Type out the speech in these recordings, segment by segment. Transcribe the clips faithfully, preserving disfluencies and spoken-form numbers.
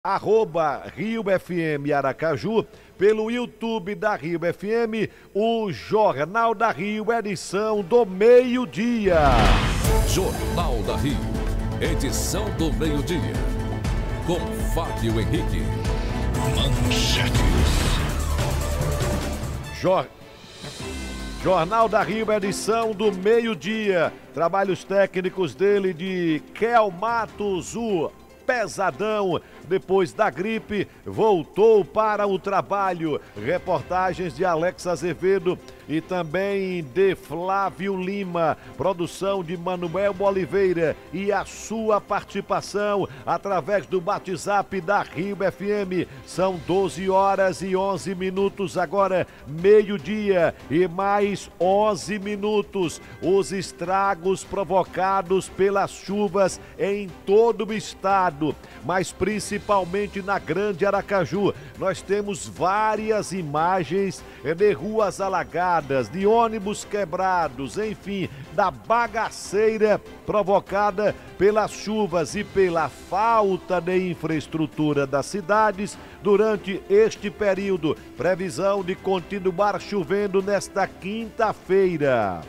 Arroba Rio F M Aracaju, pelo YouTube da Rio F M, o Jornal da Rio, edição do meio-dia. Jornal da Rio, edição do meio-dia, com Fábio Henrique. Manchetes. Jor... Jornal da Rio, edição do meio-dia. Trabalhos técnicos dele de Kel Matos, o pesadão, depois da gripe, voltou para o trabalho. Reportagens de Alex Azevedo e também de Flávio Lima. Produção de Manuel Oliveira e a sua participação através do WhatsApp da Rio F M. São doze horas e onze minutos agora, meio-dia e mais onze minutos. Os estragos provocados pelas chuvas em todo o estado, mas principalmente na Grande Aracaju. Nós temos várias imagens de ruas alagadas, de ônibus quebrados, enfim, da bagaceira provocada pelas chuvas e pela falta de infraestrutura das cidades durante este período. Previsão de continuar chovendo nesta quinta-feira.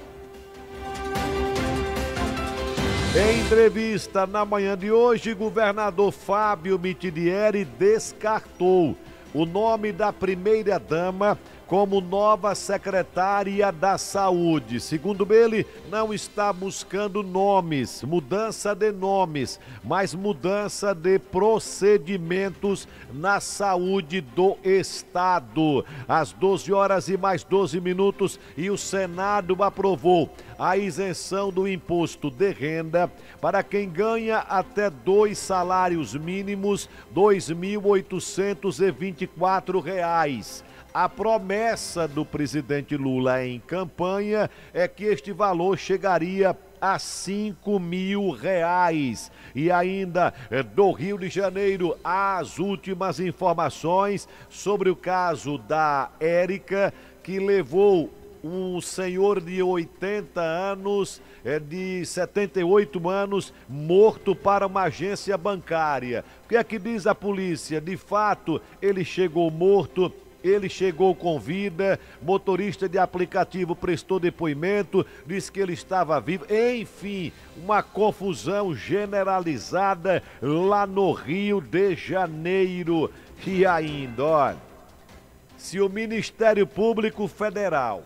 Em entrevista na manhã de hoje, governador Fábio Mitidieri descartou o nome da primeira-dama como nova secretária da Saúde. Segundo ele, não está buscando nomes, mudança de nomes, mas mudança de procedimentos na saúde do Estado. Às doze horas e mais doze minutos, e o Senado aprovou a isenção do imposto de renda para quem ganha até dois salários mínimos, dois mil oitocentos e vinte e quatro reais. A promessa do presidente Lula em campanha é que este valor chegaria a cinco mil reais. E ainda do Rio de Janeiro, as últimas informações sobre o caso da Érica, que levou um senhor de oitenta anos, de setenta e oito anos, morto para uma agência bancária. O que é que diz a polícia? De fato, ele chegou morto. Ele chegou com vida, motorista de aplicativo prestou depoimento, disse que ele estava vivo. Enfim, uma confusão generalizada lá no Rio de Janeiro. E ainda, olha, se o Ministério Público Federal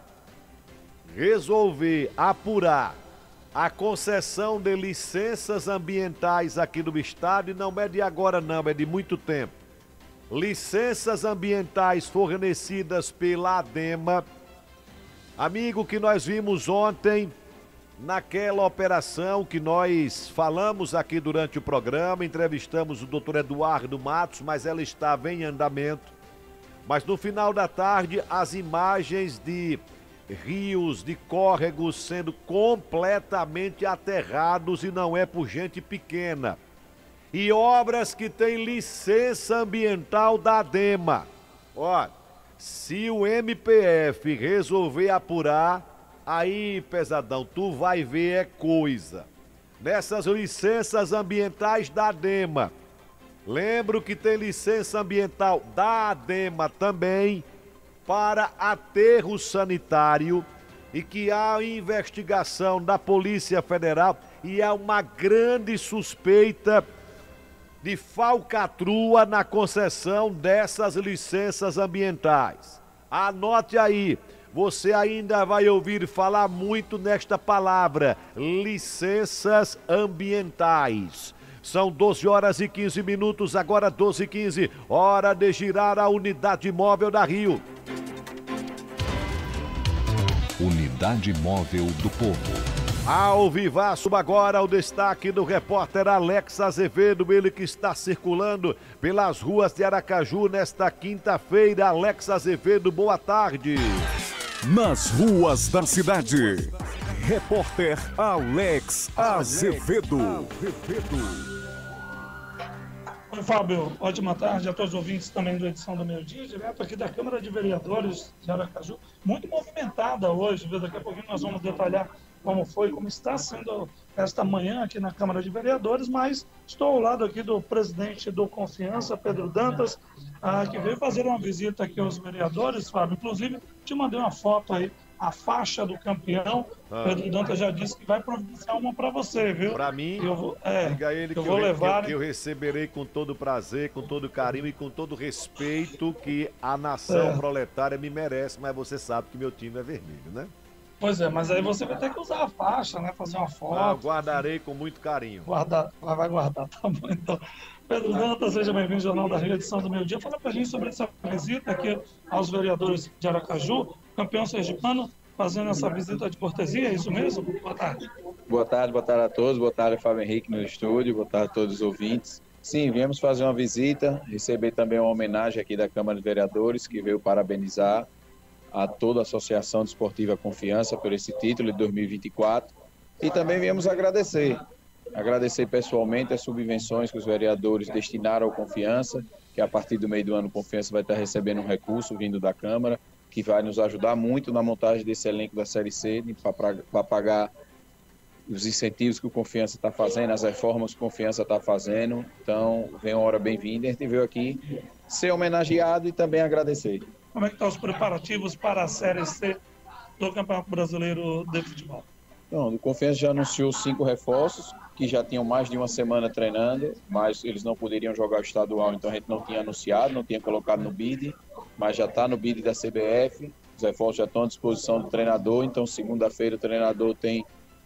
resolver apurar a concessão de licenças ambientais aqui no estado, e não é de agora não, é de muito tempo, licenças ambientais fornecidas pela ADEMA, amigo, que nós vimos ontem naquela operação que nós falamos aqui durante o programa, entrevistamos o doutor Eduardo Matos, mas ela estava em andamento. Mas no final da tarde, as imagens de rios, de córregos sendo completamente aterrados, e não é por gente pequena. E obras que têm licença ambiental da ADEMA. Olha, se o M P F resolver apurar, aí, pesadão, tu vai ver é coisa. Nessas licenças ambientais da ADEMA. Lembro que tem licença ambiental da ADEMA também para aterro sanitário, e que há investigação da Polícia Federal e há uma grande suspeita de falcatrua na concessão dessas licenças ambientais. Anote aí, você ainda vai ouvir falar muito nesta palavra, licenças ambientais. São doze horas e quinze minutos, agora doze e quinze, hora de girar a unidade móvel da Rio. Unidade móvel do povo. Ao vivaço agora o destaque do repórter Alex Azevedo, ele que está circulando pelas ruas de Aracaju nesta quinta-feira. Alex Azevedo, boa tarde. Nas ruas da cidade, repórter Alex Azevedo. Oi, Fábio, ótima tarde a todos os ouvintes também da edição do meio-dia, direto aqui da Câmara de Vereadores de Aracaju, muito movimentada hoje, viu? Daqui a pouquinho nós vamos detalhar como foi, como está sendo esta manhã aqui na Câmara de Vereadores, mas estou ao lado aqui do presidente do Confiança, Pedro Dantas, ah, que veio fazer uma visita aqui aos vereadores, Fábio. Inclusive, te mandei uma foto aí, a faixa do campeão. Ah. Pedro Dantas já disse que vai providenciar uma para você, viu? Para mim, eu vou, é, diga a ele que eu, vou eu, levar... que, eu, que eu receberei com todo prazer, com todo carinho e com todo respeito que a nação é. proletária me merece, mas você sabe que meu time é vermelho, né? Pois é, mas aí você vai ter que usar a faixa, né? Fazer uma foto. Ah, guardarei com muito carinho. Guardar, vai guardar, tá bom, então. Pedro Dantas, seja bem-vindo ao Jornal da Rio, edição do meio-dia. Fala pra gente sobre essa visita aqui aos vereadores de Aracaju, campeão sergipano, fazendo essa visita de cortesia, é isso mesmo? Boa tarde. Boa tarde, boa tarde a todos, boa tarde, Fábio Henrique no estúdio, boa tarde a todos os ouvintes. Sim, viemos fazer uma visita, receber também uma homenagem aqui da Câmara de Vereadores, que veio parabenizar a toda a Associação Desportiva Confiança por esse título de dois mil e vinte e quatro. E também viemos agradecer, agradecer pessoalmente as subvenções que os vereadores destinaram ao Confiança, que a partir do meio do ano o Confiança vai estar recebendo um recurso vindo da Câmara, que vai nos ajudar muito na montagem desse elenco da Série C, para pagar os incentivos que o Confiança está fazendo, as reformas que o Confiança está fazendo. Então, vem uma hora bem-vinda. A gente veio aqui ser homenageado e também agradecer. Como é que estão os preparativos para a Série C do Campeonato Brasileiro de Futebol? Não, o Confiança já anunciou cinco reforços, que já tinham mais de uma semana treinando, mas eles não poderiam jogar o estadual, então a gente não tinha anunciado, não tinha colocado no B I D, mas já está no B I D da C B F, os reforços já estão à disposição do treinador, então segunda-feira o treinador tem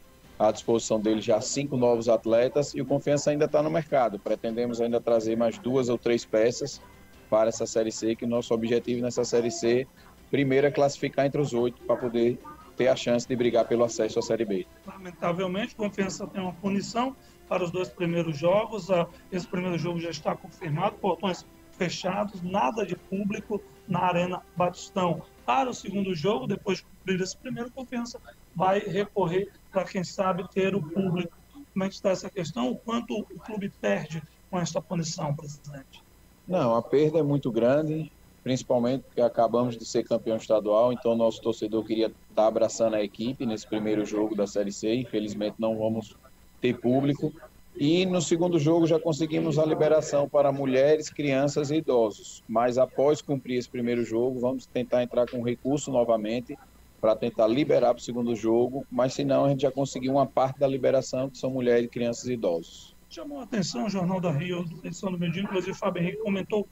à disposição dele já cinco novos atletas e o Confiança ainda está no mercado. Pretendemos ainda trazer mais duas ou três peças para essa Série C, que o nosso objetivo nessa Série C, primeiro é classificar entre os oito para poder ter a chance de brigar pelo acesso à Série B. Lamentavelmente, o Confiança tem uma punição para os dois primeiros jogos. Esse primeiro jogo já está confirmado, portões fechados, nada de público na Arena Batistão. Para o segundo jogo, depois de cumprir esse primeiro, Confiança vai recorrer para, quem sabe, ter o público. Como é que está essa questão? O quanto o clube perde com esta punição, presidente? Não, a perda é muito grande, principalmente porque acabamos de ser campeão estadual, então nosso torcedor queria estar abraçando a equipe nesse primeiro jogo da Série C, infelizmente não vamos ter público. E no segundo jogo já conseguimos a liberação para mulheres, crianças e idosos, mas após cumprir esse primeiro jogo, vamos tentar entrar com recurso novamente para tentar liberar para o segundo jogo, mas se não a gente já conseguiu uma parte da liberação, que são mulheres, crianças e idosos. Chamou a atenção o Jornal da Rio, edição do meio-dia, inclusive o Fábio Henrique comentou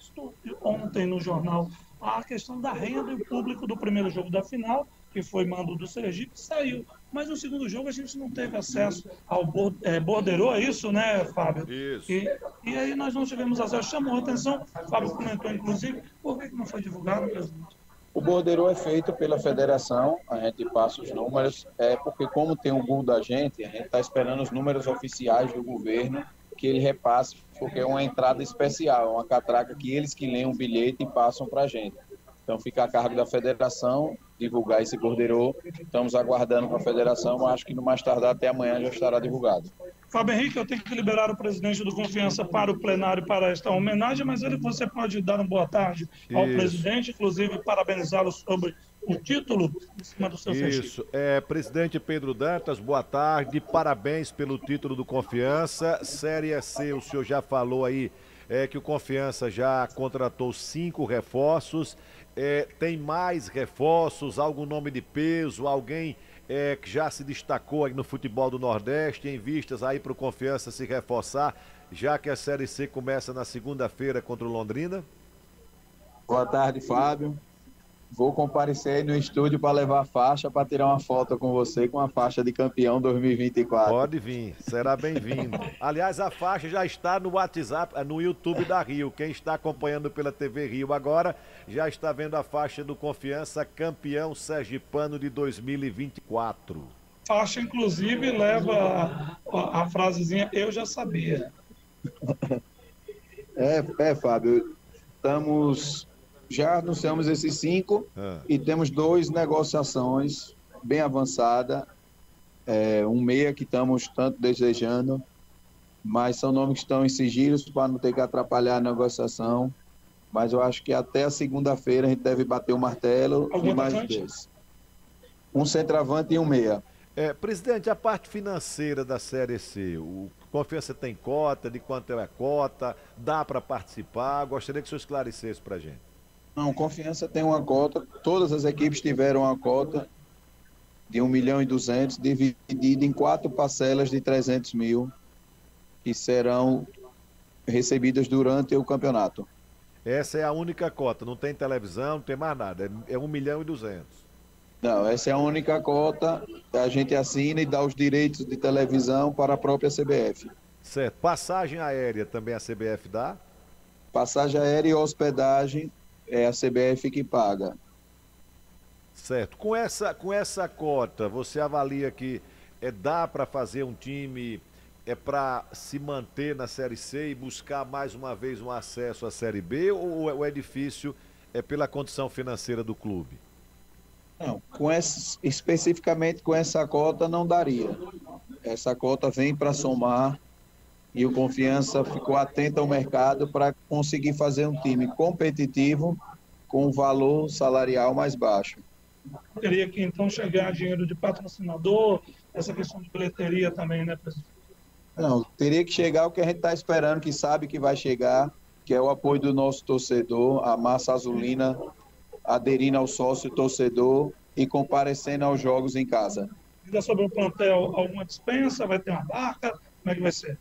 ontem no jornal a questão da renda e o público do primeiro jogo da final, que foi mando do Sergipe, saiu. Mas no segundo jogo a gente não teve acesso ao é, borderô, é isso, né, Fábio? Isso. E, e aí nós não tivemos acesso. Chamou a atenção, o Fábio comentou, inclusive, por que não foi divulgado, presidente? O borderô é feito pela federação, a gente passa os números, é porque como tem o G U da gente, a gente está esperando os números oficiais do governo, que ele repasse, porque é uma entrada especial, uma catraca que eles que leem um bilhete e passam para a gente. Então fica a cargo da federação divulgar esse borderô. Estamos aguardando com a federação, mas acho que no mais tardar até amanhã já estará divulgado. Fábio Henrique, eu tenho que liberar o presidente do Confiança para o plenário para esta homenagem, mas ele, você pode dar uma boa tarde ao Isso. presidente, inclusive parabenizá-lo sobre o título em cima do seu Sergipe. Isso, é, presidente Pedro Dantas, boa tarde, parabéns pelo título do Confiança. Série C, o senhor já falou aí é, que o Confiança já contratou cinco reforços, é, tem mais reforços, algum nome de peso, alguém é, que já se destacou aí no futebol do Nordeste, em vistas aí para o Confiança se reforçar, já que a Série C começa na segunda-feira contra o Londrina? Boa tarde, Fábio. Vou comparecer aí no estúdio para levar a faixa, para tirar uma foto com você com a faixa de campeão dois mil e vinte e quatro. Pode vir, será bem-vindo. Aliás, a faixa já está no WhatsApp, no YouTube da Rio. Quem está acompanhando pela T V Rio agora, já está vendo a faixa do Confiança campeão sergipano de dois mil e vinte e quatro. Faixa, inclusive, leva a, a frasezinha, eu já sabia. É, é, Fábio, estamos... Já anunciamos esses cinco ah. e temos duas negociações bem avançadas. É, um meia que estamos tanto desejando, mas são nomes que estão em sigilos para não ter que atrapalhar a negociação. Mas eu acho que até a segunda-feira a gente deve bater o martelo. Algum e mais dois. Um centroavante e um meia. É, presidente, a parte financeira da Série C, o Confiança tem cota, de quanto é a cota, dá para participar? Gostaria que o senhor esclarecesse para a gente. Não, Confiança tem uma cota, todas as equipes tiveram uma cota de um milhão e duzentos, dividida em quatro parcelas de trezentos mil, que serão recebidas durante o campeonato. Essa é a única cota, não tem televisão, não tem mais nada, é um milhão e duzentos. Não, essa é a única cota, a gente assina e dá os direitos de televisão para a própria C B F. Certo. Passagem aérea também a C B F dá? Passagem aérea e hospedagem é a C B F que paga. Certo. Com essa, com essa cota, você avalia que é, dá para fazer um time é para se manter na Série C e buscar mais uma vez um acesso à Série B, ou, ou é difícil é pela condição financeira do clube? Não, com essa, especificamente com essa cota não daria. Essa cota vem para somar e o Confiança ficou atento ao mercado para conseguir fazer um time competitivo com um valor salarial mais baixo. Teria que então chegar dinheiro de patrocinador, essa questão de bilheteria também, né, presidente? Não, teria que chegar o que a gente está esperando, que sabe que vai chegar, que é o apoio do nosso torcedor, a massa azulina, aderindo ao sócio torcedor e comparecendo aos jogos em casa. Ainda sobre o plantel, alguma dispensa? Vai ter uma barca? Como é que vai ser?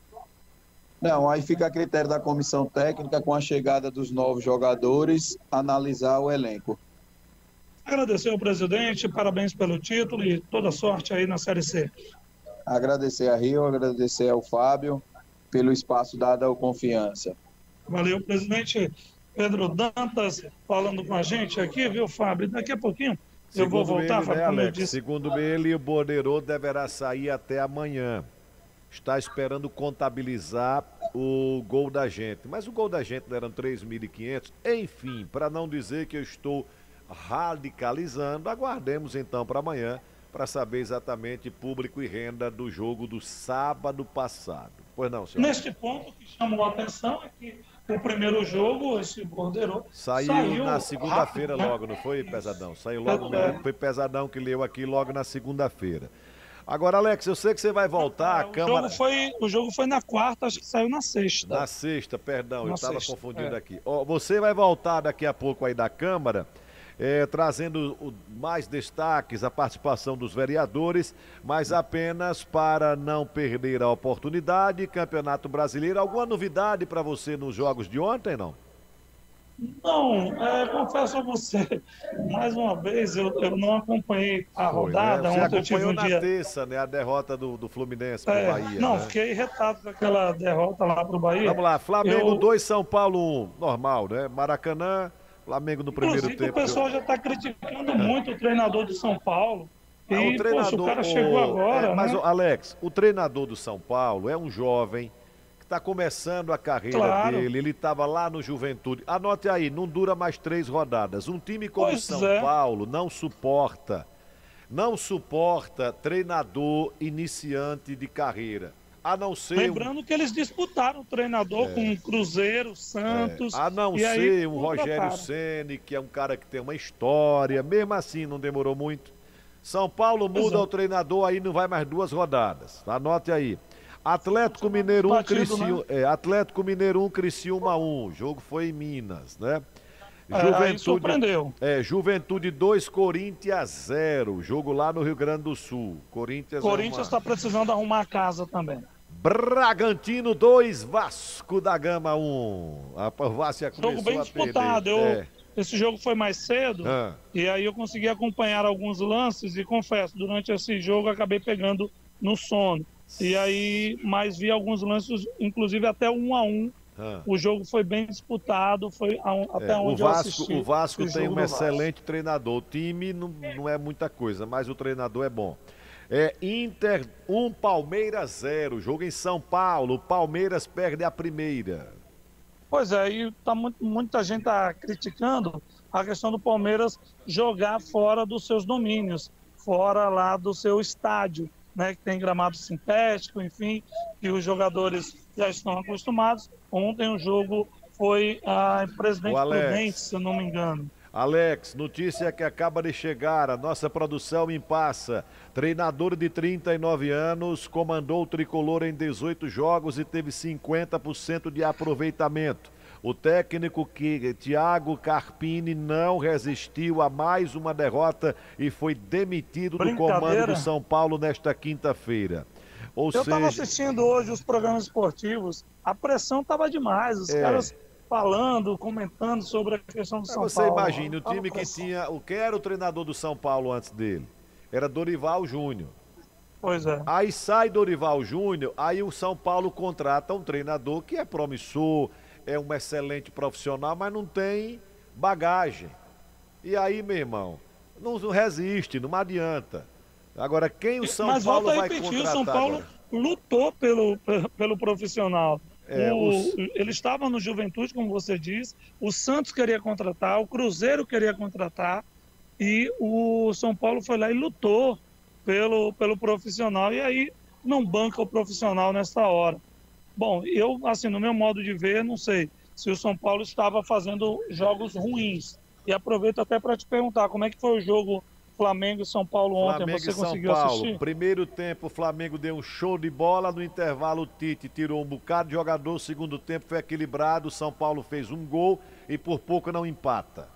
Não, aí fica a critério da comissão técnica, com a chegada dos novos jogadores, analisar o elenco. Agradecer ao presidente, parabéns pelo título e toda sorte aí na Série C. Agradecer a Rio, agradecer ao Fábio pelo espaço dado ao Confiança. Valeu, presidente Pedro Dantas, falando com a gente aqui, viu, Fábio? Daqui a pouquinho eu vou voltar, ele, Fábio, né, como Alex? eu disse. Segundo ele, o Bordeiro deverá sair até amanhã. Está esperando contabilizar o gol da gente. Mas o gol da gente eram três mil e quinhentos. Enfim, para não dizer que eu estou radicalizando, aguardemos então para amanhã para saber exatamente público e renda do jogo do sábado passado. Pois não, senhor? Neste ponto, o que chamou a atenção é que o primeiro jogo, esse Bordeiro, saiu, saiu na segunda-feira né? Logo, não foi, Pesadão? Saiu logo, é. Foi Pesadão que leu aqui logo na segunda-feira. Agora, Alex, eu sei que você vai voltar, é, a Câmara... Jogo foi, o jogo foi na quarta, acho que saiu na sexta. Na sexta, perdão, na eu estava confundindo é. aqui. Ó, você vai voltar daqui a pouco aí da Câmara, é, trazendo o, mais destaques, a participação dos vereadores, mas apenas para não perder a oportunidade. Campeonato Brasileiro, alguma novidade para você nos jogos de ontem, não? Não, é, confesso a você, mais uma vez, eu, eu não acompanhei a Foi, rodada. Né? Você ontem acompanhou eu tive um na dia... terça, né, a derrota do, do Fluminense pro é, Bahia. Não, né? fiquei retado com aquela derrota lá pro Bahia. Vamos lá, Flamengo eu... dois, São Paulo um, normal, né? Maracanã, Flamengo no primeiro Inclusive, tempo. o pessoal já está criticando é. muito o treinador de São Paulo. E, ah, o treinador, poxa, o cara chegou o... agora, é, mas, né? Alex, o treinador do São Paulo é um jovem que está começando a carreira claro. dele, ele estava lá no Juventude. Anote aí, não dura mais três rodadas. Um time como o São é. Paulo não suporta, não suporta treinador iniciante de carreira. A não ser Lembrando um... que eles disputaram o treinador é. com Cruzeiro, Santos. É. A não e ser aí, um Rogério Ceni, que é um cara que tem uma história, mesmo assim não demorou muito. São Paulo muda Exato. o treinador, aí não vai mais duas rodadas. Anote aí. Atlético Mineiro um, Criciúma, né? é, Atlético Mineiro um, Criciúma um. O jogo foi em Minas, né? É, Juventude, surpreendeu. É, Juventude dois, Corinthians zero. Jogo lá no Rio Grande do Sul. Corinthians Corinthians está precisando arrumar a casa também. Bragantino dois, Vasco da Gama um. A Vasco jogo bem disputado. Eu, é. Esse jogo foi mais cedo ah. e aí eu consegui acompanhar alguns lances e confesso, durante esse jogo eu acabei pegando no sono. E aí, mas vi alguns lances, inclusive até um a um. Ah. O jogo foi bem disputado, foi a, até é, onde o Vasco, eu assisti. O Vasco tem um excelente treinador. O time não, não é muita coisa, mas o treinador é bom. É Inter um, Palmeiras zero. Jogo em São Paulo. O Palmeiras perde a primeira. Pois é, e tá muito, muita gente está criticando a questão do Palmeiras jogar fora dos seus domínios, fora lá do seu estádio, né, que tem gramado sintético, enfim, que os jogadores já estão acostumados. Ontem o jogo foi a Presidente Prudente, se eu não me engano. Alex, notícia que acaba de chegar, a nossa produção me passa. Treinador de trinta e nove anos, comandou o tricolor em dezoito jogos e teve cinquenta por cento de aproveitamento. O técnico que, Thiago Carpini não resistiu a mais uma derrota e foi demitido do comando do São Paulo nesta quinta-feira. Ou Eu estava seja... assistindo hoje os programas esportivos, a pressão estava demais, os é. caras falando, comentando sobre a questão do São Você Paulo. Você imagina, o time que tinha, o que era o treinador do São Paulo antes dele? Era Dorival Júnior. Pois é. Aí sai Dorival Júnior, aí o São Paulo contrata um treinador que é promissor, é um excelente profissional, mas não tem bagagem. E aí, meu irmão, não resiste, não adianta. Agora, quem o São mas Paulo vai repetir, contratar? O São Paulo agora? lutou pelo, pelo profissional. É, o, os... Ele estava no Juventude, como você diz, o Santos queria contratar, o Cruzeiro queria contratar, e o São Paulo foi lá e lutou pelo, pelo profissional, e aí não banca o profissional nessa hora. Bom, eu, assim, no meu modo de ver, não sei se o São Paulo estava fazendo jogos ruins. E aproveito até para te perguntar, como é que foi o jogo Flamengo e São Paulo ontem? Flamengo Você e São conseguiu Paulo. assistir? Primeiro tempo, o Flamengo deu um show de bola. No intervalo, o Tite tirou um bocado de jogador. Segundo tempo foi equilibrado. O São Paulo fez um gol e por pouco não empata.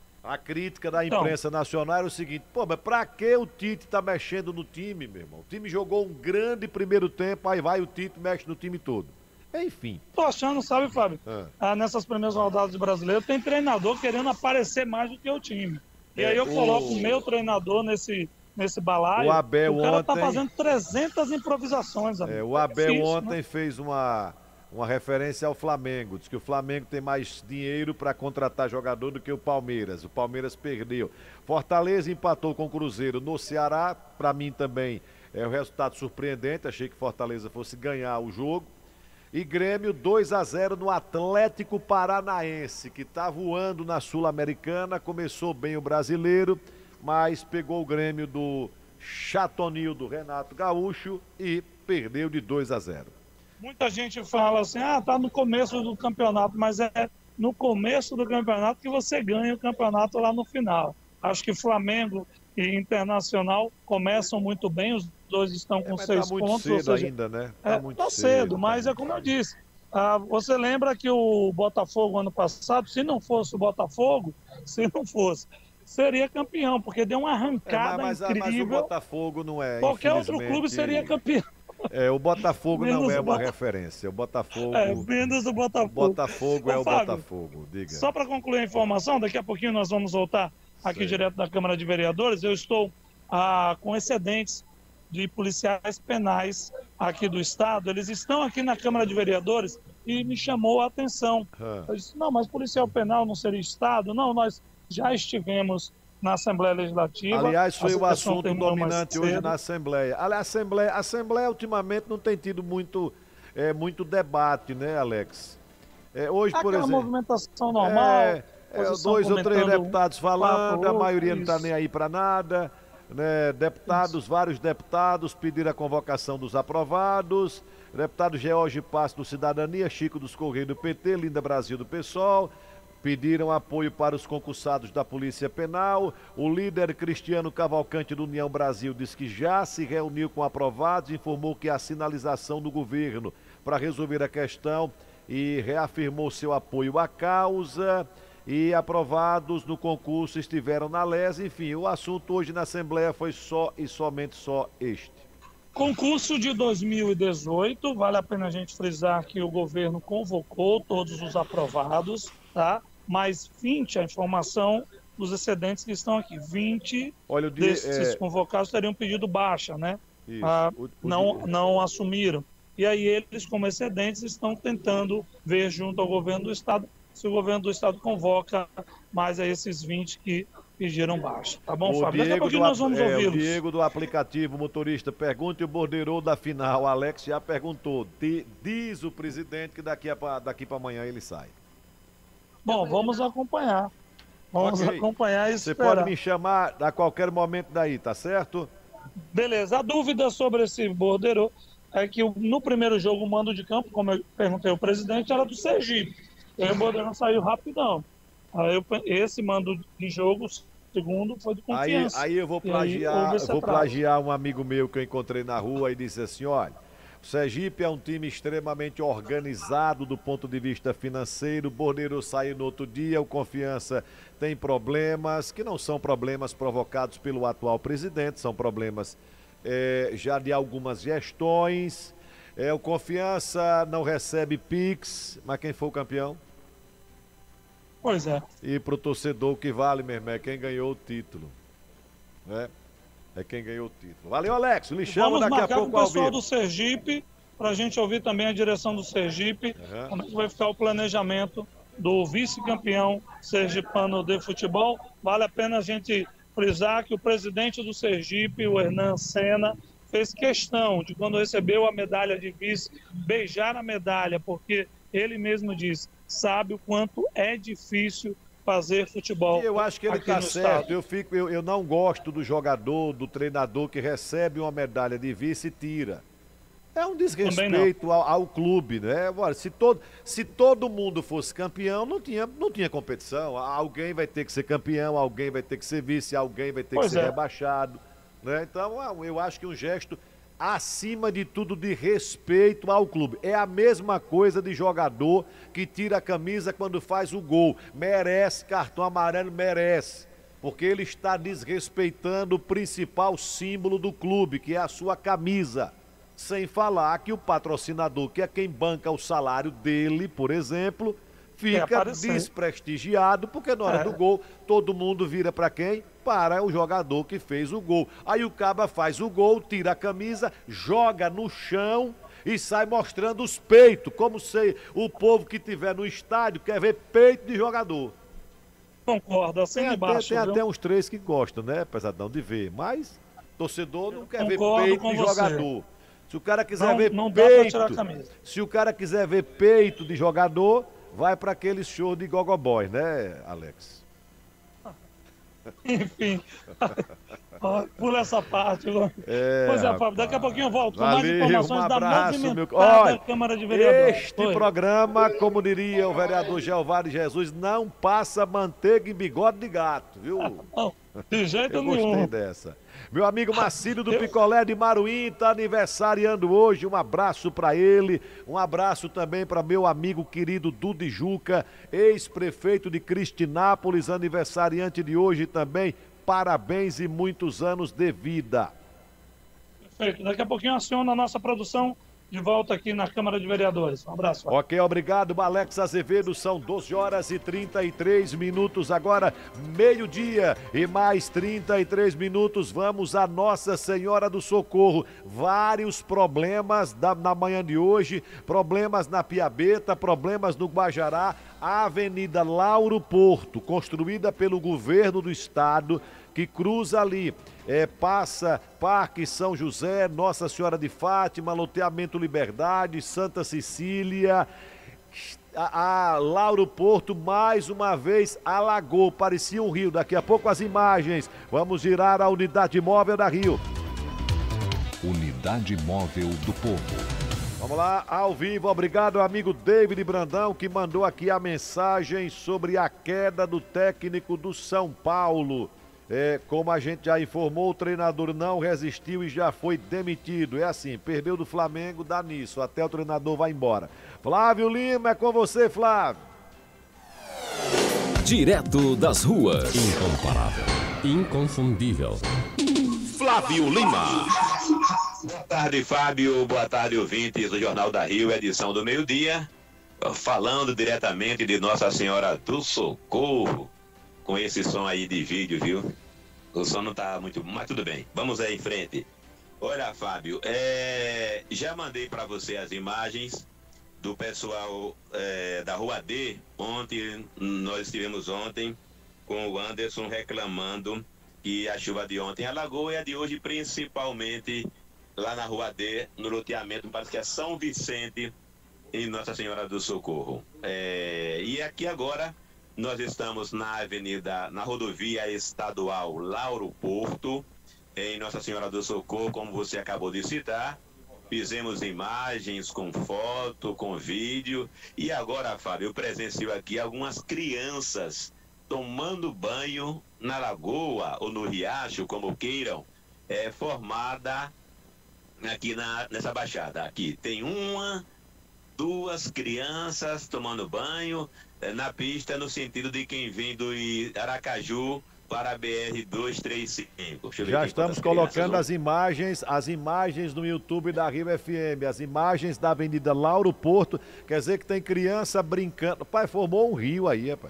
A crítica da imprensa então, nacional era o seguinte: pô, mas pra que o Tite tá mexendo no time, meu irmão? O time jogou um grande primeiro tempo, aí vai o Tite, mexe no time todo. Enfim. Tô achando, sabe, Fábio? Ah. Ah, nessas primeiras rodadas de brasileiro, tem treinador querendo aparecer mais do que o time. E aí eu o... coloco o meu treinador nesse, nesse balaio. O Abel o cara ontem... tá fazendo trezentas improvisações. É, o Abel é ontem né? fez uma, uma referência ao Flamengo. Diz que o Flamengo tem mais dinheiro para contratar jogador do que o Palmeiras. O Palmeiras perdeu. Fortaleza empatou com o Cruzeiro no Ceará. Para mim também é um resultado surpreendente. Achei que Fortaleza fosse ganhar o jogo. E Grêmio dois a zero no Atlético Paranaense, que está voando na Sul-Americana. Começou bem o brasileiro, mas pegou o Grêmio do Chatonil, do Renato Gaúcho, e perdeu de dois a zero. Muita gente fala assim, ah, tá no começo do campeonato, mas é no começo do campeonato que você ganha o campeonato lá no final. Acho que Flamengo e Internacional começam muito bem, os dois estão com é, seis tá muito pontos. Cedo ou seja, ainda, né? Tá é, muito tá cedo, cedo, mas tá é como eu disse. Ah, você lembra que o Botafogo ano passado, se não fosse o Botafogo, se não fosse, seria campeão, porque deu uma arrancada é, mas, mas, Mas incrível. o Botafogo não é. Qualquer outro clube seria campeão. É, o Botafogo não é uma Bota... referência. O Botafogo. É, menos o Botafogo. O Botafogo Ô, é o Fábio, Botafogo. Diga. Só para concluir a informação, daqui a pouquinho nós vamos voltar aqui Sei. direto da Câmara de Vereadores. Eu estou ah, com excedentes de policiais penais aqui do estado. Eles estão aqui na Câmara de Vereadores e me chamou a atenção. Hum. Eu disse, não, mas policial penal não seria estado? Não, nós já estivemos na Assembleia Legislativa. Aliás, foi o assunto dominante hoje na Assembleia. A Assembleia. A Assembleia ultimamente não tem tido muito, é, muito debate, né, Alex? É, hoje, Aquela por exemplo... movimentação normal. É, é, dois ou três deputados falando, a maioria não está nem aí para nada. Né? Deputados, isso. vários deputados pediram a convocação dos aprovados. Deputado George Passo do Cidadania, Chico dos Correios do P T, Linda Brasil do PSOL. Pediram apoio para os concursados da Polícia Penal. O líder Cristiano Cavalcante do União Brasil diz que já se reuniu com aprovados, informou que a sinalização do governo para resolver a questão e reafirmou seu apoio à causa. E aprovados no concurso estiveram na L E S. Enfim, o assunto hoje na Assembleia foi só e somente só este. Concurso de dois mil e dezoito, vale a pena a gente frisar que o governo convocou todos os aprovados, tá? Mas vinte, a informação dos excedentes que estão aqui, vinte Olha, dia, desses é... convocados teriam pedido baixa, né? Isso, ah, o, o não, dia... não assumiram. E aí eles, como excedentes, estão tentando ver junto ao governo do Estado se o governo do Estado convoca mais a esses vinte que pediram baixa. Tá bom, o Fábio? Daqui a pouquinho do, nós vamos é, ouvi-los. O Diego do aplicativo motorista, pergunte o bordeiro da final. O Alex já perguntou. Diz o presidente que daqui para daqui amanhã ele sai. Bom, vamos acompanhar. Vamos okay. acompanhar e Você esperar. pode me chamar a qualquer momento daí, tá certo? Beleza. A dúvida sobre esse bordeiro é que no primeiro jogo o mando de campo, como eu perguntei ao presidente, era do Sergipe. E aí o bordeiro saiu rapidão. Aí eu, esse mando de jogo, segundo, foi de confiança. Aí, aí eu vou plagiar, eu vou plagiar um amigo meu que eu encontrei na rua e disse assim, olha, o Sergipe é um time extremamente organizado do ponto de vista financeiro, o Bordeiro saiu no outro dia, o Confiança tem problemas, que não são problemas provocados pelo atual presidente, são problemas é, já de algumas gestões, é, o Confiança não recebe Pix, mas quem foi o campeão? Pois é. E pro torcedor o que vale mesmo é quem ganhou o título, né? É quem ganhou o título. Valeu, Alex. Lhe chamo daqui a pouco com o pessoal do Sergipe, para a gente ouvir também a direção do Sergipe, uhum. Como é que vai ficar o planejamento do vice-campeão sergipano de futebol. Vale a pena a gente frisar que o presidente do Sergipe, o Hernan Senna, fez questão de, quando recebeu a medalha de vice, beijar a medalha, porque ele mesmo diz, sabe o quanto é difícil fazer futebol. Eu acho que ele está certo. Eu, fico, eu, eu não gosto do jogador, do treinador que recebe uma medalha de vice e tira. É um desrespeito ao, ao clube, né? Agora, se todo, se todo mundo fosse campeão, não tinha, não tinha competição. Alguém vai ter que ser campeão, alguém vai ter que ser vice, alguém vai ter pois que ser é. rebaixado. Né? Então, eu acho que um gesto, acima de tudo, de respeito ao clube. É a mesma coisa de jogador que tira a camisa quando faz o gol. Merece cartão amarelo, merece. Porque ele está desrespeitando o principal símbolo do clube, que é a sua camisa. Sem falar que o patrocinador, que é quem banca o salário dele, por exemplo, fica desprestigiado, porque na hora é. do gol, todo mundo vira para quem? Para o jogador que fez o gol. Aí o caba faz o gol, tira a camisa, joga no chão e sai mostrando os peitos, como se o povo que tiver no estádio quer ver peito de jogador. Concordo, assim tem de baixo. Tem viu? até uns três que gostam, né, pesadão, de ver, mas torcedor não quer Concordo ver peito de você. jogador. Se o cara quiser não, ver não peito, camisa. se o cara quiser ver peito de jogador, vai para aquele show de Gogoboy, né, Alex? Enfim, pula essa parte. É, pois é, Fábio, daqui a pouquinho eu volto com mais Valeu, informações um abraço, da meu... Olha, Câmara de Vereadores. Este Oi. programa, como diria o vereador Jeová Jesus, não passa manteiga em bigode de gato, viu? Não, de jeito eu nenhum. Gostei dessa. Meu amigo Marcílio do Picolé de Maruim está aniversariando hoje, um abraço para ele, um abraço também para meu amigo querido Dudu Juca, ex-prefeito de Cristinápolis, aniversariante de hoje também, parabéns e muitos anos de vida. Perfeito, daqui a pouquinho aciona a nossa produção de volta aqui na Câmara de Vereadores. Um abraço. Ok, obrigado, Alex Azevedo. São doze horas e trinta e três minutos agora, meio-dia e mais trinta e três minutos. Vamos a Nossa Senhora do Socorro. Vários problemas da, na manhã de hoje, problemas na Piabeta, problemas no Guajará. A Avenida Lauro Porto, construída pelo governo do estado, que cruza ali, é, passa Parque São José, Nossa Senhora de Fátima, Loteamento Liberdade, Santa Cecília, a, a Lauro Porto mais uma vez alagou, parecia um rio. Daqui a pouco as imagens, vamos girar a unidade móvel da Rio. Unidade móvel do povo. Vamos lá, ao vivo, obrigado ao amigo David Brandão, que mandou aqui a mensagem sobre a queda do técnico do São Paulo. É, como a gente já informou, o treinador não resistiu e já foi demitido. É assim, perdeu do Flamengo, dá nisso, até o treinador vai embora. Flávio Lima, é com você, Flávio. Direto das ruas. Incomparável, inconfundível. Flávio Lima. Boa tarde, Fábio. Boa tarde, ouvintes do Jornal da Rio, edição do meio-dia. Falando diretamente de Nossa Senhora do Socorro. Com esse som aí de vídeo, viu? O som não tá muito... mas tudo bem, vamos aí em frente. Olha, Fábio, é... já mandei para você as imagens do pessoal é, da Rua D. Ontem, nós estivemos ontem com o Anderson reclamando que a chuva de ontem alagou e a de hoje principalmente lá na Rua D, no loteamento, parece que é São Vicente, em Nossa Senhora do Socorro. É... e aqui agora... nós estamos na avenida, na rodovia estadual Lauro Porto, em Nossa Senhora do Socorro, como você acabou de citar. Fizemos imagens com foto, com vídeo. E agora, Fábio, eu presencio aqui algumas crianças tomando banho na lagoa ou no riacho, como queiram, é formada aqui na, nessa baixada. Aqui tem uma, duas crianças tomando banho é, na pista, no sentido de quem vem do Aracaju para a B R duzentos e trinta e cinco. Já estamos colocando as imagens, as imagens no YouTube da Rio F M, as imagens da Avenida Lauro Porto, quer dizer que tem criança brincando. Pai, formou um rio aí, rapaz.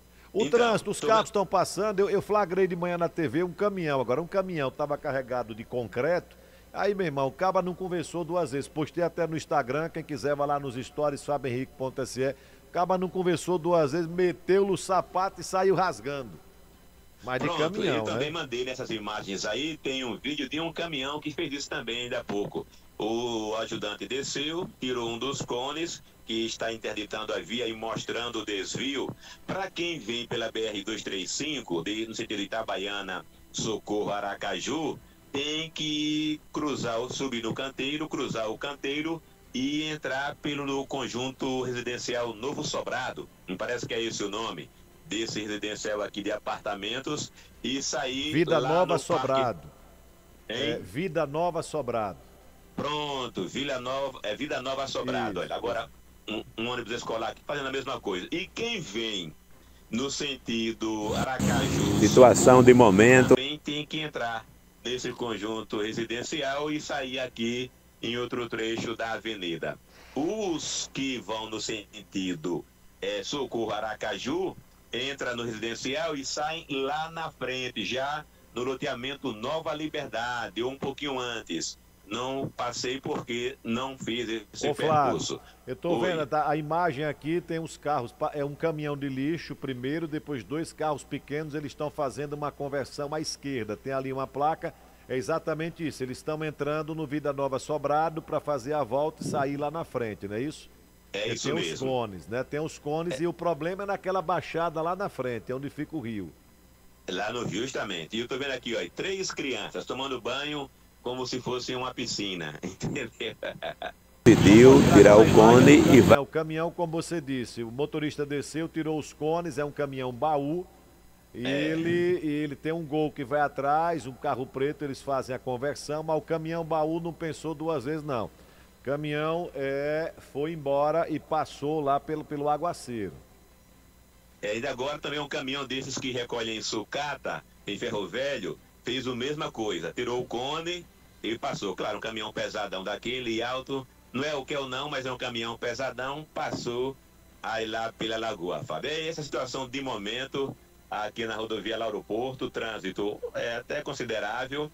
O então, trânsito, os carros estão passando, eu, eu flagrei de manhã na T V um caminhão, agora um caminhão estava carregado de concreto, aí meu irmão, o caba não conversou duas vezes, postei até no Instagram, quem quiser vai lá nos stories, fábio henrique ponto s e, o caba não conversou duas vezes, meteu no sapato e saiu rasgando. Mas de Pronto, caminhão, eu né? também mandei nessas imagens aí, tem um vídeo de um caminhão que fez isso também ainda há pouco. O ajudante desceu, tirou um dos cones, que está interditando a via e mostrando o desvio. Para quem vem pela B R duzentos e trinta e cinco, de, no sentido de Itabaiana, Socorro, Aracaju, tem que cruzar, subir no canteiro, cruzar o canteiro e entrar pelo conjunto residencial Novo Sobrado. Me parece que é esse o nome desse residencial aqui de apartamentos e sair Vida lá Nova no Sobrado. Parque... É, Vida Nova Sobrado. Pronto, Vila Nova, é Vida Nova Sobrado. Olha, agora um, um ônibus escolar aqui fazendo a mesma coisa. E quem vem no sentido Aracaju, Situação de momento. também tem que entrar nesse conjunto residencial e sair aqui em outro trecho da avenida. Os que vão no sentido é, Socorro Aracaju entra no residencial e saem lá na frente, já no loteamento Nova Liberdade, ou um pouquinho antes. Não passei porque não fiz esse Ô, Flávio, percurso. eu tô Oi. vendo, tá, a imagem aqui tem os carros, é um caminhão de lixo primeiro, depois dois carros pequenos, eles estão fazendo uma conversão à esquerda. Tem ali uma placa, é exatamente isso, eles estão entrando no Vida Nova Sobrado para fazer a volta e sair lá na frente, não é isso? É isso tem mesmo. os cones, né? Tem os cones é. E o problema é naquela baixada lá na frente, é onde fica o rio. Lá no rio, justamente. E eu tô vendo aqui, ó, três crianças tomando banho como se fosse uma piscina, entendeu? Decidiu tirar o cone e vai. O caminhão, como você disse, o motorista desceu, tirou os cones, é um caminhão baú, e é. ele, e ele tem um Gol que vai atrás, um carro preto, eles fazem a conversão, mas o caminhão baú não pensou duas vezes, não. O caminhão é, foi embora e passou lá pelo, pelo aguaceiro. É, e agora também um caminhão desses que recolhem sucata em Ferro Velho, fez a mesma coisa, tirou o cone e passou. Claro, um caminhão pesadão daquele alto, não é o que eu não, mas é um caminhão pesadão, passou aí lá pela lagoa, Fábio. É essa situação de momento aqui na rodovia Lauro Porto, o trânsito é até considerável,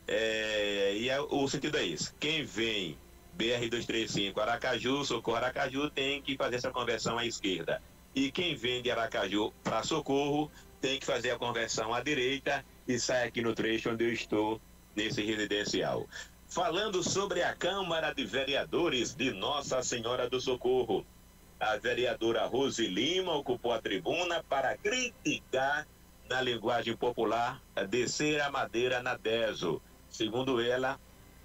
é, e é, o sentido é esse. Quem vem B R duzentos e trinta e cinco, Aracaju, Socorro, Aracaju, tem que fazer essa conversão à esquerda. E quem vem de Aracaju para Socorro, tem que fazer a conversão à direita e sai aqui no trecho onde eu estou, nesse residencial. Falando sobre a Câmara de Vereadores de Nossa Senhora do Socorro, a vereadora Rose Lima ocupou a tribuna para criticar, na linguagem popular, descer a madeira na Deso. Segundo ela,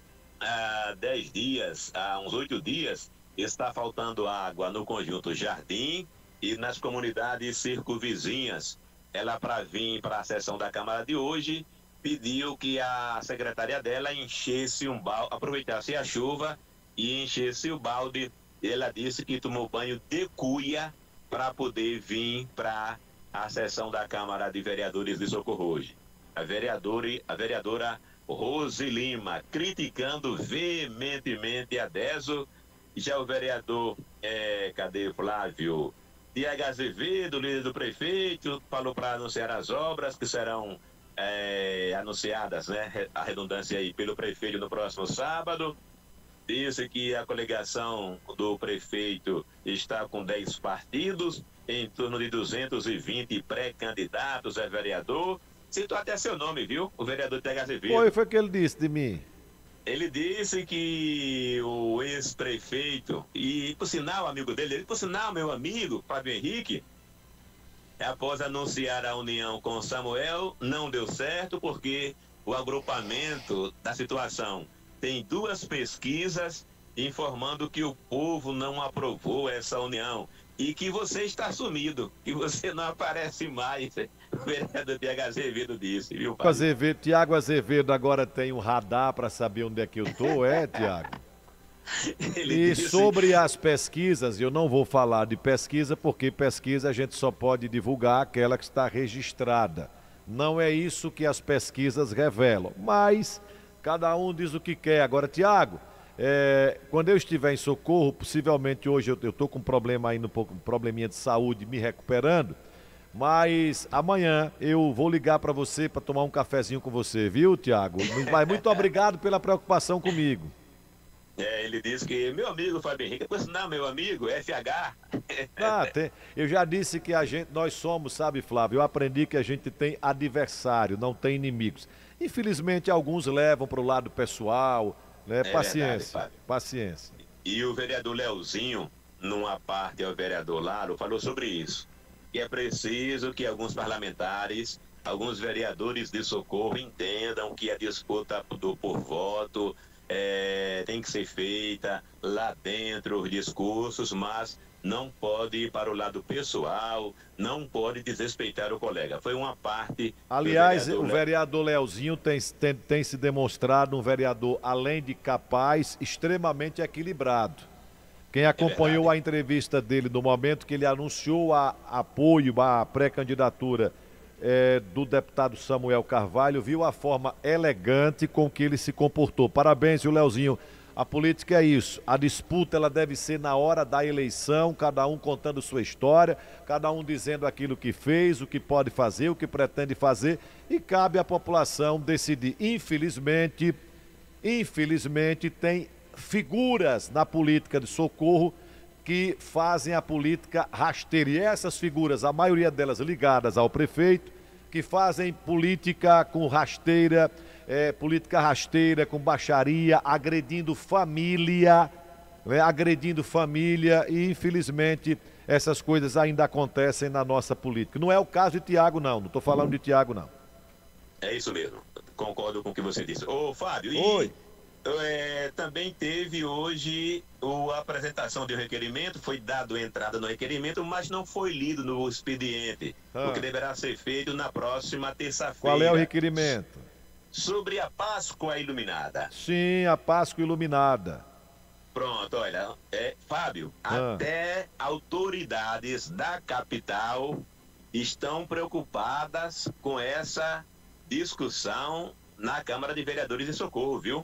há dez dias, há uns oito dias, está faltando água no conjunto Jardim e nas comunidades circunvizinhas. Ela, para vir para a sessão da Câmara de hoje, pediu que a secretária dela enchesse um balde, aproveitasse a chuva e enchesse o balde. Ela disse que tomou banho de cuia para poder vir para a sessão da Câmara de Vereadores de Socorro hoje. A vereadora, a vereadora Rose Lima criticando veementemente a Deso. Já o vereador, é, cadê Flávio? Tiago Azevedo, líder do prefeito, falou para anunciar as obras que serão é, anunciadas, né, a redundância aí, pelo prefeito no próximo sábado. Disse que a coligação do prefeito está com dez partidos, em torno de duzentos e vinte pré-candidatos a vereador. Citou até seu nome, viu? O vereador Tiago Azevedo. Foi, foi o que ele disse de mim. Ele disse que o ex-prefeito, e por sinal, amigo dele, ele, por sinal, meu amigo, Fábio Henrique, após anunciar a união com Samuel, não deu certo porque o agrupamento da situação tem duas pesquisas informando que o povo não aprovou essa união e que você está sumido, que você não aparece mais. O vereador Tiago Azevedo disse, viu, Fábio? Azevedo, Tiago Azevedo agora tem um radar para saber onde é que eu tô, é, Tiago? Ele E disse... sobre as pesquisas, eu não vou falar de pesquisa, porque pesquisa a gente só pode divulgar aquela que está registrada. Não é isso que as pesquisas revelam, mas cada um diz o que quer. Agora, Tiago, é, quando eu estiver em Socorro, possivelmente hoje eu estou com um problema aí, um pouco, um probleminha de saúde, me recuperando, mas amanhã eu vou ligar para você para tomar um cafezinho com você, viu, Tiago? Mas muito obrigado pela preocupação comigo. É, ele disse que, meu amigo Fábio Henrique, depois não, meu amigo, F H. Ah, tem, eu já disse que a gente, nós somos, sabe, Flávio, eu aprendi que a gente tem adversário, não tem inimigos. Infelizmente, alguns levam para o lado pessoal, né? É Paciência, verdade, paciência. E o vereador Leozinho, numa parte ao vereador Lalo, falou sobre isso. Que é preciso que alguns parlamentares, alguns vereadores de Socorro entendam que a disputa do, por voto é, tem que ser feita lá dentro, os discursos, mas não pode ir para o lado pessoal, não pode desrespeitar o colega. Foi uma parte... Aliás, vereador o vereador Leozinho tem, tem, tem se demonstrado um vereador, além de capaz, extremamente equilibrado. Quem acompanhou é a entrevista dele no momento que ele anunciou a apoio à pré-candidatura é, do deputado Samuel Carvalho, viu a forma elegante com que ele se comportou. Parabéns, viu, Leozinho? A política é isso, a disputa ela deve ser na hora da eleição, cada um contando sua história, cada um dizendo aquilo que fez, o que pode fazer, o que pretende fazer, e cabe à população decidir. Infelizmente, infelizmente tem figuras na política de Socorro que fazem a política rasteira, e essas figuras, a maioria delas ligadas ao prefeito, que fazem política com rasteira, É, política rasteira, com baixaria, agredindo família, né, agredindo família, e infelizmente essas coisas ainda acontecem na nossa política. Não é o caso de Tiago, não, não estou falando de Tiago, não. É isso mesmo, concordo com o que você disse. Ô, Fábio, Oi. e é, também teve hoje o, a apresentação de um requerimento, foi dado entrada no requerimento, mas não foi lido no expediente, Ah. o que deverá ser feito na próxima terça-feira. Qual é o requerimento? Sobre a Páscoa iluminada. Sim, a Páscoa iluminada. Pronto, olha, é, Fábio, Ah. até autoridades da capital estão preocupadas com essa discussão na Câmara de Vereadores de Socorro, viu?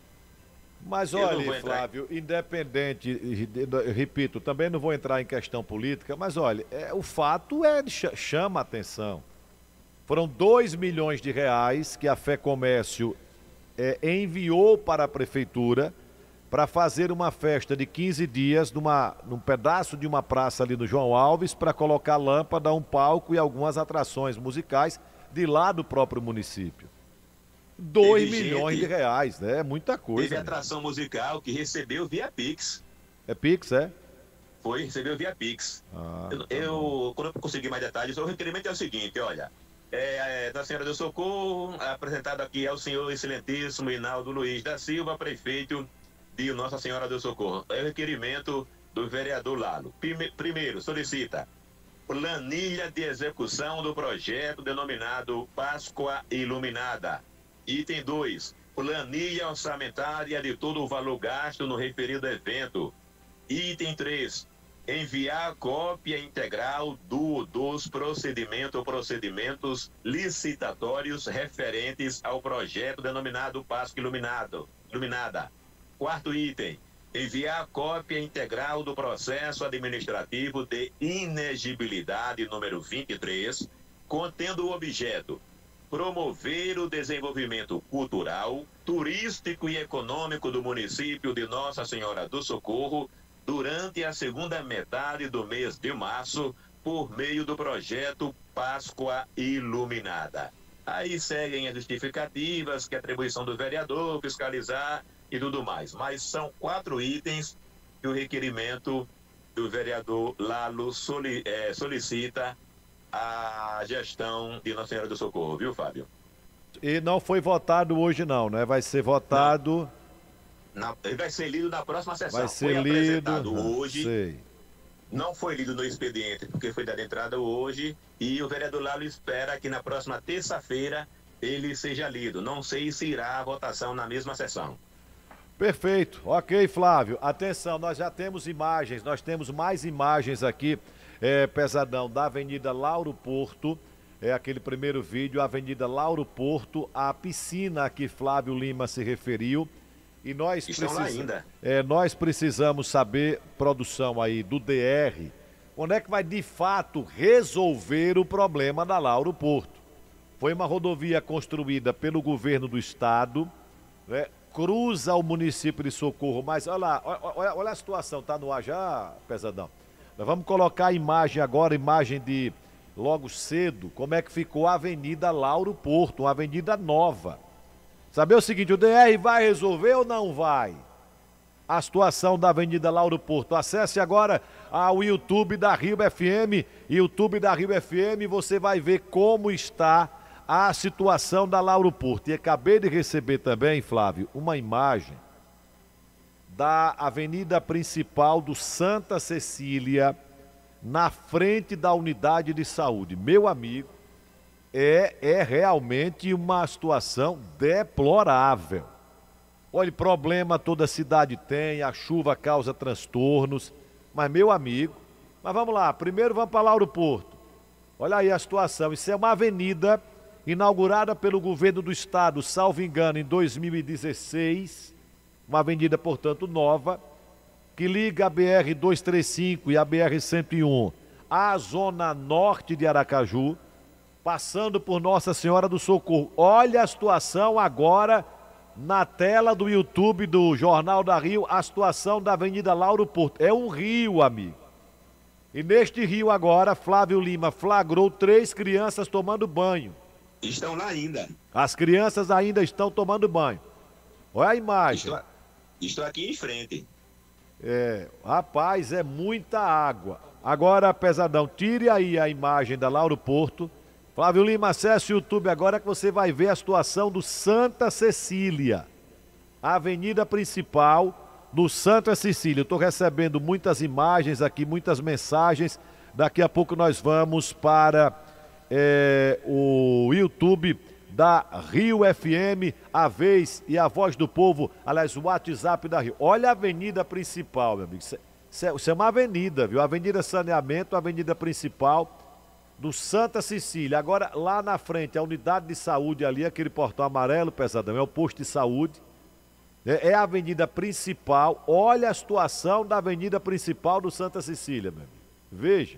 Mas Eu não olha, vou entrar- Flávio, independente, eu repito, também não vou entrar em questão política, mas olha, é, o fato é, ch- chama a atenção. Foram dois milhões de reais que a Fé Comércio é, enviou para a prefeitura para fazer uma festa de quinze dias numa, num pedaço de uma praça ali no João Alves, para colocar lâmpada, um palco e algumas atrações musicais de lá do próprio município. Dois Teve milhões gente- de reais, né? É muita coisa. Teve né? atração musical que recebeu via Pix. É Pix, é? Foi, recebeu via Pix. Ah, eu, tá eu- quando eu conseguir mais detalhes, o requerimento é o seguinte, olha. É, é, da Senhora do Socorro, apresentado aqui ao senhor excelentíssimo Hinaldo Luiz da Silva, prefeito de Nossa Senhora do Socorro. É o requerimento do vereador Lalo. Prime- Primeiro, solicita planilha de execução do projeto denominado Páscoa Iluminada. Item dois, planilha orçamentária de todo o valor gasto no referido evento. Item três, enviar cópia integral do, dos procedimentos ou procedimentos licitatórios referentes ao projeto denominado Páscoa Iluminado, Iluminada. Quarto item, enviar cópia integral do processo administrativo de inegibilidade número vinte e três, contendo o objeto promover o desenvolvimento cultural, turístico e econômico do município de Nossa Senhora do Socorro durante a segunda metade do mês de março, por meio do projeto Páscoa Iluminada. Aí seguem as justificativas, que é atribuição do vereador, fiscalizar e tudo mais. Mas são quatro itens que o requerimento do vereador Lalo soli, é, solicita a gestão de Nossa Senhora do Socorro, viu, Fábio? E não foi votado hoje não, né? Vai ser votado... Na, ele vai ser lido na próxima sessão. Vai ser foi lido. apresentado Ah, hoje. sei. Não foi lido no expediente, porque foi dada entrada hoje. E o vereador Lalo espera que na próxima terça-feira ele seja lido. Não sei se irá a votação na mesma sessão. Perfeito. Ok, Flávio. Atenção, nós já temos imagens, nós temos mais imagens aqui, é, Pesadão, da Avenida Lauro Porto. É aquele primeiro vídeo, Avenida Lauro Porto, a piscina a que Flávio Lima se referiu. E nós, Estão lá precis... ainda. é, nós precisamos saber, produção aí do D R, onde é que vai de fato resolver o problema da Lauro Porto. Foi uma rodovia construída pelo governo do estado, né? Cruza o município de Socorro, mas olha lá, olha, olha a situação, tá no ar já, Pesadão? Nós vamos colocar a imagem agora, imagem de logo cedo, como é que ficou a Avenida Lauro Porto, uma avenida nova. Saber o seguinte, o D R vai resolver ou não vai? A situação da Avenida Lauro Porto. Acesse agora ao YouTube da Rio F M, YouTube da Rio F M, você vai ver como está a situação da Lauro Porto. E acabei de receber também, Flávio, uma imagem da avenida principal do Santa Cecília, na frente da unidade de saúde. Meu amigo, é, é realmente uma situação deplorável. Olha, problema toda a cidade tem, a chuva causa transtornos, mas meu amigo, mas vamos lá, primeiro vamos para Lauro Porto. Olha aí a situação, isso é uma avenida inaugurada pelo governo do estado, salvo engano, em dois mil e dezesseis, uma avenida, portanto, nova, que liga a B R duzentos e trinta e cinco e a B R cento e um à zona norte de Aracaju, passando por Nossa Senhora do Socorro. Olha a situação agora na tela do YouTube do Jornal da Rio, a situação da Avenida Lauro Porto. É um rio, amigo. E neste rio agora, Flávio Lima flagrou três crianças tomando banho. Estão lá ainda. As crianças ainda estão tomando banho. Olha a imagem. Estou, estou aqui em frente. É, rapaz, é muita água. Agora, Pesadão, tire aí a imagem da Lauro Porto. Flávio Lima, acesse o YouTube agora que você vai ver a situação do Santa Cecília. A avenida principal do Santa Cecília. Eu estou recebendo muitas imagens aqui, muitas mensagens. Daqui a pouco nós vamos para é, o YouTube da Rio F M, a Vez e a Voz do Povo, aliás, o WhatsApp da Rio. Olha a avenida principal, meu amigo. Isso é uma avenida, viu? Avenida Saneamento, avenida principal do Santa Cecília. Agora, lá na frente, a unidade de saúde ali, aquele portão amarelo, Pesadão, é o posto de saúde. É, é a avenida principal. Olha a situação da avenida principal do Santa Cecília, meu amigo. Veja.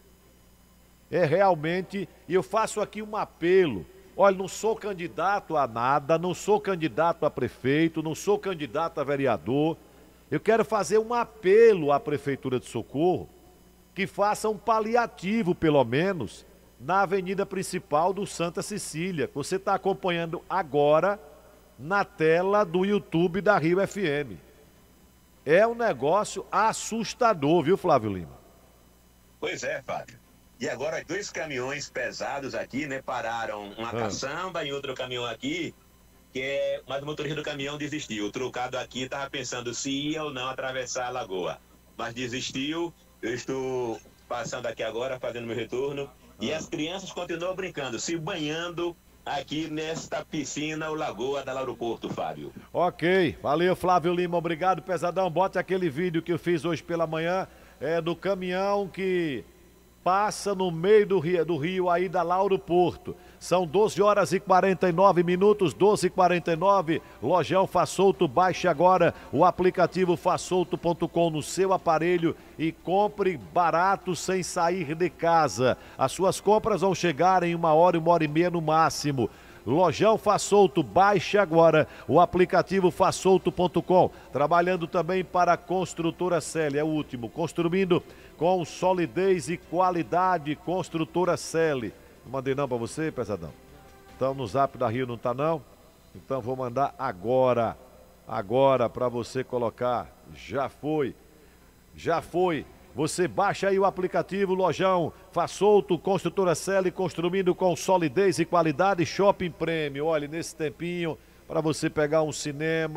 É realmente, e eu faço aqui um apelo. Olha, não sou candidato a nada, não sou candidato a prefeito, não sou candidato a vereador. Eu quero fazer um apelo à Prefeitura de Socorro, que faça um paliativo, pelo menos, na avenida principal do Santa Cecília. Você está acompanhando agora na tela do YouTube da Rio F M. É um negócio assustador, viu, Flávio Lima? Pois é, Fábio. E agora dois caminhões pesados aqui, né, pararam uma Ah. caçamba e outro caminhão aqui, que é, mas o motorista do caminhão desistiu. O trocado aqui estava pensando se ia ou não atravessar a lagoa, mas desistiu. Eu estou passando aqui agora, fazendo meu retorno, e as crianças continuam brincando, se banhando aqui nesta piscina, o Lagoa da Lauro Porto, Fábio. Ok, valeu, Flávio Lima, obrigado, Pesadão. Bote aquele vídeo que eu fiz hoje pela manhã, é do caminhão que passa no meio do rio, do rio aí da Lauro Porto. São doze horas e quarenta e nove minutos, doze e quarenta e nove. Lojão Fasolto, baixe agora o aplicativo fasolto ponto com no seu aparelho e compre barato sem sair de casa. As suas compras vão chegar em uma hora, uma hora e meia no máximo. Lojão Fasolto, baixe agora o aplicativo fasolto ponto com. Trabalhando também para a Construtora Celi, é o último. Construindo com solidez e qualidade, Construtora Celi. Não mandei não pra você, Pesadão? Então no zap da Rio não tá não? Então vou mandar agora. Agora pra você colocar. Já foi. Já foi. Você baixa aí o aplicativo Lojão Fasolto, Construtora Celi, construindo com solidez e qualidade, Shopping Prêmio. Olha, nesse tempinho, para você pegar um cinema,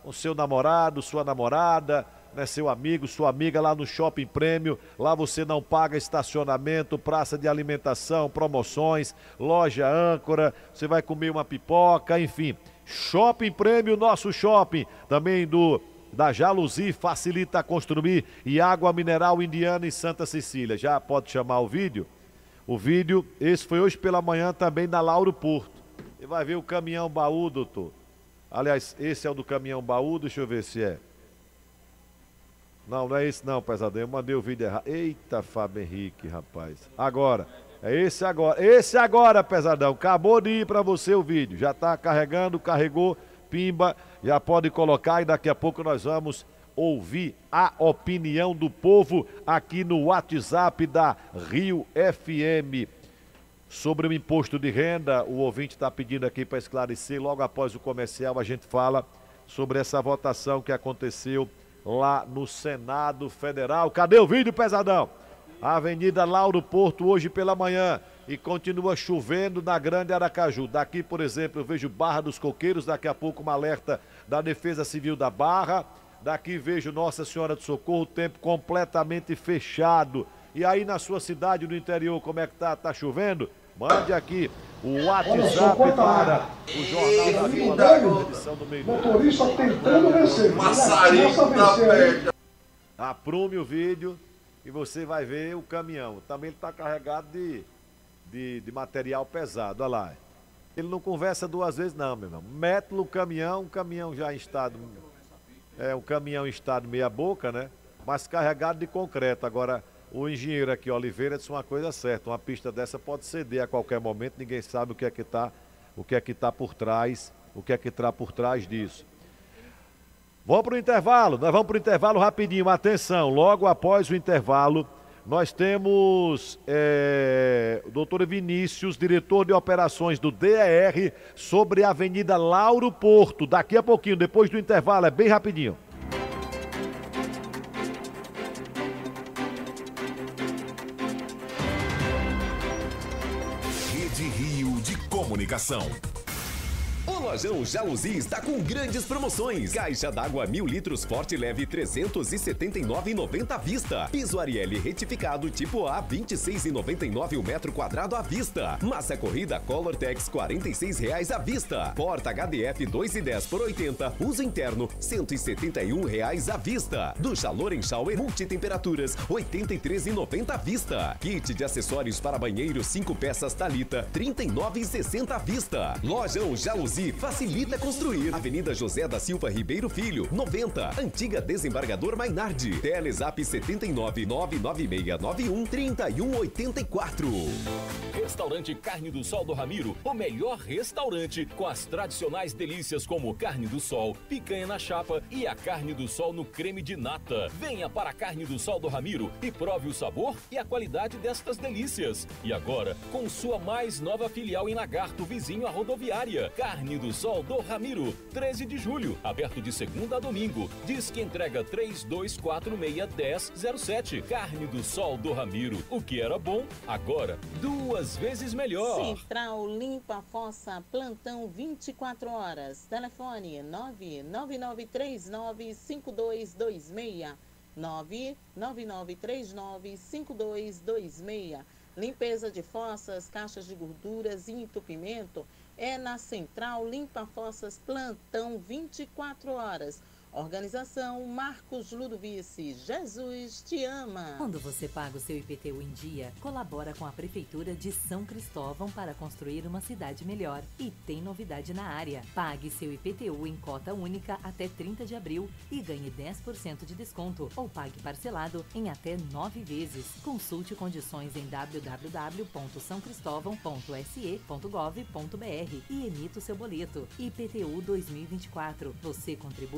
com seu namorado, sua namorada, né, seu amigo, sua amiga lá no Shopping Prêmio. Lá você não paga estacionamento, praça de alimentação, promoções, loja âncora, você vai comer uma pipoca, enfim. Shopping Prêmio, nosso shopping, também do da Jaluzi, facilita construir, e água mineral Indiana em Santa Cecília. Já pode chamar o vídeo? O vídeo, esse foi hoje pela manhã também na Lauro Porto. Você vai ver o caminhão baú, doutor. Aliás, esse é o do caminhão baú, deixa eu ver se é. Não, não é esse não, pesadelo. Eu mandei o vídeo errado. Eita, Fábio Henrique, rapaz. Agora, é esse agora. Esse agora, pesadão. Acabou de ir para você o vídeo. Já tá carregando, carregou, pimba. Já pode colocar e daqui a pouco nós vamos ouvir a opinião do povo aqui no WhatsApp da Rio F M. Sobre o imposto de renda, o ouvinte está pedindo aqui para esclarecer. Logo após o comercial, a gente fala sobre essa votação que aconteceu lá no Senado Federal. Cadê o vídeo, pesadão? A Avenida Lauro Porto, hoje pela manhã, e continua chovendo na Grande Aracaju. Daqui, por exemplo, eu vejo Barra dos Coqueiros, daqui a pouco uma alerta da Defesa Civil da Barra. Daqui vejo Nossa Senhora do Socorro, tempo completamente fechado. E aí na sua cidade, no interior, como é que tá? Tá chovendo? Mande aqui o WhatsApp para o Jornal da Vila da edição do meio. Motorista tentando vencer. Maçarico da perna. Aprume o vídeo e você vai ver o caminhão. Também ele está carregado de, de, de material pesado. Olha lá. Ele não conversa duas vezes não, meu irmão. Mete no caminhão, um caminhão já em estado... É um caminhão em estado meia boca, né? Mas carregado de concreto. Agora... O engenheiro aqui, Oliveira, disse uma coisa certa, uma pista dessa pode ceder a qualquer momento, ninguém sabe o que é que está, o que é que está por trás, o que é que está por trás disso. Vamos para o intervalo, nós vamos para o intervalo rapidinho, atenção, logo após o intervalo, nós temos é, o doutor Vinícius, diretor de operações do D E R, sobre a Avenida Lauro Porto, daqui a pouquinho, depois do intervalo, é bem rapidinho. Comunicação. O Lojão Jaluzi está com grandes promoções. Caixa d'água mil litros Forte Leve trezentos e setenta e nove reais e noventa centavos à vista. Piso Ariel retificado tipo A vinte e seis reais e noventa e nove centavos o metro quadrado à vista. Massa corrida Colortex quarenta e seis reais à vista. Porta H D F dois e dez por oitenta. Uso interno cento e setenta e um reais à vista. Ducha Loren Shower multitemperaturas oitenta e três reais e noventa centavos à vista. Kit de acessórios para banheiro cinco peças Talita trinta e nove reais e sessenta centavos à vista. Lojão Jaluzi facilita construir. Avenida José da Silva Ribeiro Filho, noventa. Antiga Desembargador Mainardi. Telezap setenta e nove, nove nove seis nove um, três um oito quatro. Restaurante Carne do Sol do Ramiro, o melhor restaurante com as tradicionais delícias como carne do sol, picanha na chapa e a carne do sol no creme de nata. Venha para a Carne do Sol do Ramiro e prove o sabor e a qualidade destas delícias. E agora, com sua mais nova filial em Lagarto, vizinho à rodoviária. Carne do Sol do Ramiro, treze de julho, aberto de segunda a domingo. Diz que entrega três dois quatro seis, um zero zero sete. Carne do Sol do Ramiro, o que era bom, agora duas vezes melhor. Central Limpa Fossa, plantão vinte e quatro horas. Telefone nove nove nove três nove cinco dois dois seis. nove nove nove três nove cinco dois dois seis. Limpeza de fossas, caixas de gorduras e entupimento é na Central Limpa Fossas, plantão vinte e quatro horas. Organização Marcos Ludovice. Jesus te ama. Quando você paga o seu I P T U em dia, colabora com a Prefeitura de São Cristóvão para construir uma cidade melhor. E tem novidade na área. Pague seu I P T U em cota única até trinta de abril e ganhe dez por cento de desconto. Ou pague parcelado em até nove vezes. Consulte condições em w w w ponto são cristóvão ponto s e ponto gov ponto b r e emita o seu boleto. I P T U dois mil e vinte e quatro. Você contribui e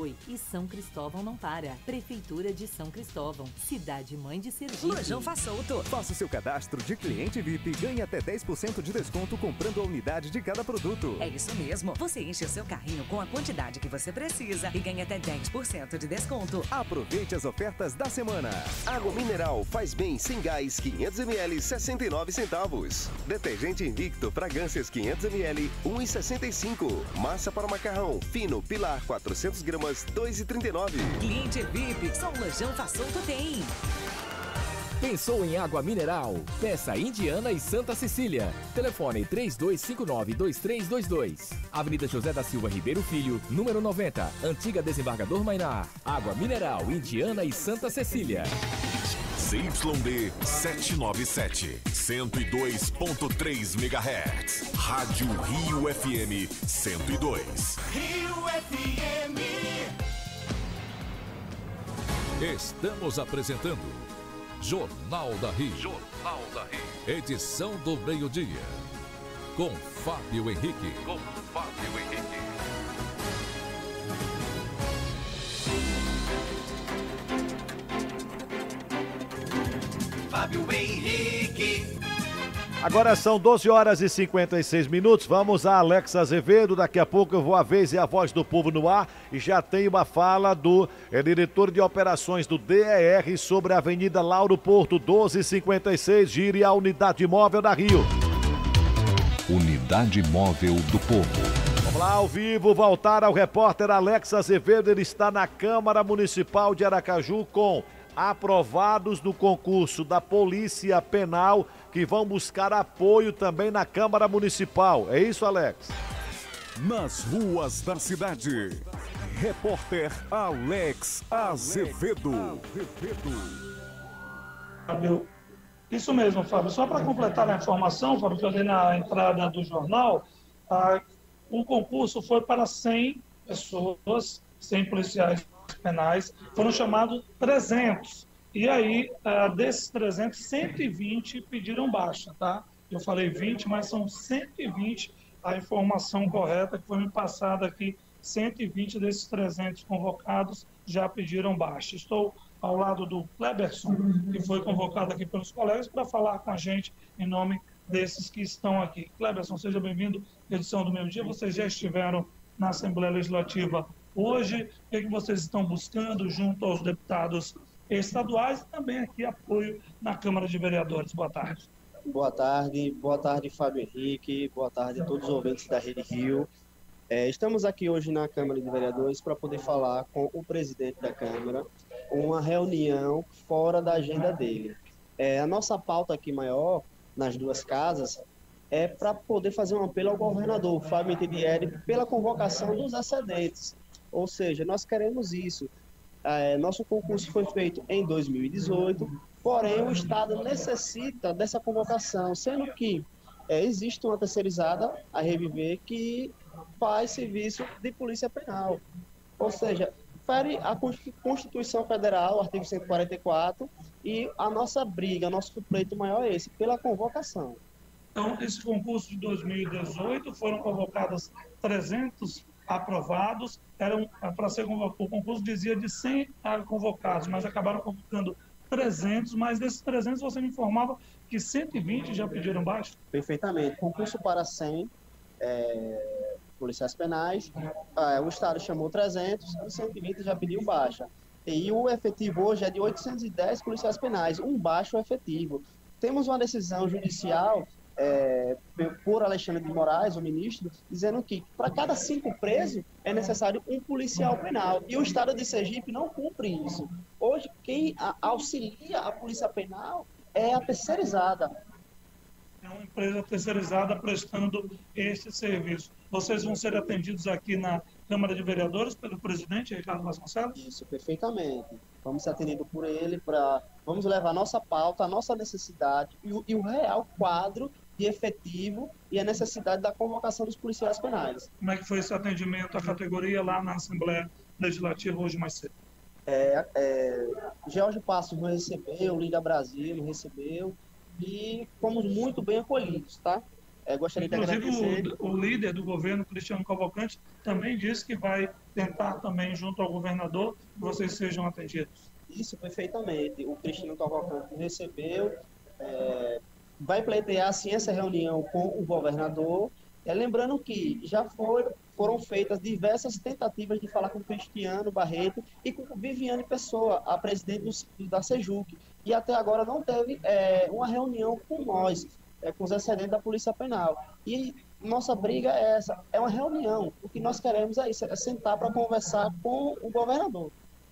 São Cristóvão não para. Prefeitura de São Cristóvão, cidade mãe de Sergipe. Lojão Façouto. Faça o seu cadastro de cliente V I P e ganhe até dez por cento de desconto comprando a unidade de cada produto. É isso mesmo. Você enche o seu carrinho com a quantidade que você precisa e ganha até dez por cento de desconto. Aproveite as ofertas da semana. Água mineral faz bem sem gás quinhentos mililitros, sessenta e nove centavos. Detergente Invicto Fragrâncias quinhentos mililitros, um real e sessenta e cinco. Massa para macarrão fino Pilar quatrocentas gramas, dois reais e trinta e nove. Cliente V I P, só o Lojão Façouto tem. Pensou em água mineral? Peça Indiana e Santa Cecília. Telefone três dois cinco nove, dois três dois dois. Avenida José da Silva Ribeiro Filho, número noventa. Antiga Desembargador Mainar. Água mineral Indiana e Santa Cecília. C Y D setecentos e noventa e sete, cento e dois ponto três megahertz. Rádio Rio F M cento e dois. Rio F M. Estamos apresentando Jornal da Rio. Jornal da Rio. Edição do meio-dia. Com Fábio Henrique. Com Fábio Henrique. Fábio Henrique. Agora são doze horas e cinquenta e seis minutos. Vamos a Alex Azevedo. Daqui a pouco eu vou a vez e a voz do povo no ar. E já tem uma fala do é, diretor de operações do D E R sobre a Avenida Lauro Porto, doze e cinquenta e seis. Gire a unidade móvel da Rio. Unidade móvel do povo. Vamos lá, ao vivo, voltar ao repórter Alex Azevedo. Ele está na Câmara Municipal de Aracaju com aprovados no concurso da Polícia Penal, que vão buscar apoio também na Câmara Municipal. É isso, Alex? Nas ruas da cidade. Repórter Alex Azevedo. Fábio, isso mesmo, Fábio. Só para completar a informação, Fábio, que eu dei na entrada do jornal, ah, o concurso foi para cem pessoas, cem policiais penais, foram chamados trezentos. E aí, uh, desses trezentos, cento e vinte pediram baixa, tá? Eu falei vinte, mas são cento e vinte a informação correta que foi me passada aqui. cento e vinte desses trezentos convocados já pediram baixa. Estou ao lado do Kleberson, que foi convocado aqui pelos colegas, para falar com a gente em nome desses que estão aqui. Kleberson, seja bem-vindo à edição do Meio Dia. Vocês já estiveram na Assembleia Legislativa hoje. O que, é que vocês estão buscando junto aos deputados estaduais e também aqui apoio na Câmara de Vereadores? Boa tarde. Boa tarde, boa tarde, Fábio Henrique, boa tarde a todos os ouvintes da Rede Rio. É, estamos aqui hoje na Câmara de Vereadores para poder falar com o presidente da Câmara, uma reunião fora da agenda dele. É, a nossa pauta aqui maior, nas duas casas, é para poder fazer um apelo ao governador Fábio Mitidieri pela convocação dos excedentes. Ou seja, nós queremos isso. É, nosso concurso foi feito em dois mil e dezoito, porém o Estado necessita dessa convocação, sendo que é, existe uma terceirizada, a Reviver, que faz serviço de polícia penal. Ou seja, fere a Constituição Federal, artigo cento e quarenta e quatro, e a nossa briga, nosso pleito maior é esse, pela convocação. Então, esse concurso de dois mil e dezoito foram convocados trezentos aprovados, eram para ser convocado, o concurso dizia de cem convocados, mas acabaram convocando trezentos, mas desses trezentos você me informava que cento e vinte já pediram baixa? Perfeitamente, concurso para cem é, policiais penais, é, o Estado chamou trezentos e cento e vinte já pediu baixa. E o efetivo hoje é de oitocentos e dez policiais penais, um baixo efetivo. Temos uma decisão judicial É, por Alexandre de Moraes, o ministro, dizendo que para cada cinco presos é necessário um policial penal. E o Estado de Sergipe não cumpre isso. Hoje, quem a, auxilia a polícia penal é a terceirizada. É uma empresa terceirizada prestando este serviço. Vocês vão ser atendidos aqui na Câmara de Vereadores pelo presidente Ricardo Vasconcelos? Isso, perfeitamente. Vamos ser atendidos por ele, pra, vamos levar a nossa pauta, a nossa necessidade e o, e o real quadro de efetivo e a necessidade da convocação dos policiais penais. Como é que foi esse atendimento à categoria lá na Assembleia Legislativa hoje mais cedo? É, é, George Passos nos recebeu, Liga Brasil nos recebeu e fomos muito bem acolhidos, tá? É, gostaria Inclusive, de agradecer. O, o líder do governo, Cristiano Cavalcante, também disse que vai tentar também, junto ao governador, que vocês sejam atendidos. Isso, perfeitamente. O Cristiano Cavalcante recebeu, é, vai pleitear, sim, essa reunião com o governador. É, lembrando que já foi, foram feitas diversas tentativas de falar com o Cristiano Barreto e com Viviane Pessoa, a presidente do, da Sejuc. E até agora não teve é, uma reunião com nós, é, com os excedentes da Polícia Penal. E nossa briga é essa, é uma reunião. O que nós queremos é isso, é sentar para conversar com o governador.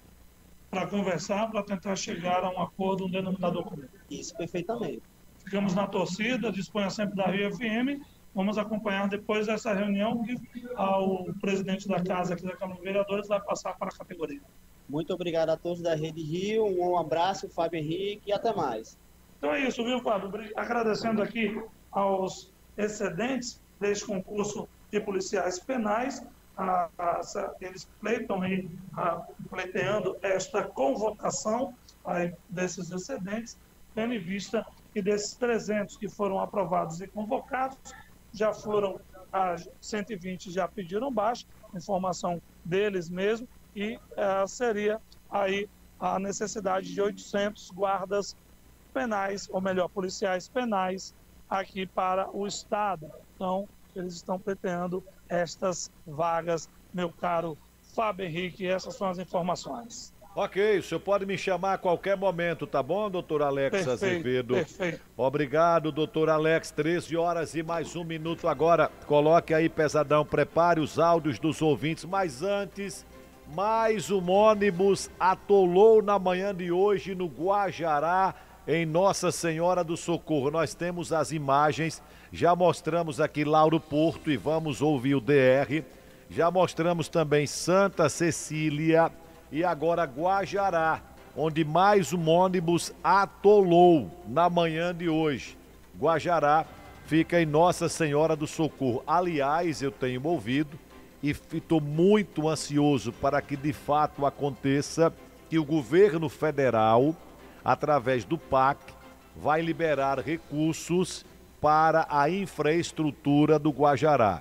Para conversar, para tentar chegar a um acordo, um denominador comum. Isso, perfeitamente. Ficamos na torcida, disponha sempre da Rio F M. Vamos acompanhar depois dessa reunião que o presidente da casa aqui da Câmara de Vereadores vai passar para a categoria. Muito obrigado a todos da Rede Rio, um abraço, Fábio Henrique, e até mais. Então é isso, viu, Fábio? Agradecendo aqui aos excedentes deste concurso de policiais penais, a, a, eles pleitam aí, a, pleiteando esta convocação aí, desses excedentes, tendo em vista que desses trezentos que foram aprovados e convocados, já foram, a cento e vinte já pediram baixa, informação deles mesmo, e uh, seria aí a necessidade de oitocentos guardas penais, ou melhor, policiais penais, aqui para o Estado. Então, eles estão pleiteando estas vagas, meu caro Fábio Henrique, essas são as informações. Ok, o senhor pode me chamar a qualquer momento, tá bom, doutor Alex Perfeito, Azevedo? Perfeito. Obrigado, doutor Alex. treze horas e mais um minuto agora. Coloque aí, pesadão, prepare os áudios dos ouvintes. Mas antes, mais um ônibus atolou na manhã de hoje no Guajará, em Nossa Senhora do Socorro. Nós temos as imagens, já mostramos aqui Lauro Porto e vamos ouvir o D R. Já mostramos também Santa Cecília. E agora Guajará, onde mais um ônibus atolou na manhã de hoje. Guajará fica em Nossa Senhora do Socorro. Aliás, eu tenho ouvido e estou muito ansioso para que de fato aconteça que o governo federal, através do P A C, vai liberar recursos para a infraestrutura do Guajará.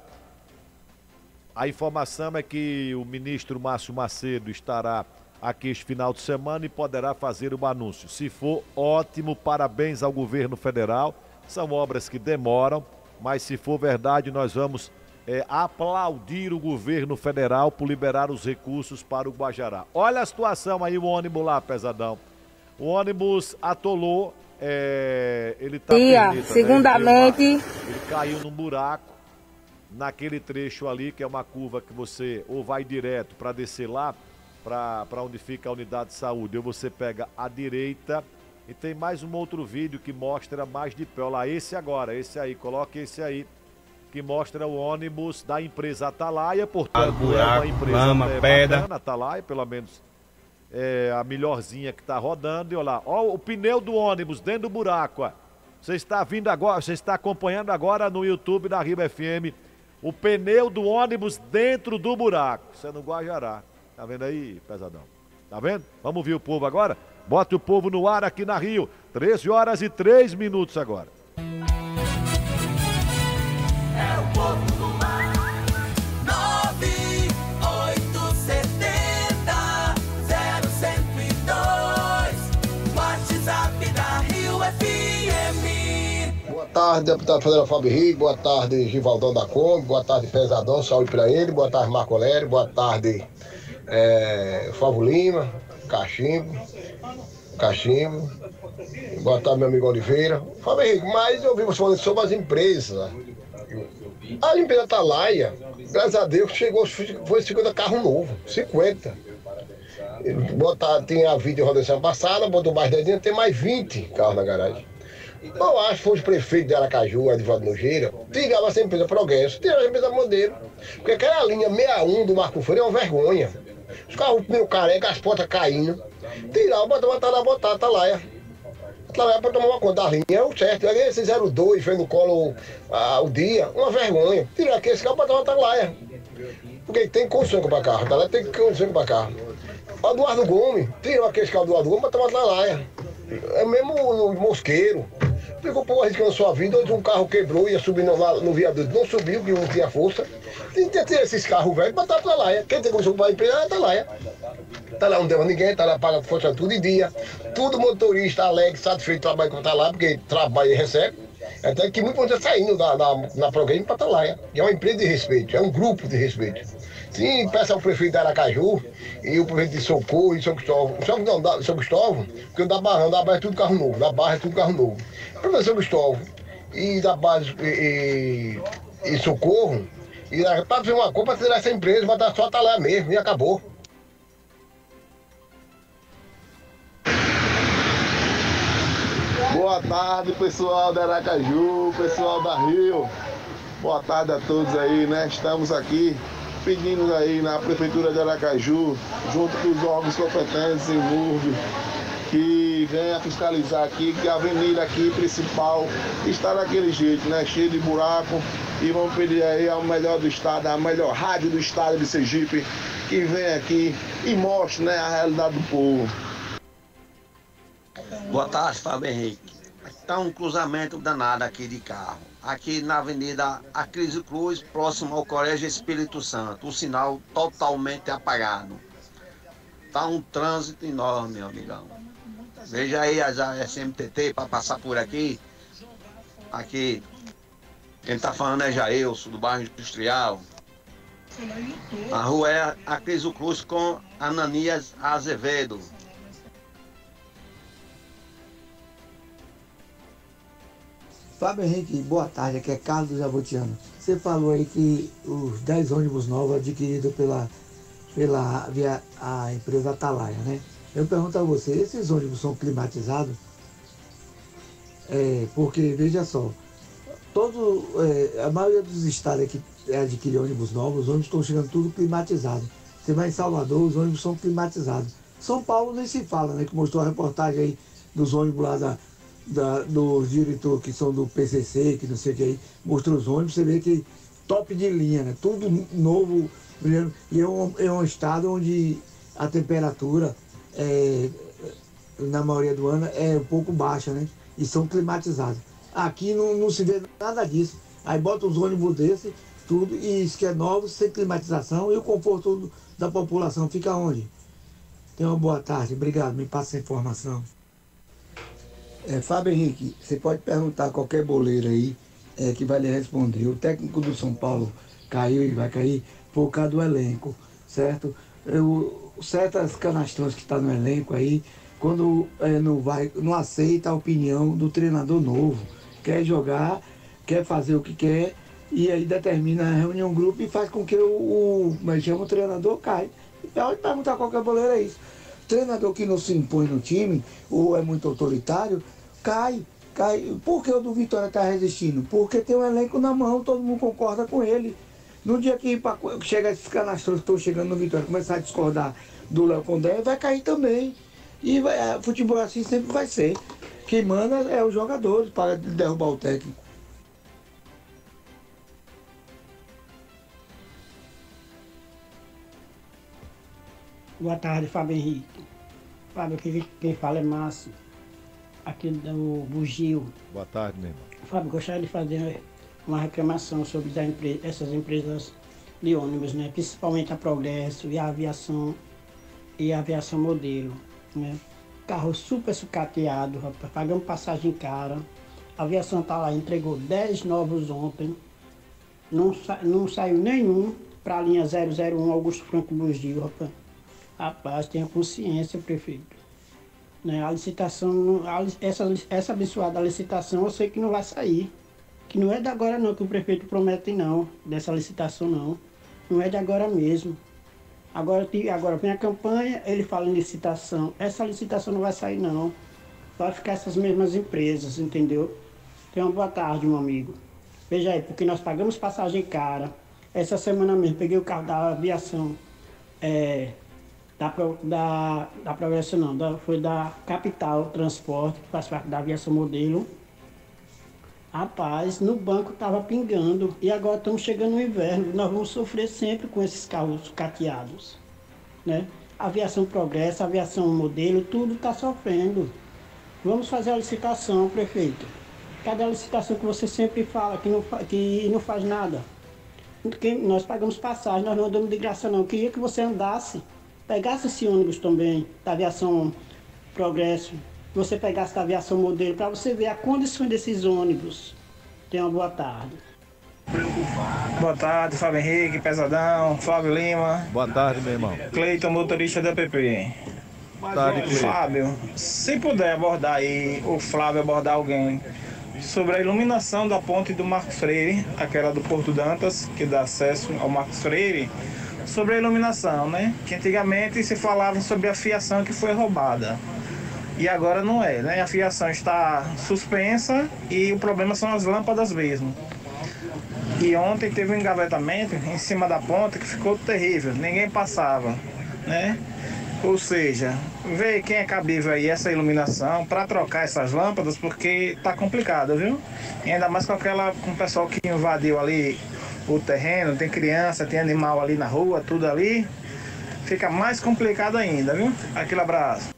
A informação é que o ministro Márcio Macedo estará aqui este final de semana e poderá fazer o anúncio. Se for, ótimo, parabéns ao governo federal. São obras que demoram, mas se for verdade, nós vamos é, aplaudir o governo federal por liberar os recursos para o Guajará. Olha a situação aí, o ônibus lá, pesadão. O ônibus atolou, é, ele tá Dia, perdido, segundamente... Né? Ele, ele caiu num buraco. Naquele trecho ali, que é uma curva que você ou vai direto para descer lá, para onde fica a unidade de saúde, ou você pega a direita, e tem mais um outro vídeo que mostra mais de pé. Olha lá, esse agora, esse aí, coloque esse aí, que mostra o ônibus da empresa Atalaia, portanto buraco, é uma empresa lama, é, pedra. Bacana, Atalaia, pelo menos é a melhorzinha que está rodando, e olha lá, ó o pneu do ônibus dentro do buraco, ó. Você está vindo agora, você está acompanhando agora no YouTube da Riba F M, o pneu do ônibus dentro do buraco. Isso é no Guajará. Tá vendo aí, pesadão? Tá vendo? Vamos ouvir o povo agora? Bota o povo no ar aqui na Rio. treze horas e três minutos agora. É o povo do mar. nove oito sete zero zero zero um dois. WhatsApp da Rio F M. Boa tarde, deputado federal Fábio Henrique, boa tarde, Givaldão da Kombi, boa tarde, Pesadão, saúde pra ele, boa tarde, Marco Lério, boa tarde, é, Fábio Lima, Cachimbo, Cachimbo, boa tarde, meu amigo Oliveira. Fábio Henrique, mas eu vi você falando sobre as empresas. A empresa Atalaia, graças a Deus, chegou, foi cinquenta carros novos, cinquenta. Botar, tinha a vídeo rodando semana passada, botou mais dez, tem mais vinte carros na garagem. Eu acho que foi o prefeito de Aracaju, Edivaldo Nogueira, tirava essa empresa Progresso, tirava a empresa Modelo. Porque aquela linha sessenta e um do Marco Freire é uma vergonha. Os carros meio careca, as portas caindo. Tirava, botava, botar lá, botar, Atalaia. Atalaia para tomar uma conta da linha, é o certo. Esse zero dois, fez no colo ah, o dia, uma vergonha. Tirava aqui esse carro, botava Atalaia. Porque tem condição de comprar carro, Atalaia tem condição de comprar carro. O Eduardo Gomes, tirou aquele carro do Eduardo Gomes, botava Atalaia. É mesmo o Mosqueiro. Ficou pouco arriscando a sua vida, onde um carro quebrou, ia subir no, lá no viaduto, não subiu, que não tinha força. Tem que ter esses carros velhos e botar pra lá. Quem tem começou para a empresa é Atalaia. Tá lá, não deu a ninguém, tá lá, paga força tudo em dia. Tudo motorista alegre, satisfeito de trabalhar com tá lá, porque trabalha e recebe. Até que muito está saindo da, da, na programa para Atalaia. E é uma empresa de respeito, é um grupo de respeito. Sim, peça ao prefeito de Aracaju e o prefeito de Socorro e São Cristóvão. Só que não, da, São Cristóvão, porque o da Barra, da Barra é tudo carro novo, da Barra é tudo carro novo. O prefeito São Cristóvão e da base e, e, e Socorro, e para fazer uma compra, tirar essa empresa, vai dar só Atalaia mesmo, e acabou. Boa tarde, pessoal da Aracaju, pessoal da Rio. Boa tarde a todos aí, né? Estamos aqui pedindo aí na Prefeitura de Aracaju, junto com os órgãos competentes em M U R B, que venha fiscalizar aqui, que a avenida aqui principal está daquele jeito, né? Cheio de buraco. E vamos pedir aí ao melhor do estado, a melhor rádio do estado de Sergipe, que venha aqui e mostre, né, a realidade do povo. Boa tarde, Fábio Henrique. Está um cruzamento danado aqui de carro. Aqui na Avenida Acrísio Cruz, próximo ao Colégio Espírito Santo. O sinal totalmente apagado. Está um trânsito enorme, meu amigão. Veja aí a S M T T para passar por aqui. Aqui, quem está falando é Jailson, do bairro Industrial. A rua é Acrísio Cruz com Ananias Azevedo. Fábio Henrique, boa tarde, aqui é Carlos do Jabotiano. Você falou aí que os dez ônibus novos adquiridos pela, pela via, a empresa Atalaia, né? Eu pergunto a você, esses ônibus são climatizados? É, porque, veja só, todo, é, a maioria dos estados que adquirem ônibus novos, os ônibus estão chegando tudo climatizado. Você vai em Salvador, os ônibus são climatizados. São Paulo nem se fala, né? Que mostrou a reportagem aí dos ônibus lá da... Da, dos diretores que são do P C C, que não sei o que aí, mostrou os ônibus, você vê que top de linha, né? Tudo novo, e é um, é um estado onde a temperatura, é, na maioria do ano, é um pouco baixa, né? E são climatizados. Aqui não, não se vê nada disso. Aí bota os ônibus desse, tudo, e isso que é novo, sem climatização, e o conforto da população fica onde? Tenha uma boa tarde, obrigado, me passa a informação. É, Fábio Henrique, você pode perguntar a qualquer boleiro aí é, que vai lhe responder. O técnico do São Paulo caiu e vai cair por causa do elenco, certo? Eu, certas canastrões que estão tá no elenco aí, quando é, não, vai, não aceita a opinião do treinador novo, quer jogar, quer fazer o que quer, e aí determina a reunião grupo e faz com que o, o, mas chama o treinador cai. Pode perguntar a qualquer boleiro é isso. Treinador que não se impõe no time, ou é muito autoritário, cai, cai. Por que o do Vitória está resistindo? Porque tem um elenco na mão, todo mundo concorda com ele. No dia que pra, chega esses canastrões que estão chegando no Vitória, começar a discordar do Léo Condé, vai cair também. E vai, é, futebol assim sempre vai ser. Quem manda é os jogadores para derrubar o técnico. Boa tarde, Fábio Henrique. Fábio, quem, quem fala é Márcio, aqui do Bugio. Boa tarde, meu irmão. Fábio, gostaria de fazer uma reclamação sobre da empre essas empresas de ônibus, né? Principalmente a Progresso e a Aviação e a Aviação Modelo, né? Carro super sucateado, rapaz, pagamos passagem cara. A Aviação tá lá, entregou dez novos ontem, não, sa não saiu nenhum para a linha zero zero um Augusto Franco Bugio, rapaz. Rapaz, tenha consciência, prefeito. Né? A licitação, a, essa, essa abençoada licitação, eu sei que não vai sair. Que não é de agora não, que o prefeito promete não, dessa licitação não. Não é de agora mesmo. Agora, agora vem a campanha, ele fala em licitação. Essa licitação não vai sair não. Vai ficar essas mesmas empresas, entendeu? Tenha uma boa tarde, meu amigo. Veja aí, porque nós pagamos passagem cara. Essa semana mesmo, peguei o carro da aviação. É... Da, da, da Progresso não, da, foi da Capital Transporte, que faz parte da Aviação Modelo. Rapaz, no banco estava pingando e agora estamos chegando no inverno. Nós vamos sofrer sempre com esses carros cateados, né? Aviação Progresso, Aviação Modelo, tudo está sofrendo. Vamos fazer a licitação, prefeito. Cadê a licitação que você sempre fala, que não, fa- que não faz nada? Que nós pagamos passagem, nós não andamos de graça não. Eu queria que você andasse, pegasse esse ônibus também, da aviação Progresso, que você pegasse da aviação Modelo, para você ver a condição desses ônibus. Tenha uma boa tarde. Boa tarde, Fábio Henrique, Pesadão, Flávio Lima. Boa tarde, meu irmão. Cleiton, motorista da P P. Boa tarde, Cleiton. Fábio, se puder abordar aí, o Flávio abordar alguém, sobre a iluminação da ponte do Marcos Freire, aquela do Porto Dantas, que dá acesso ao Marcos Freire, sobre a iluminação, né? Que antigamente se falava sobre a fiação que foi roubada. E agora não é, né? A fiação está suspensa e o problema são as lâmpadas mesmo. E ontem teve um engavetamento em cima da ponte que ficou terrível, ninguém passava, né? Ou seja, vê quem é cabível aí essa iluminação para trocar essas lâmpadas, porque tá complicado, viu? E ainda mais com aquela, com o pessoal que invadiu ali o terreno, tem criança, tem animal ali na rua, tudo ali, fica mais complicado ainda, viu? Aquele abraço.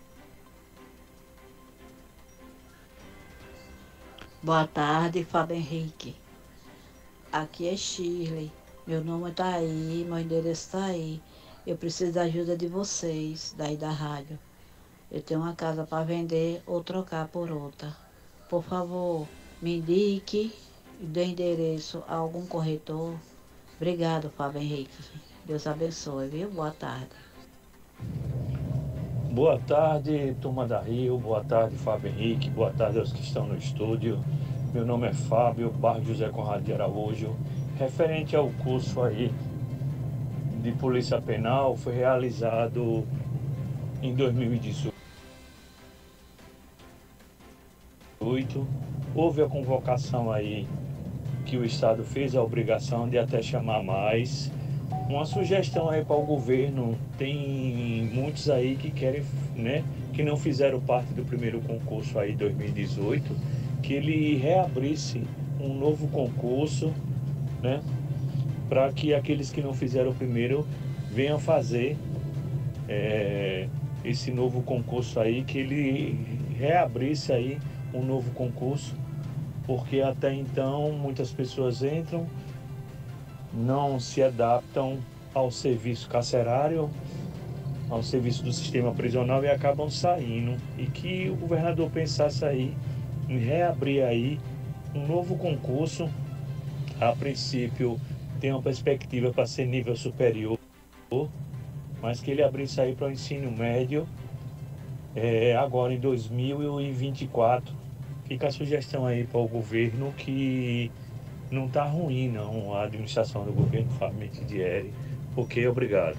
Boa tarde, Fábio Henrique. Aqui é Shirley. Meu nome tá aí, meu endereço tá aí. Eu preciso da ajuda de vocês, daí da rádio. Eu tenho uma casa para vender ou trocar por outra. Por favor, me indique e dê endereço a algum corretor. Obrigado, Fábio Henrique. Deus abençoe, viu? Boa tarde. Boa tarde, turma da Rio. Boa tarde, Fábio Henrique. Boa tarde aos que estão no estúdio. Meu nome é Fábio, bairro José Conrado de Araújo. Referente ao curso aí de Polícia Penal, foi realizado em dois mil e dezoito. Houve a convocação aí que o Estado fez a obrigação de até chamar mais. Uma sugestão aí para o governo, tem muitos aí que querem, né, que não fizeram parte do primeiro concurso aí dois mil e dezoito, que ele reabrisse um novo concurso, né, para que aqueles que não fizeram o primeiro venham fazer é, esse novo concurso aí, que ele reabrisse aí um novo concurso, porque até então muitas pessoas entram, não se adaptam ao serviço carcerário, ao serviço do sistema prisional e acabam saindo. E que o governador pensasse aí em reabrir aí um novo concurso. A princípio tem uma perspectiva para ser nível superior, mas que ele abrisse aí para o ensino médio é, agora em dois mil e vinte e quatro. Fica a sugestão aí para o governo, que não está ruim não a administração do governo Fábio Mitidieri. Ok, obrigado.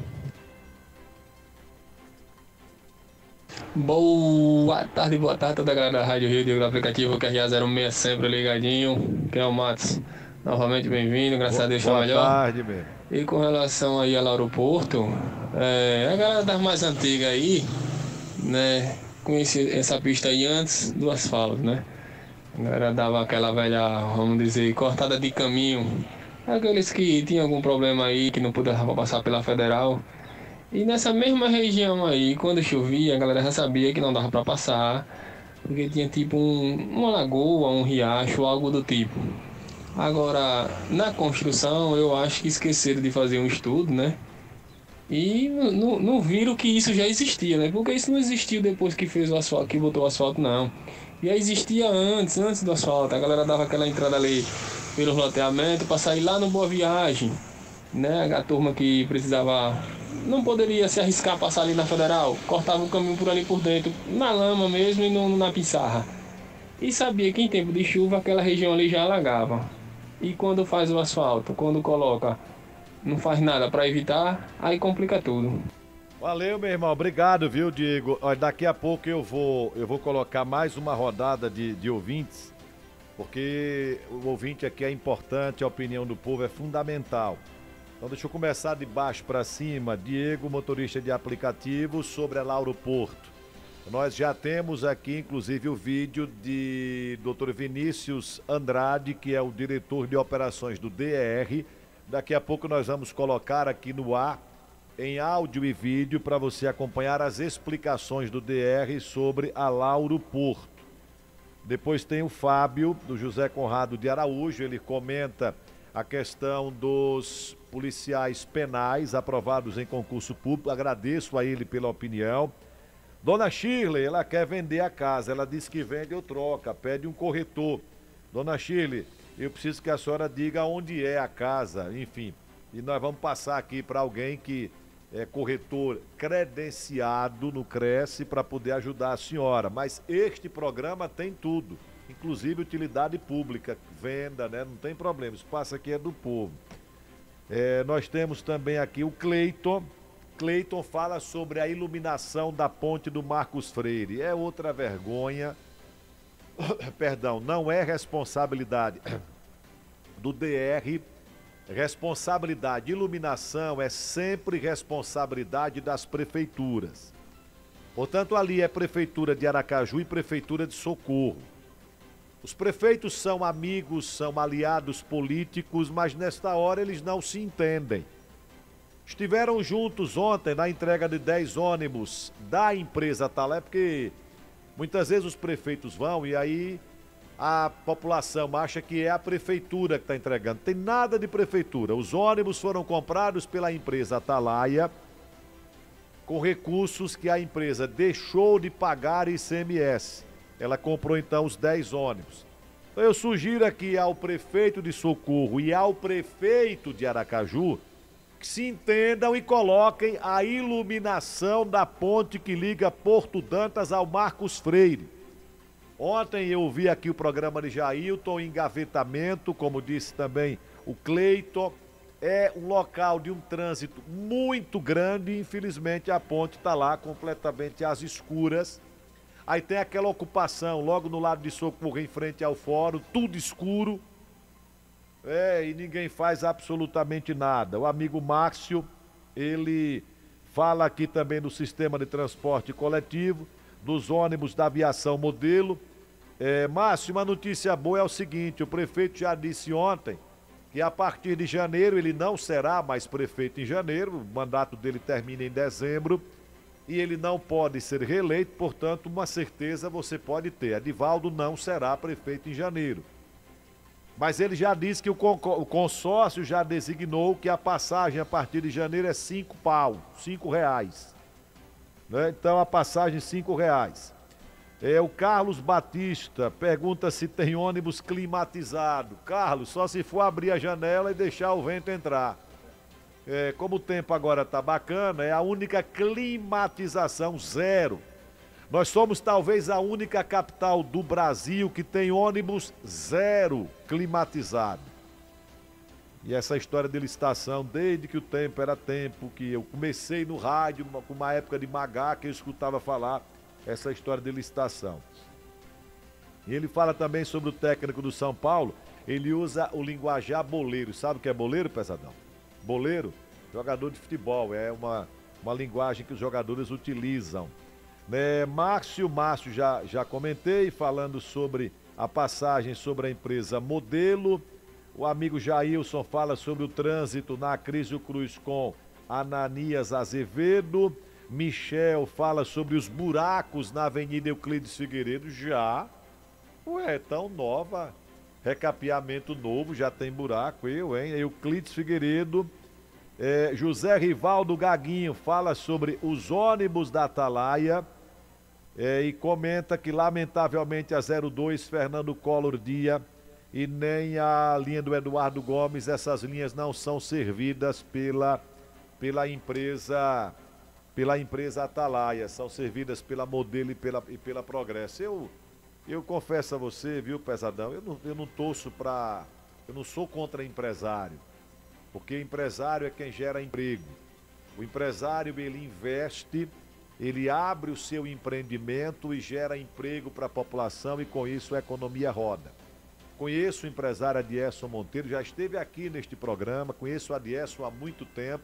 Boa tarde, boa tarde toda a galera da Rádio Rio, do aplicativo Q R A zero seis, sempre ligadinho. Que é o Matos, novamente bem-vindo, graças boa, a Deus está melhor. Boa tarde, meu. E com relação aí ao aeroporto, é, a galera das mais antigas aí, né, conheci essa pista aí antes do asfalto, né? A galera dava aquela velha, vamos dizer, cortada de caminho. Aqueles que tinham algum problema aí, que não puderam passar pela Federal. E nessa mesma região aí, quando chovia, a galera já sabia que não dava para passar, porque tinha tipo um, uma lagoa, um riacho, algo do tipo. Agora, na construção, eu acho que esqueceram de fazer um estudo, né? E não, não viram que isso já existia, né? Porque isso não existiu depois que fez o asfalto, que botou o asfalto, não. Já existia antes, antes do asfalto. A galera dava aquela entrada ali pelo loteamento para sair lá no Boa Viagem, né? A turma que precisava, não poderia se arriscar a passar ali na Federal, cortava o caminho por ali por dentro, na lama mesmo e no, na pissarra. E sabia que em tempo de chuva aquela região ali já alagava. E quando faz o asfalto, quando coloca, não faz nada para evitar, aí complica tudo. Valeu, meu irmão. Obrigado, viu, Diego? Olha, daqui a pouco eu vou, eu vou colocar mais uma rodada de, de ouvintes, porque o ouvinte aqui é importante, a opinião do povo é fundamental. Então deixa eu começar de baixo para cima. Diego, motorista de aplicativo, sobre a Lauro Porto. Nós já temos aqui, inclusive, o vídeo de doutor Vinícius Andrade, que é o diretor de operações do D E R. Daqui a pouco nós vamos colocar aqui no ar, em áudio e vídeo, para você acompanhar as explicações do D E R sobre a Lauro Porto. Depois tem o Fábio, do José Conrado de Araújo, ele comenta a questão dos policiais penais aprovados em concurso público. Agradeço a ele pela opinião. Dona Shirley, ela quer vender a casa, ela disse que vende ou troca, pede um corretor. Dona Shirley, eu preciso que a senhora diga onde é a casa, enfim. E nós vamos passar aqui para alguém que é corretor credenciado no Cresce para poder ajudar a senhora. Mas este programa tem tudo, inclusive utilidade pública, venda, né? Não tem problema, o espaço aqui é do povo. É, nós temos também aqui o Cleiton. Cleiton fala sobre a iluminação da ponte do Marcos Freire. É outra vergonha. Perdão, não é responsabilidade do D R. Responsabilidade de iluminação é sempre responsabilidade das prefeituras. Portanto, ali é Prefeitura de Aracaju e Prefeitura de Socorro. Os prefeitos são amigos, são aliados políticos, mas nesta hora eles não se entendem. Estiveram juntos ontem na entrega de dez ônibus da empresa Talé, porque muitas vezes os prefeitos vão e aí a população acha que é a prefeitura que está entregando. Tem nada de prefeitura. Os ônibus foram comprados pela empresa Atalaia com recursos que a empresa deixou de pagar I C M S. Ela comprou então os dez ônibus. Então eu sugiro aqui ao prefeito de Socorro e ao prefeito de Aracaju que se entendam e coloquem a iluminação da ponte que liga Porto Dantas ao Marcos Freire. Ontem eu vi aqui o programa de Jailton, engavetamento, como disse também o Cleiton. É um local de um trânsito muito grande e infelizmente a ponte está lá completamente às escuras. Aí tem aquela ocupação logo no lado de Socorro, em frente ao fórum, tudo escuro. É, e ninguém faz absolutamente nada. O amigo Márcio, ele fala aqui também do sistema de transporte coletivo, dos ônibus da aviação modelo. É, Márcio, uma notícia boa é o seguinte, o prefeito já disse ontem que a partir de janeiro ele não será mais prefeito em janeiro, o mandato dele termina em dezembro e ele não pode ser reeleito, portanto, uma certeza você pode ter, Edivaldo não será prefeito em janeiro. Mas ele já disse que o consórcio já designou que a passagem a partir de janeiro é cinco pau, cinco reais. Né? Então a passagem cinco reais. É, o Carlos Batista pergunta se tem ônibus climatizado. Carlos, só se for abrir a janela e deixar o vento entrar. É, como o tempo agora tá bacana, é a única climatização, zero. Nós somos talvez a única capital do Brasil que tem ônibus zero climatizado. E essa história de licitação, desde que o tempo era tempo, que eu comecei no rádio, com uma época de Magá, que eu escutava falar essa história de licitação. E ele fala também sobre o técnico do São Paulo, ele usa o linguajar boleiro. Sabe o que é boleiro, Pesadão? Boleiro, jogador de futebol, é uma, uma linguagem que os jogadores utilizam. Né, Márcio, Márcio já, já comentei, falando sobre a passagem sobre a empresa Modelo. O amigo Jailson fala sobre o trânsito na Acrísio Cruz com Ananias Azevedo. Michel fala sobre os buracos na Avenida Euclides Figueiredo. Já? Ué, tão nova. Recapeamento novo, já tem buraco, eu, hein? Euclides Figueiredo. É, José Rivaldo Gaguinho fala sobre os ônibus da Atalaia. É, e comenta que, lamentavelmente, a zero dois Fernando Collor Dia e nem a linha do Eduardo Gomes, essas linhas não são servidas pela, pela empresa pela empresa Atalaia, são servidas pela Modelo e pela, e pela Progresso. Eu, eu confesso a você, viu, Pesadão, eu não, eu não torço para... Eu não sou contra empresário, porque empresário é quem gera emprego. O empresário, ele investe... Ele abre o seu empreendimento e gera emprego para a população e com isso a economia roda. Conheço o empresário Adierson Monteiro, já esteve aqui neste programa, conheço o Adierson há muito tempo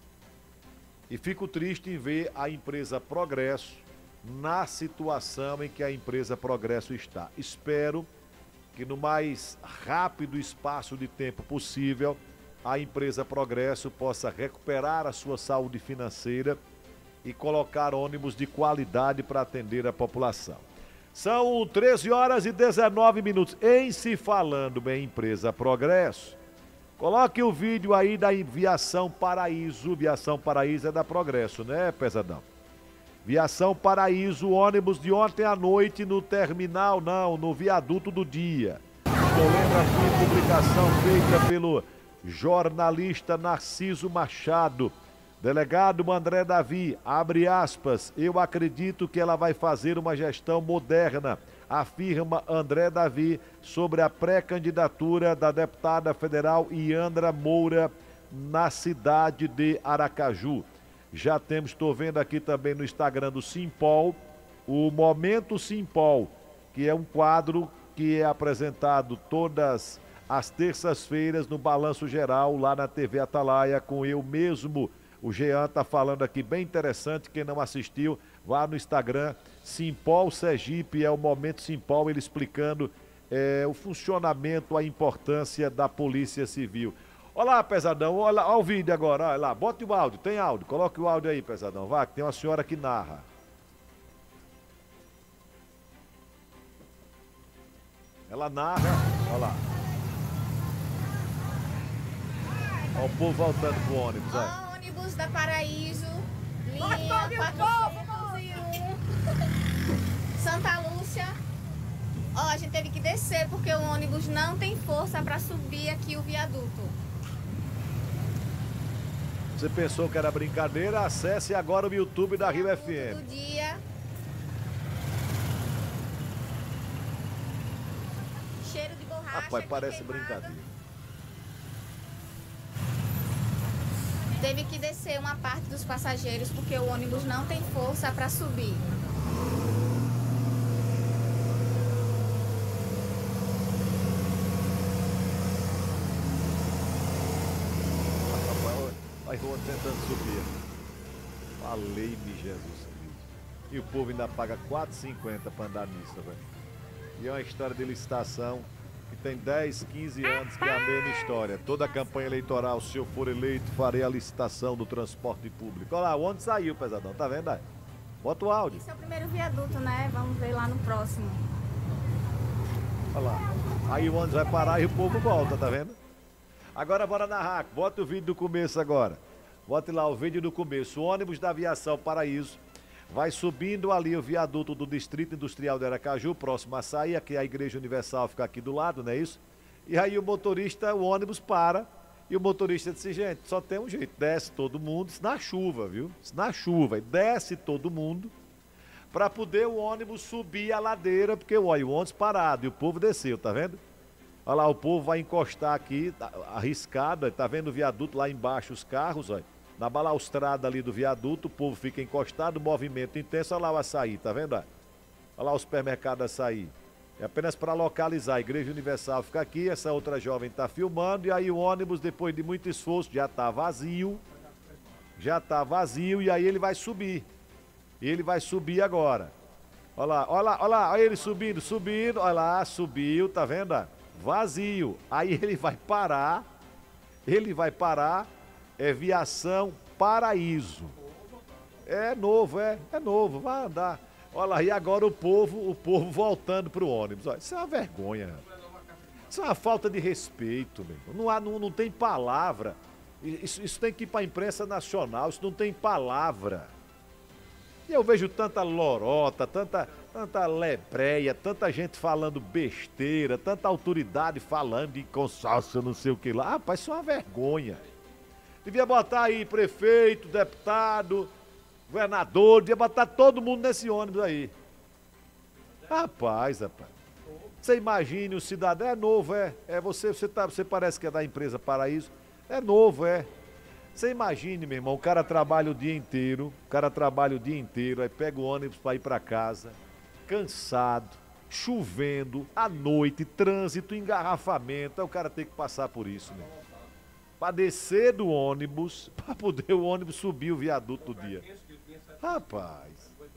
e fico triste em ver a empresa Progresso na situação em que a empresa Progresso está. Espero que no mais rápido espaço de tempo possível a empresa Progresso possa recuperar a sua saúde financeira e colocar ônibus de qualidade para atender a população. São treze horas e dezenove minutos. Em se falando em Empresa Progresso, coloque o vídeo aí da Viação Paraíso. Viação Paraíso é da Progresso, né, Pesadão? Viação Paraíso, ônibus de ontem à noite no terminal, não, no viaduto do dia. Estou lendo aqui publicação feita pelo jornalista Narciso Machado. Delegado André Davi, abre aspas, eu acredito que ela vai fazer uma gestão moderna, afirma André Davi sobre a pré-candidatura da deputada federal Iandra Moura na cidade de Aracaju. Já temos, estou vendo aqui também no Instagram do Simpol, o Momento Simpol, que é um quadro que é apresentado todas as terças-feiras no Balanço Geral, lá na T V Atalaia, com eu mesmo. O Jean tá falando aqui, bem interessante, quem não assistiu, vá no Instagram, Simpol Sergipe, é o Momento Simpol, ele explicando é, o funcionamento, a importância da Polícia Civil. Olha lá, Pesadão, olha, olha o vídeo agora, olha lá, bota o áudio, tem áudio, coloque o áudio aí, Pesadão, vá, que tem uma senhora que narra. Ela narra, olha lá. Olha o povo voltando pro ônibus, olha. Ônibus da Paraíso, linha quatrocentos e um, Santa Lúcia. Ó, a gente teve que descer porque o ônibus não tem força para subir aqui o viaduto. Você pensou que era brincadeira? Acesse agora o YouTube da Rio F M. Do dia. Cheiro de borracha. Rapaz, parece brincadeira. Teve que descer uma parte dos passageiros porque o ônibus não tem força para subir. Vai tentando subir. Falei-me, Jesus Cristo. E o povo ainda paga quatro reais e cinquenta centavos para andar nisso, velho. E é uma história de licitação que tem dez, quinze anos que é a mesma história. Toda a campanha eleitoral, se eu for eleito, farei a licitação do transporte público. Olha lá, o ônibus saiu, Pesadão, tá vendo aí? Bota o áudio. Esse é o primeiro viaduto, né? Vamos ver lá no próximo. Olha lá. Aí o ônibus vai parar e o povo volta, tá vendo? Agora bora narrar. Bota o vídeo do começo agora. Bote lá o vídeo do começo. O ônibus da Viação Paraíso vai subindo ali o viaduto do Distrito Industrial de Aracaju, próximo a sair, que a Igreja Universal fica aqui do lado, não é isso? E aí o motorista, o ônibus para, e o motorista disse, gente, só tem um jeito, desce todo mundo, isso na chuva, viu? Isso na chuva, e desce todo mundo, para poder o ônibus subir a ladeira, porque olha, o ônibus parado, e o povo desceu, tá vendo? Olha lá, o povo vai encostar aqui, arriscado, tá vendo o viaduto lá embaixo, os carros, olha. Na balaustrada ali do viaduto, o povo fica encostado, movimento intenso, olha lá o açaí, tá vendo? Olha lá o supermercado açaí. É apenas para localizar, a Igreja Universal fica aqui, essa outra jovem tá filmando, e aí o ônibus, depois de muito esforço, já tá vazio, já tá vazio, e aí ele vai subir. Ele vai subir agora. Olha lá, olha lá, olha lá, olha ele subindo, subindo, olha lá, subiu, tá vendo? Vazio. Aí ele vai parar, ele vai parar, é Viação Paraíso. É novo, é, é novo, vai andar. Olha lá, e agora o povo, o povo voltando pro ônibus. Olha, isso é uma vergonha. Isso é uma falta de respeito, meu irmão. Não, há, não, não tem palavra. Isso, isso tem que ir para a imprensa nacional, isso não tem palavra. E eu vejo tanta lorota, tanta, tanta lebreia, tanta gente falando besteira, tanta autoridade falando de consórcio, não sei o que lá. Rapaz, isso é uma vergonha. Devia botar aí prefeito, deputado, governador, devia botar todo mundo nesse ônibus aí. Rapaz, rapaz. Você imagine o cidadão, é novo, é. É você, você, tá, você parece que é da empresa Paraíso. É novo, é. Você imagine, meu irmão, o cara trabalha o dia inteiro, o cara trabalha o dia inteiro, aí pega o ônibus para ir para casa, cansado, chovendo, à noite, trânsito, engarrafamento, aí o cara tem que passar por isso, meu irmão. Para descer do ônibus, para poder o ônibus subir o viaduto do dia. Rapaz.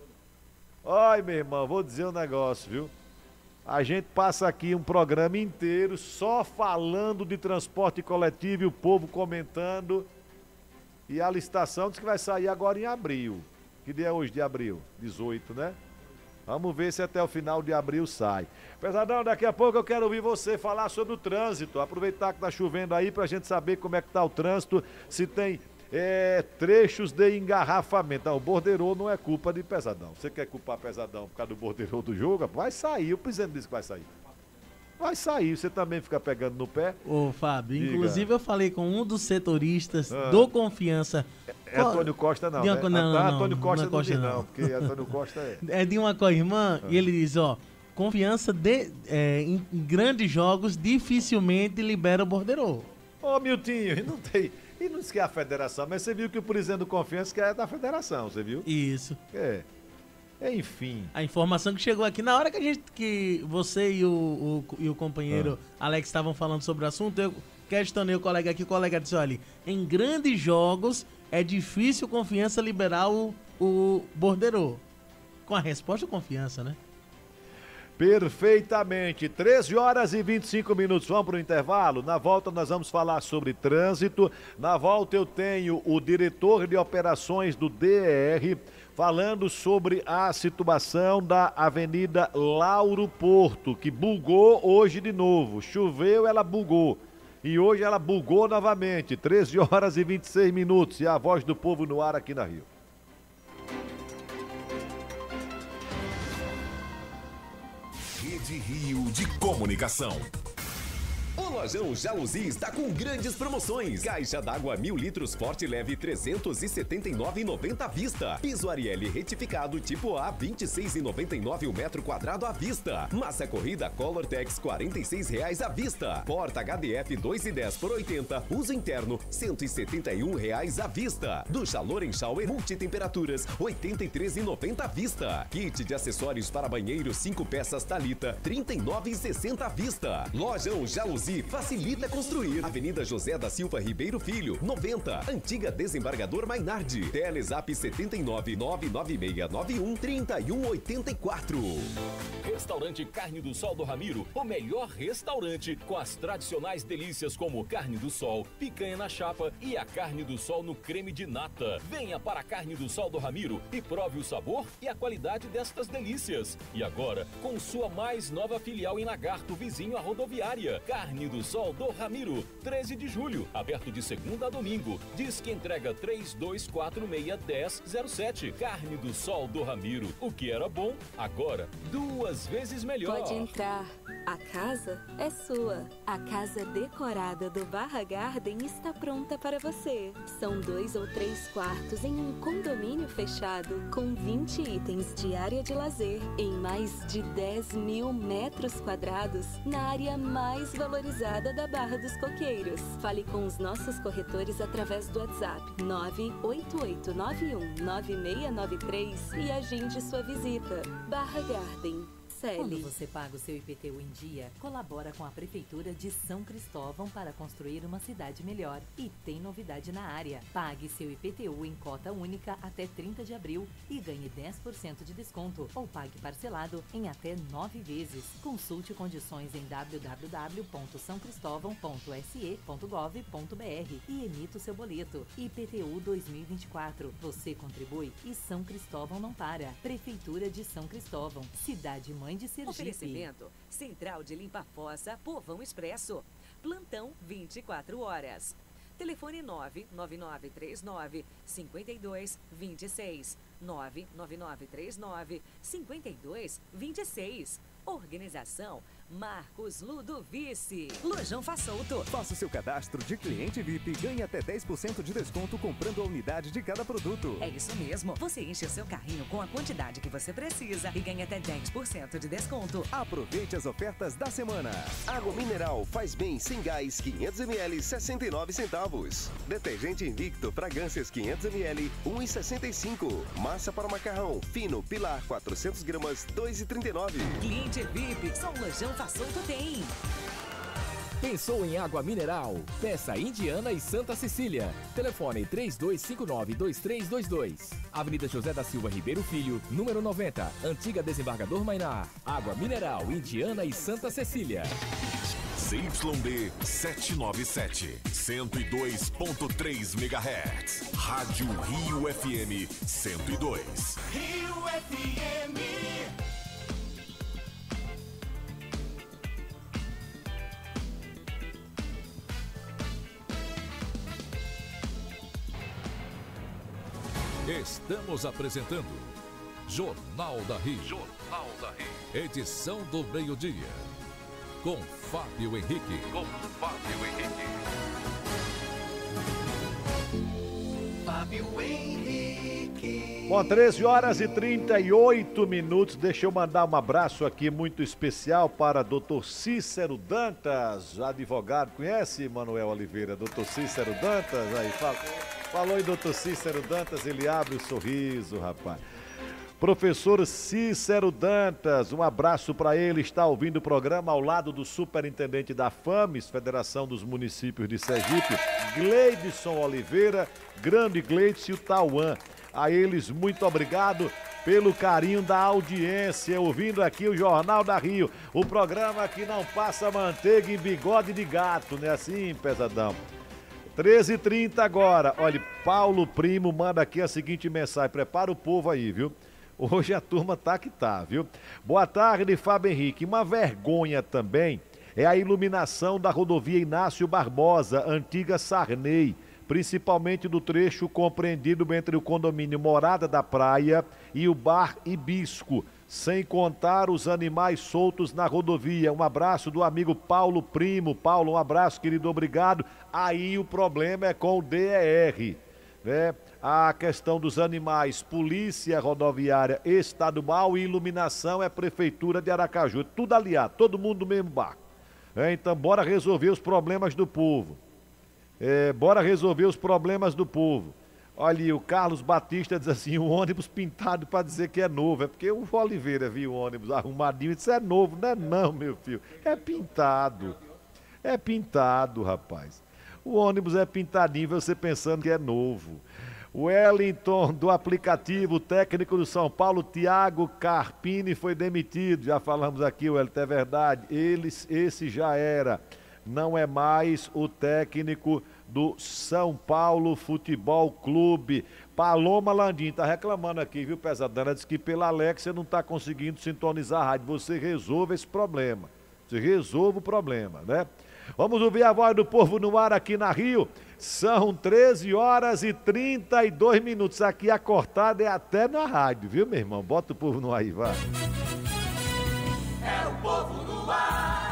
Ai, meu irmão, vou dizer um negócio, viu? A gente passa aqui um programa inteiro só falando de transporte coletivo e o povo comentando. E a licitação diz que vai sair agora em abril. Que dia é hoje de abril? dezoito, né? Vamos ver se até o final de abril sai. Pesadão, daqui a pouco eu quero ouvir você falar sobre o trânsito. Aproveitar que tá chovendo aí pra gente saber como é que tá o trânsito, se tem é, trechos de engarrafamento. Não, o borderô não é culpa de Pesadão. Você quer culpar Pesadão por causa do borderô do jogo? Vai sair, o presidente disse que vai sair. Vai sair, você também fica pegando no pé. Ô, Fábio, Diga. inclusive eu falei com um dos setoristas Ah. do Confiança. É Antônio Costa não, De uma né? co- não, não, não, Antônio Costa não é não, Costa, diz não, não. porque Antônio Costa é... É de uma co-irmã Ah. e ele diz, ó, Confiança de, é, em grandes jogos dificilmente libera o borderô. Ô, Miltinho, e não tem... E não diz que é a federação, mas você viu que o presidente do Confiança que é da federação, você viu? Isso. É. Enfim. A informação que chegou aqui, na hora que a gente, que você e o, o, e o companheiro Ah. Alex estavam falando sobre o assunto, eu questionei o colega aqui, o colega disse, olha, em grandes jogos é difícil Confiança liberar o, o borderô. Com a resposta, Confiança, né? Perfeitamente. treze horas e vinte e cinco minutos. Vamos para o intervalo? Na volta nós vamos falar sobre trânsito. Na volta eu tenho o diretor de operações do D E R falando sobre a situação da Avenida Lauro Porto, que bugou hoje de novo. Choveu, ela bugou. E hoje ela bugou novamente. treze horas e vinte e seis minutos. E a voz do povo no ar aqui na Rio. Rede Rio de Comunicação. O Lojão Jaluzi está com grandes promoções. Caixa d'água mil litros Forte Leve trezentos e setenta e nove reais e noventa centavos à vista. Piso Ariel retificado tipo A vinte e seis reais e noventa e nove centavos o metro quadrado à vista. Massa corrida Colortex quarenta e seis reais à vista. Porta H D F dois e dez por oitenta. Uso interno cento e setenta e um reais à vista. Ducha Loren Shower multitemperaturas oitenta e três reais e noventa centavos à vista. Kit de acessórios para banheiro cinco peças Talita trinta e nove reais e sessenta centavos à vista. Lojão Jaluzi facilita construir. Avenida José da Silva Ribeiro Filho, noventa. Antiga Desembargador Mainardi. Telezap setenta e nove, nove nove seis nove um, três um oito quatro. Restaurante Carne do Sol do Ramiro, o melhor restaurante com as tradicionais delícias como carne do sol, picanha na chapa e a carne do sol no creme de nata. Venha para a Carne do Sol do Ramiro e prove o sabor e a qualidade destas delícias. E agora, com sua mais nova filial em Lagarto, vizinho à rodoviária. Carne do Sol do Ramiro, treze de julho, aberto de segunda a domingo. Diz que entrega três dois quatro seis, um zero zero sete. Carne do Sol do Ramiro. O que era bom, agora duas vezes melhor. Pode entrar. A casa é sua. A casa decorada do Barra Garden está pronta para você. São dois ou três quartos em um condomínio fechado com vinte itens de área de lazer em mais de dez mil metros quadrados na área mais valorizada da Barra dos Coqueiros. Fale com os nossos corretores através do WhatsApp nove oito oito nove um nove seis nove três e agende sua visita. Barra Garden. Quando você paga o seu I P T U em dia, colabora com a Prefeitura de São Cristóvão para construir uma cidade melhor. E tem novidade na área. Pague seu I P T U em cota única até trinta de abril e ganhe dez por cento de desconto. Ou pague parcelado em até nove vezes. Consulte condições em w w w ponto são cristóvão ponto s e ponto gov ponto b r e emita o seu boleto. I P T U dois mil e vinte e quatro. Você contribui e São Cristóvão não para. Prefeitura de São Cristóvão. Cidade mãe de Sergipe. Oferecimento Central de Limpa Fossa Povão Expresso. Plantão vinte e quatro horas. Telefone nove nove nove três nove, cinco dois dois seis. nove nove nove três nove, cinco dois dois seis. Organização Marcos Ludovici. Lojão Façouto. Faça o seu cadastro de cliente V I P e ganhe até dez por cento de desconto comprando a unidade de cada produto. É isso mesmo. Você enche o seu carrinho com a quantidade que você precisa e ganha até dez por cento de desconto. Aproveite as ofertas da semana. Água mineral faz bem sem gás quinhentos mililitros, sessenta e nove centavos. Detergente Invicto Fragrâncias quinhentos mililitros, um real e sessenta e cinco. Massa para macarrão fino Pilar quatrocentas gramas, dois reais e trinta e nove. Cliente V I P, só o Lojão Façouto tem. Pensou em água mineral? Peça Indiana e Santa Cecília. Telefone três dois cinco nove, dois três dois dois. Avenida José da Silva Ribeiro Filho, número noventa. Antiga Desembargador Mainar. Água mineral Indiana e Santa Cecília. C Y D setecentos e noventa e sete, cento e dois ponto três megahertz. Rádio Rio F M cento e dois. Rio F M. Estamos apresentando Jornal da Rio. Jornal da Rio. Edição do meio-dia. Com Fábio Henrique. Com Fábio Henrique. Fábio Henrique. Bom, treze horas e trinta e oito minutos. Deixa eu mandar um abraço aqui muito especial para doutor Cícero Dantas, advogado. Conhece, Manuel Oliveira? doutor Cícero Dantas? Aí, fala. Falou aí, doutor Cícero Dantas, ele abre o sorriso, rapaz. Professor Cícero Dantas, um abraço para ele, está ouvindo o programa ao lado do superintendente da FAMES, Federação dos Municípios de Sergipe, Gleidson Oliveira, grande Gleidson e o Tauã. A eles, muito obrigado pelo carinho da audiência, ouvindo aqui o Jornal da Rio, o programa que não passa manteiga em bigode de gato, não é assim, pesadão? treze e trinta agora, olha, Paulo Primo manda aqui a seguinte mensagem, prepara o povo aí, viu? Hoje a turma tá que tá, viu? Boa tarde, Fábio Henrique. Uma vergonha também é a iluminação da rodovia Inácio Barbosa, antiga Sarney, principalmente do trecho compreendido entre o condomínio Morada da Praia e o Bar Hibisco, sem contar os animais soltos na rodovia. Um abraço do amigo Paulo Primo. Paulo, um abraço, querido, obrigado. Aí o problema é com o D E R, né? A questão dos animais, Polícia Rodoviária Estadual e iluminação é Prefeitura de Aracaju. Tudo aliado, todo mundo do mesmo barco. É, então, bora resolver os problemas do povo. É, bora resolver os problemas do povo. Olha, o Carlos Batista diz assim, o ônibus pintado para dizer que é novo. É porque o Oliveira viu o ônibus arrumadinho e disse, é novo. Não é não, meu filho. É pintado. É pintado, rapaz. O ônibus é pintadinho, você pensando que é novo. O Wellington, do aplicativo, técnico do São Paulo, Thiago Carpini, foi demitido. Já falamos aqui, Wellington, é verdade. Ele, esse já era. Não é mais o técnico do São Paulo Futebol Clube. Paloma Landim tá reclamando aqui, viu, pesadana? Diz que pela Alexia não tá conseguindo sintonizar a rádio. Você resolva esse problema. Você resolva o problema, né? Vamos ouvir a voz do povo no ar aqui na Rio. São treze horas e trinta e dois minutos. Aqui a cortada é até na rádio, viu, meu irmão? Bota o povo no ar aí, vai. É o povo no ar.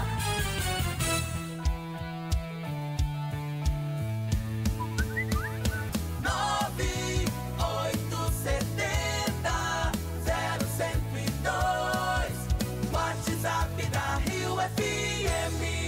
nove oito setenta zero cento e dois WhatsApp da Rio F M.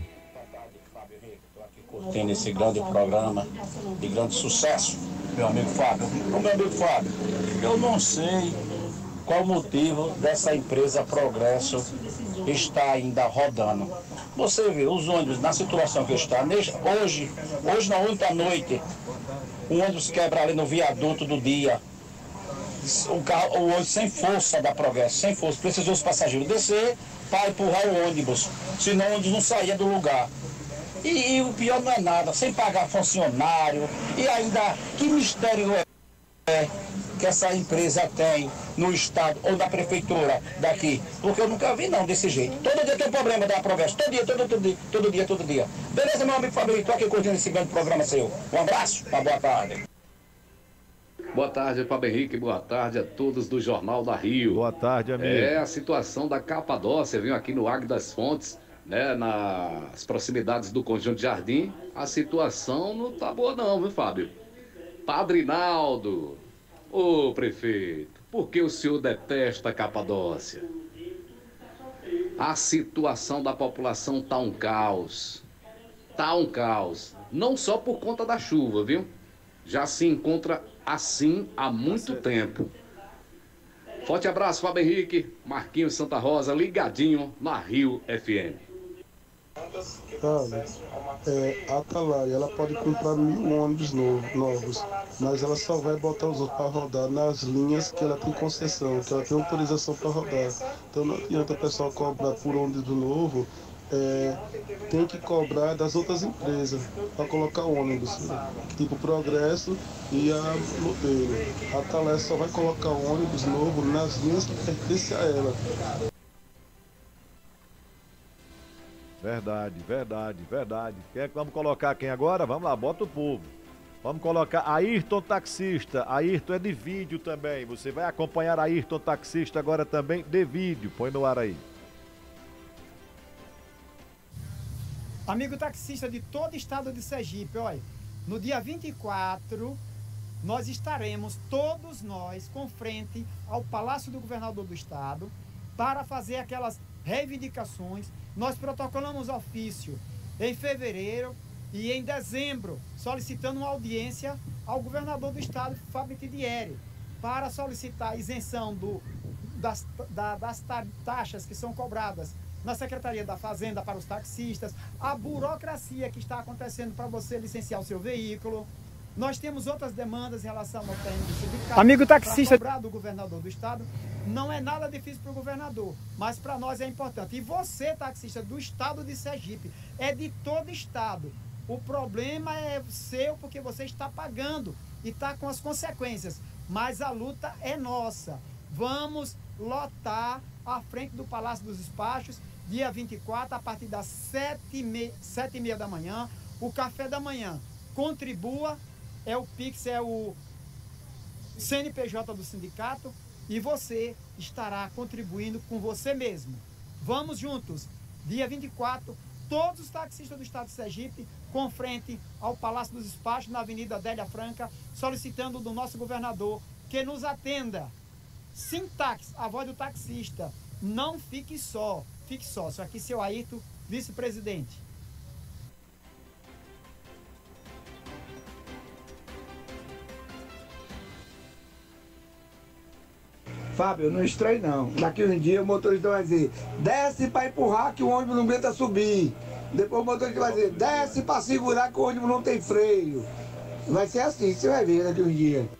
Curtindo esse grande programa de grande sucesso, meu amigo Fábio. Ô, meu amigo Fábio, eu não sei qual o motivo dessa empresa Progresso estar ainda rodando. Você vê os ônibus na situação que está, hoje, hoje na ontem à noite, o ônibus quebra ali no viaduto do dia. O, carro, o ônibus sem força da Progresso, sem força, precisou os passageiros descer para empurrar o ônibus, senão o ônibus não saía do lugar. E, e o pior não é nada, sem pagar funcionário, e ainda que mistério é que essa empresa tem no estado ou na prefeitura daqui, porque eu nunca vi não desse jeito. Todo dia tem um problema da Progresso, todo dia, todo, todo dia, todo dia, todo dia. Beleza, meu amigo Fabrício, estou aqui curtindo esse grande programa seu. Um abraço, uma boa tarde. Boa tarde, Fábio Henrique, boa tarde a todos do Jornal da Rio. Boa tarde, amigo. É a situação da Capadócia, viu, aqui no Águia das Fontes, né, nas proximidades do Conjunto Jardim, a situação não tá boa não, viu, Fábio? Padre Naldo, ô prefeito, por que o senhor detesta a Capadócia? A situação da população tá um caos, tá um caos, não só por conta da chuva, viu? Já se encontra assim há muito tempo. Forte abraço, Fábio Henrique, Marquinhos Santa Rosa, ligadinho na Rio F M. Sabe, é, a Atalaia, ela pode comprar mil ônibus novo, novos, mas ela só vai botar os outros para rodar nas linhas que ela tem concessão, que ela tem autorização para rodar. Então não adianta o pessoal cobrar por ônibus novo, é, tem que cobrar das outras empresas para colocar ônibus, né? Tipo Progresso e a Modelo. A Atalaia só vai colocar ônibus novo nas linhas que pertencem a ela. Verdade, verdade, verdade. Quer que vamos colocar quem agora? Vamos lá, bota o povo. Vamos colocar Ayrton Taxista. Ayrton é de vídeo também. Você vai acompanhar Ayrton Taxista agora também de vídeo. Põe no ar aí. Amigo taxista de todo o estado de Sergipe, olha, no dia vinte e quatro, nós estaremos, todos nós, com frente ao Palácio do Governador do Estado, para fazer aquelas reivindicações. Nós protocolamos ofício em fevereiro e em dezembro, solicitando uma audiência ao governador do estado, Fábio Mitidieri, para solicitar isenção do, das, da, das taxas que são cobradas na Secretaria da Fazenda para os taxistas, a burocracia que está acontecendo para você licenciar o seu veículo. Nós temos outras demandas em relação ao terreno do sindicato. Amigo taxista, para cobrar do governador do estado, não é nada difícil para o governador, mas para nós é importante. E você, taxista do estado de Sergipe, é de todo estado. O problema é seu porque você está pagando e está com as consequências. Mas a luta é nossa. Vamos lotar à frente do Palácio dos Despachos, dia vinte e quatro, a partir das sete e meia da manhã. O café da manhã. Contribua, é o Pix, é o C N P J do sindicato e você estará contribuindo com você mesmo. Vamos juntos, dia vinte e quatro, todos os taxistas do estado de Sergipe, com frente ao Palácio dos Despachos, na Avenida Adélia Franca, solicitando do nosso governador que nos atenda. Sintax, a voz do taxista. Não fique só, fique sócio. Aqui seu Ayrton, vice-presidente. Fábio, não estranhe não. Daqui um dia o motorista vai dizer, desce para empurrar que o ônibus não aguenta subir. Depois o motorista vai dizer, desce para segurar que o ônibus não tem freio. Vai ser assim, você vai ver daqui um dia.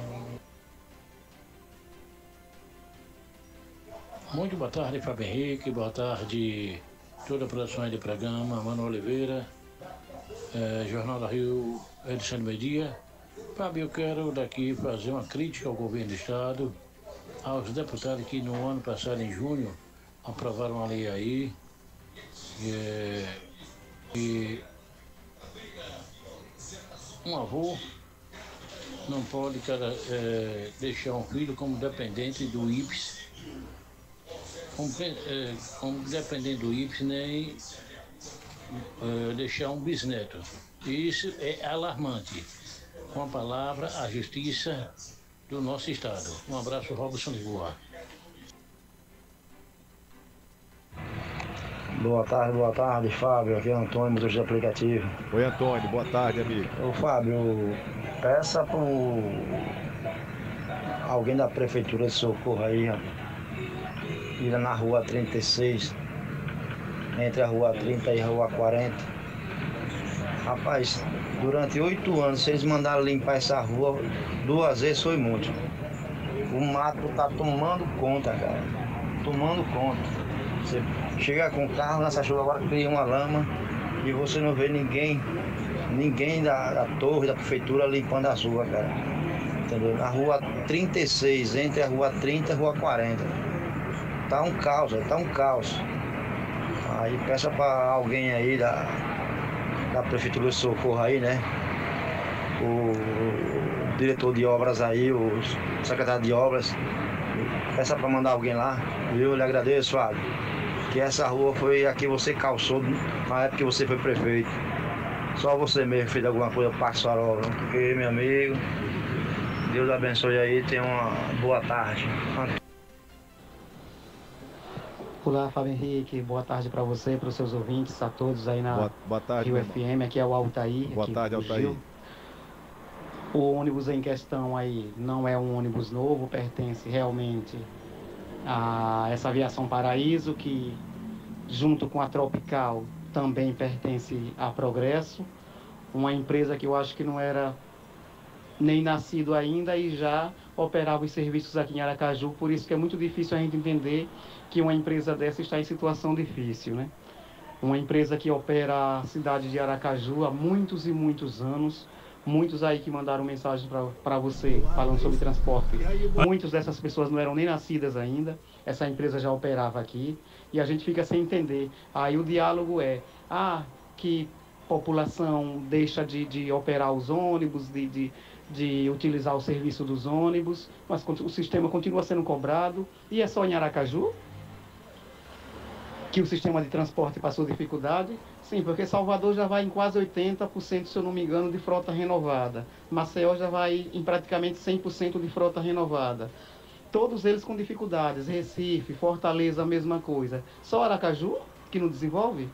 Muito boa tarde, Fábio Henrique, boa tarde toda a produção de programa, Mano Oliveira, é, Jornal da Rio, edição do meio-dia. Fábio, eu quero daqui fazer uma crítica ao governo do estado, aos deputados que no ano passado, em junho, aprovaram uma lei aí, é, que um avô não pode cada, é, deixar um filho como dependente do I P S, como, é, como dependente do I P S, nem é, deixar um bisneto. Isso é alarmante. Com a palavra, a justiça do nosso estado. Um abraço, Robson de Boa. Boa tarde, boa tarde, Fábio. Aqui é Antônio, motorista de aplicativo. Oi, Antônio, boa tarde, amigo. Ô, Fábio, peça pro alguém da Prefeitura de Socorro aí, ir na rua trinta e seis, entre a rua trinta e a rua quarenta. Rapaz, durante oito anos, se eles mandaram limpar essa rua, duas vezes foi muito. O mato tá tomando conta, cara. Tomando conta. Você chega com o carro nessa chuva agora, cria uma lama e você não vê ninguém, ninguém da, da torre, da prefeitura limpando as ruas, cara. Entendeu? Na rua trinta e seis, entre a rua trinta e a rua quarenta. Tá um caos, tá um caos. Aí peça pra alguém aí da, da Prefeitura de Socorro aí, né? O, o diretor de obras aí, o secretário de obras, peça pra mandar alguém lá. Eu lhe agradeço, Fábio. Que essa rua foi a que você calçou na época que você foi prefeito. Só você mesmo fez alguma coisa para a obra. Porque, meu amigo, Deus abençoe aí, tenha uma boa tarde. Olá, Fábio Henrique, boa tarde para você, para os seus ouvintes, a todos aí na boa, boa tarde, Rio F M, aqui é o Altair. Boa tarde, Altair. O ônibus em questão aí não é um ônibus novo, pertence realmente a essa aviação Paraíso, que junto com a Tropical também pertence a Progresso, uma empresa que eu acho que não era nem nascido ainda e já operava os serviços aqui em Aracaju, por isso que é muito difícil a gente entender que uma empresa dessa está em situação difícil, né? Uma empresa que opera a cidade de Aracaju há muitos e muitos anos, muitos aí que mandaram mensagem para você falando sobre transporte. Muitas dessas pessoas não eram nem nascidas ainda, essa empresa já operava aqui e a gente fica sem entender. Aí o diálogo é, ah, que população deixa de, de operar os ônibus, de, de, de utilizar o serviço dos ônibus, mas o sistema continua sendo cobrado. E é só em Aracaju que o sistema de transporte passou dificuldade? Sim, porque Salvador já vai em quase oitenta por cento, se eu não me engano, de frota renovada. Maceió já vai em praticamente cem por cento de frota renovada. Todos eles com dificuldades. Recife, Fortaleza, a mesma coisa. Só Aracaju que não desenvolve?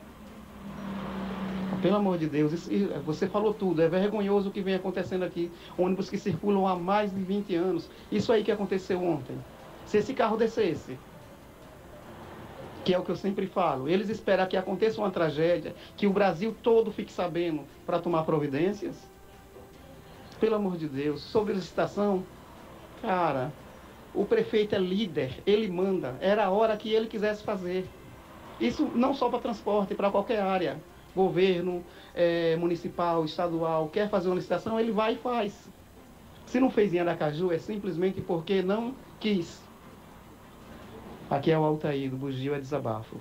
Pelo amor de Deus, isso, você falou tudo. É vergonhoso o que vem acontecendo aqui. Ônibus que circulam há mais de vinte anos. Isso aí que aconteceu ontem. Se esse carro descesse, que é o que eu sempre falo, eles esperam que aconteça uma tragédia, que o Brasil todo fique sabendo para tomar providências? Pelo amor de Deus. Sobre licitação, cara, o prefeito é líder, ele manda. Era a hora que ele quisesse fazer. Isso não só para transporte, para qualquer área. Governo, é, municipal, estadual, quer fazer uma licitação, ele vai e faz. Se não fez em Aracaju, é simplesmente porque não quis. Aqui é o Altair, do Bugio é Desabafo.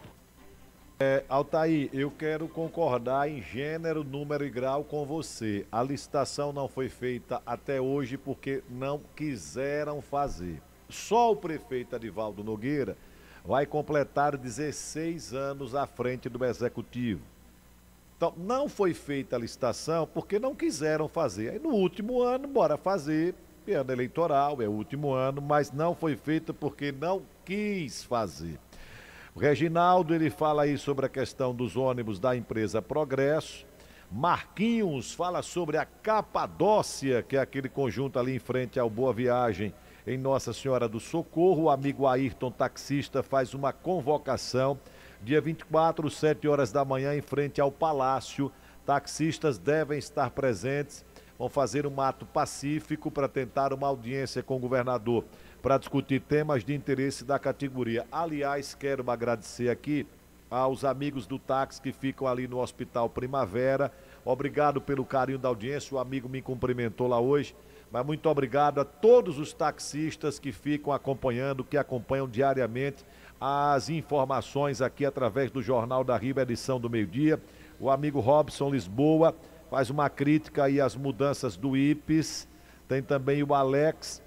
É, Altair, eu quero concordar em gênero, número e grau com você. A licitação não foi feita até hoje porque não quiseram fazer. Só o prefeito Adivaldo Nogueira vai completar dezesseis anos à frente do Executivo. Então, não foi feita a licitação porque não quiseram fazer. Aí no último ano, bora fazer. É ano eleitoral, é o último ano, mas não foi feito porque não quis fazer. O Reginaldo, ele fala aí sobre a questão dos ônibus da empresa Progresso. Marquinhos fala sobre a Capadócia, que é aquele conjunto ali em frente ao Boa Viagem, em Nossa Senhora do Socorro. O amigo Ayrton, taxista, faz uma convocação, dia vinte e quatro, sete horas da manhã, em frente ao Palácio. Taxistas devem estar presentes. Vão fazer um ato pacífico para tentar uma audiência com o governador para discutir temas de interesse da categoria. Aliás, quero agradecer aqui aos amigos do táxi que ficam ali no Hospital Primavera. Obrigado pelo carinho da audiência, o amigo me cumprimentou lá hoje, mas muito obrigado a todos os taxistas que ficam acompanhando, que acompanham diariamente as informações aqui através do Jornal da Riba, edição do meio-dia. O amigo Robson Lisboa faz uma crítica aí às mudanças do I P E S. Tem também o Alex,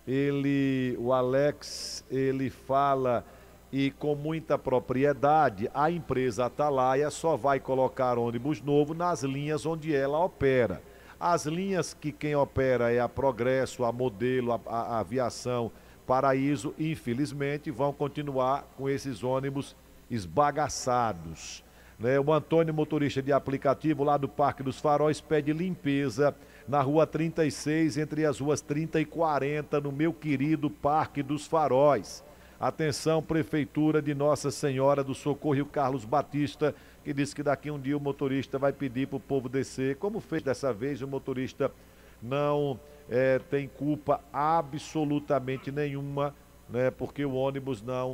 ele, o Alex, ele fala, e com muita propriedade, a empresa Atalaia só vai colocar ônibus novo nas linhas onde ela opera. As linhas que quem opera é a Progresso, a Modelo, a, a, a Aviação Paraíso, infelizmente, vão continuar com esses ônibus esbagaçados. O Antônio, motorista de aplicativo lá do Parque dos Faróis, pede limpeza na rua trinta e seis, entre as ruas trinta e quarenta, no meu querido Parque dos Faróis. Atenção, Prefeitura de Nossa Senhora do Socorro, e o Carlos Batista, que disse que daqui um dia o motorista vai pedir para o povo descer. Como fez dessa vez, o motorista não é, tem culpa absolutamente nenhuma, né, porque o ônibus não,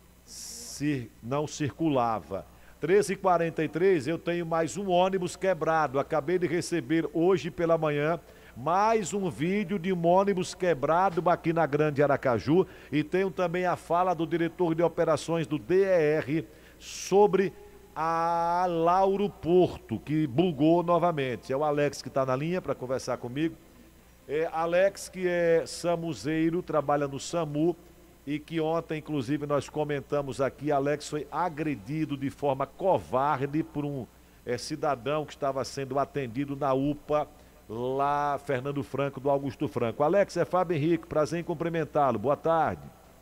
cir, não circulava. treze e quarenta e três, eu tenho mais um ônibus quebrado. Acabei de receber hoje pela manhã mais um vídeo de um ônibus quebrado aqui na Grande Aracaju. E tenho também a fala do diretor de operações do D E R sobre a Lauro Porto, que bugou novamente. É o Alex que está na linha para conversar comigo. É Alex, que é samuzeiro, trabalha no SAMU, e que ontem, inclusive, nós comentamos aqui, Alex foi agredido de forma covarde por um é, cidadão que estava sendo atendido na U P A, lá, Fernando Franco, do Augusto Franco. Alex, é Fábio Henrique, prazer em cumprimentá-lo. Boa tarde.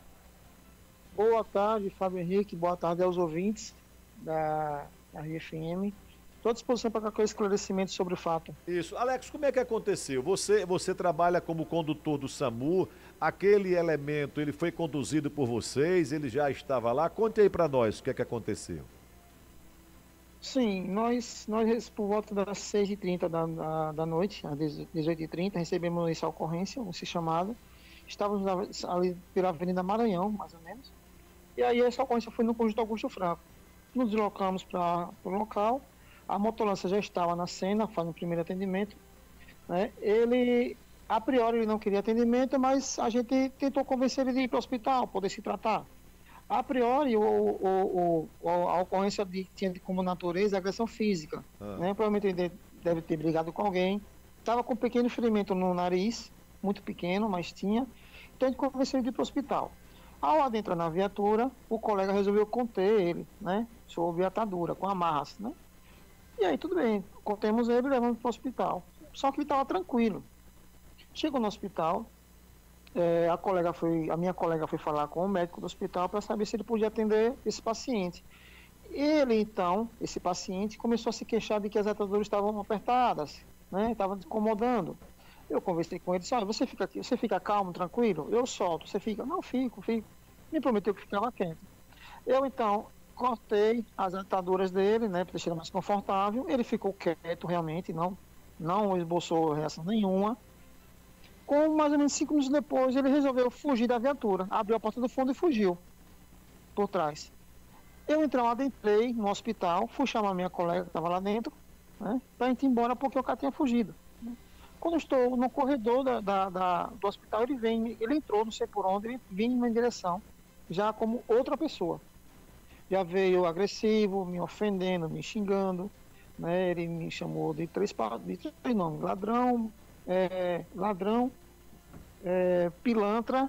Boa tarde, Fábio Henrique. Boa tarde aos ouvintes da, da R F M. Estou à disposição para qualquer esclarecimento sobre o fato. Isso. Alex, como é que aconteceu? Você, você trabalha como condutor do SAMU, aquele elemento, ele foi conduzido por vocês, ele já estava lá. Conte aí para nós o que é que aconteceu. Sim, nós, nós por volta das seis e trinta da, da, da noite, às dezoito e trinta, recebemos essa ocorrência, esse chamado. Estávamos ali pela Avenida Maranhão, mais ou menos. E aí essa ocorrência foi no conjunto Augusto Franco. Nos deslocamos para o local. A motolança já estava na cena, fazendo o primeiro atendimento, né? Ele, a priori, ele não queria atendimento, mas a gente tentou convencer ele de ir para o hospital, poder se tratar. A priori, o, o, o, a ocorrência de, tinha como natureza agressão física. Ah. Né? Provavelmente ele deve, deve ter brigado com alguém. Estava com um pequeno ferimento no nariz, muito pequeno, mas tinha. Então a gente convenceu ele de ir para o hospital. Ao adentrar na viatura, o colega resolveu conter ele, né? Sob atadura, com amarras, né? E aí, tudo bem, contemos ele e levamos para o hospital. Só que ele estava tranquilo. Chegou no hospital, é, a, colega foi, a minha colega foi falar com o médico do hospital para saber se ele podia atender esse paciente. Ele, então, esse paciente, começou a se queixar de que as ataduras estavam apertadas, né? Estavam incomodando. Eu conversei com ele e disse, olha, você fica aqui, você fica calmo, tranquilo? Eu solto, você fica? Não, fico, fico. Me prometeu que ficava quente. Eu, então, cortei as ataduras dele, né, para deixar ele mais confortável. Ele ficou quieto, realmente, não, não esboçou reação nenhuma. Com mais ou menos cinco minutos depois, ele resolveu fugir da viatura. Abriu a porta do fundo e fugiu por trás. Eu, então, adentrei no hospital, fui chamar minha colega que estava lá dentro, né, para a gente ir embora porque o cara tinha fugido. Quando eu estou no corredor da, da, da, do hospital, ele vem, ele entrou, não sei por onde, ele vinha em minha direção, já como outra pessoa. Já veio agressivo, me ofendendo, me xingando, né? Ele me chamou de três, de três nomes, ladrão, é, ladrão, é, pilantra,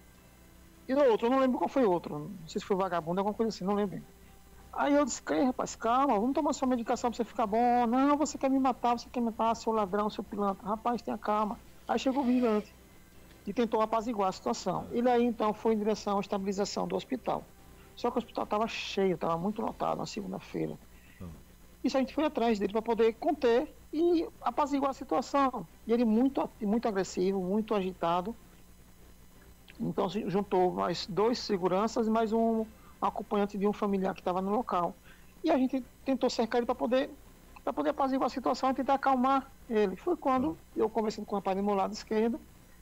e outro, eu não lembro qual foi outro, não sei se foi vagabundo, alguma coisa assim, não lembro bem. Aí eu disse, rapaz, calma, vamos tomar sua medicação pra você ficar bom. Não, você quer me matar, você quer me matar, seu ladrão, seu pilantra. Rapaz, tenha calma. Aí chegou o vigilante e tentou apaziguar a situação. Ele aí, então, foi em direção à estabilização do hospital. Só que o hospital estava cheio, estava muito lotado na segunda-feira. Isso a gente foi atrás dele para poder conter e apaziguar a situação. E ele muito, muito agressivo, muito agitado. Então, se juntou mais dois seguranças e mais um... acompanhante de um familiar que estava no local. E a gente tentou cercar ele para poder, para poder apaziguar a situação e tentar acalmar ele. Foi quando eu conversando com o rapaz do meu lado esquerdo,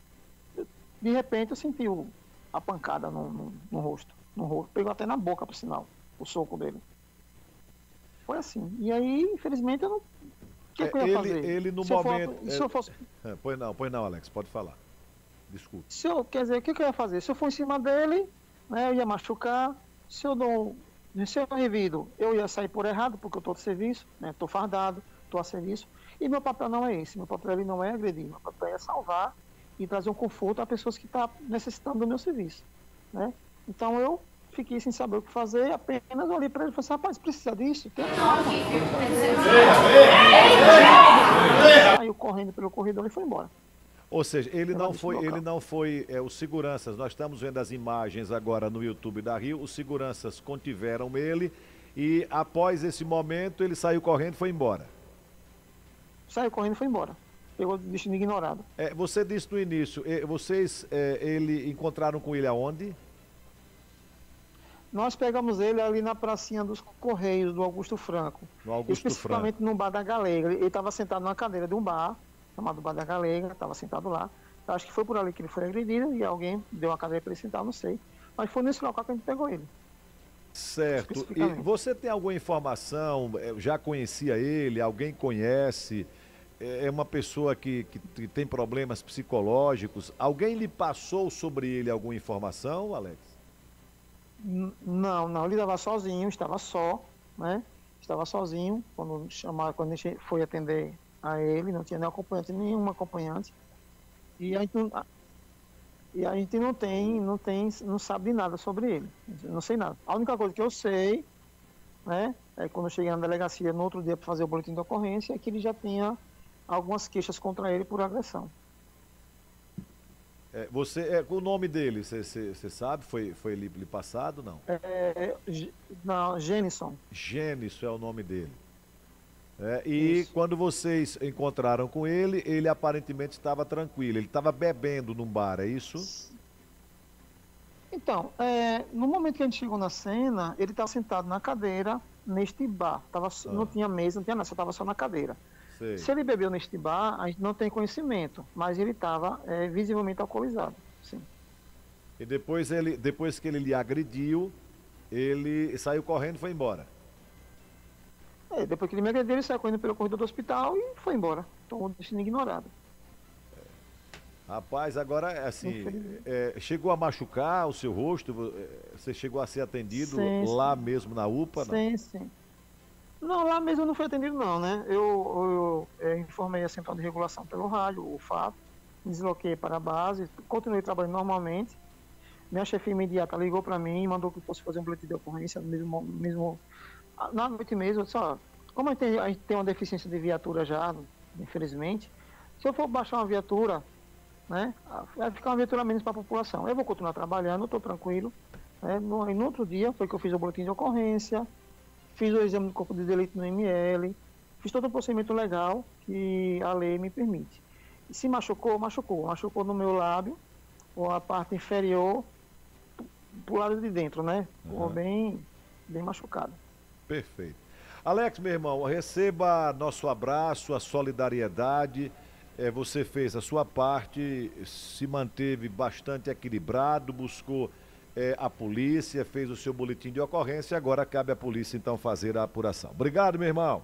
de repente eu senti o, a pancada no, no, no rosto, no rosto. Pegou até na boca, por sinal, o soco dele. Foi assim. E aí, infelizmente, eu não... O que, é, que eu ia ele, fazer? Ele, no se momento... Eu for, se eu fosse... é, pois não, pois não, Alex, pode falar. Desculpe. Se eu, quer dizer, o que, que eu ia fazer? Se eu for em cima dele, né, eu ia machucar. Se eu dou, se eu revido, eu ia sair por errado, porque eu estou de serviço, estou né, fardado, estou a serviço, e meu papel não é esse, meu papel ali não é agredir, meu papel é salvar e trazer um conforto a pessoas que estão necessitando do meu serviço, né? Então eu fiquei sem saber o que fazer, apenas olhei para ele e falei assim, rapaz, precisa disso? Tem calma. Aí eu correndo pelo corredor e foi embora. Ou seja, ele não foi, ele não foi, é, os seguranças, nós estamos vendo as imagens agora no YouTube da Rio, os seguranças contiveram ele e após esse momento ele saiu correndo e foi embora. Saiu correndo e foi embora. Pegou o destino ignorado. É, você disse no início, vocês, é, ele encontraram com ele aonde? Nós pegamos ele ali na pracinha dos Correios, do Augusto Franco. No Augusto especificamente Franco. no Bar da Galega. Ele estava sentado numa cadeira de um bar, chamado Bar da Galega, estava sentado lá. Eu acho que foi por ali que ele foi agredido e alguém deu uma cadeira para ele sentar, não sei. Mas foi nesse local que a gente pegou ele. Certo. E você tem alguma informação, já conhecia ele, alguém conhece, é uma pessoa que, que tem problemas psicológicos, alguém lhe passou sobre ele alguma informação, Alex? Não, não, ele estava sozinho, estava só, né? Estava sozinho, quando chamaram, quando a gente foi atender a ele, não tinha nem acompanhante, nenhuma acompanhante. E a gente não, e a gente não tem, não tem, não sabe de nada sobre ele. Não sei nada. A única coisa que eu sei, né, é quando eu cheguei na delegacia no outro dia para fazer o boletim de ocorrência, é que ele já tinha algumas queixas contra ele por agressão. É, você, é, o nome dele, você sabe? Foi, foi lhe, lhe passado, não? É, não, Genison. Genison é o nome dele. É, e Isso. Quando vocês encontraram com ele, ele aparentemente estava tranquilo. Ele estava bebendo num bar, é isso? Então, é, no momento que a gente chegou na cena, ele estava sentado na cadeira neste bar. Tava, ah. Não tinha mesa, não tinha nada, só estava só na cadeira. Sei. Se ele bebeu neste bar, a gente não tem conhecimento, mas ele estava é, visivelmente alcoolizado, sim. E depois, ele, depois que ele lhe agrediu, ele saiu correndo e foi embora? É, depois que ele me agrediu, ele saiu correndo pelo corredor do hospital e foi embora. Tomou o destino ignorado. Rapaz, agora, assim, é, chegou a machucar o seu rosto? Você chegou a ser atendido Sim, lá sim. mesmo na U P A? Não? Sim, sim. Não, lá mesmo não foi atendido não, né? Eu, eu, eu informei a central de regulação pelo rádio, o F A P, me desloquei para a base, continuei trabalhando normalmente. Minha chefe imediata ligou para mim e mandou que fosse fazer um boletim de ocorrência no mesmo, mesmo na noite mesmo. Eu disse, ó, como a gente, tem, a gente tem uma deficiência de viatura já, infelizmente, se eu for baixar uma viatura, né, vai ficar uma viatura menos para a população. Eu vou continuar trabalhando, estou tranquilo. Né? No, e no outro dia foi que eu fiz o boletim de ocorrência, fiz o exame do corpo de delito no M L, fiz todo o procedimento legal que a lei me permite. E se machucou, machucou. Machucou no meu lábio, ou a parte inferior, pro lado de dentro, né? Ficou Uhum. bem, bem machucado. Perfeito. Alex, meu irmão, receba nosso abraço, a solidariedade. É, você fez a sua parte, se manteve bastante equilibrado, buscou é, a polícia, fez o seu boletim de ocorrência, agora cabe à polícia então fazer a apuração. Obrigado, meu irmão.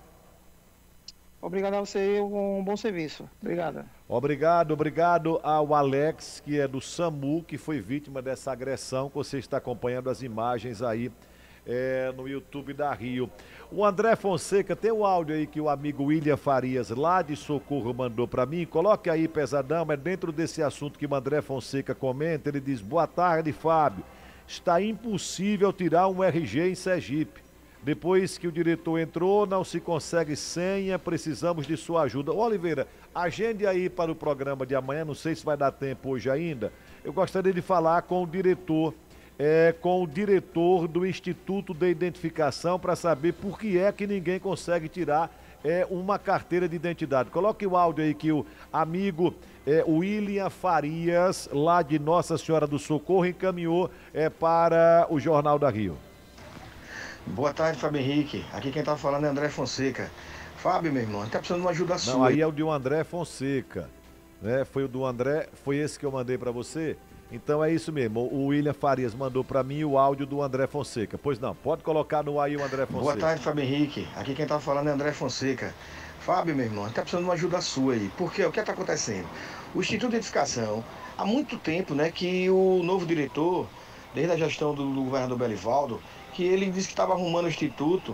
Obrigado a você, um bom serviço. Obrigado. Obrigado, obrigado ao Alex, que é do SAMU, que foi vítima dessa agressão, que você está acompanhando as imagens aí é, no YouTube da Rio. O André Fonseca, tem o áudio aí que o amigo William Farias, lá de Socorro, mandou para mim. Coloque aí, pesadão, é dentro desse assunto que o André Fonseca comenta. Ele diz, boa tarde, Fábio. Está impossível tirar um R G em Sergipe. Depois que o diretor entrou, não se consegue senha, precisamos de sua ajuda. Ô, Oliveira, agende aí para o programa de amanhã, não sei se vai dar tempo hoje ainda. Eu gostaria de falar com o diretor, é, com o diretor do Instituto de Identificação para saber por que é que ninguém consegue tirar é, uma carteira de identidade. Coloque o áudio aí que o amigo é, William Farias, lá de Nossa Senhora do Socorro, encaminhou é, para o Jornal da Rio. Boa tarde, Fábio Henrique. Aqui quem tá falando é André Fonseca. Fábio, meu irmão, a gente tá precisando de uma ajuda sua. Não, aí é o de um André Fonseca, né? Foi o do André, foi esse que eu mandei pra você? Então é isso mesmo, o William Farias mandou pra mim o áudio do André Fonseca. Pois não, pode colocar no aí o André Fonseca. Boa tarde, Fábio Henrique. Aqui quem tá falando é André Fonseca. Fábio, meu irmão, a gente tá precisando de uma ajuda sua aí. Porque o que tá acontecendo? O Instituto de Identificação, há muito tempo, né, que o novo diretor, desde a gestão do, do governador Belivaldo, que ele disse que estava arrumando o Instituto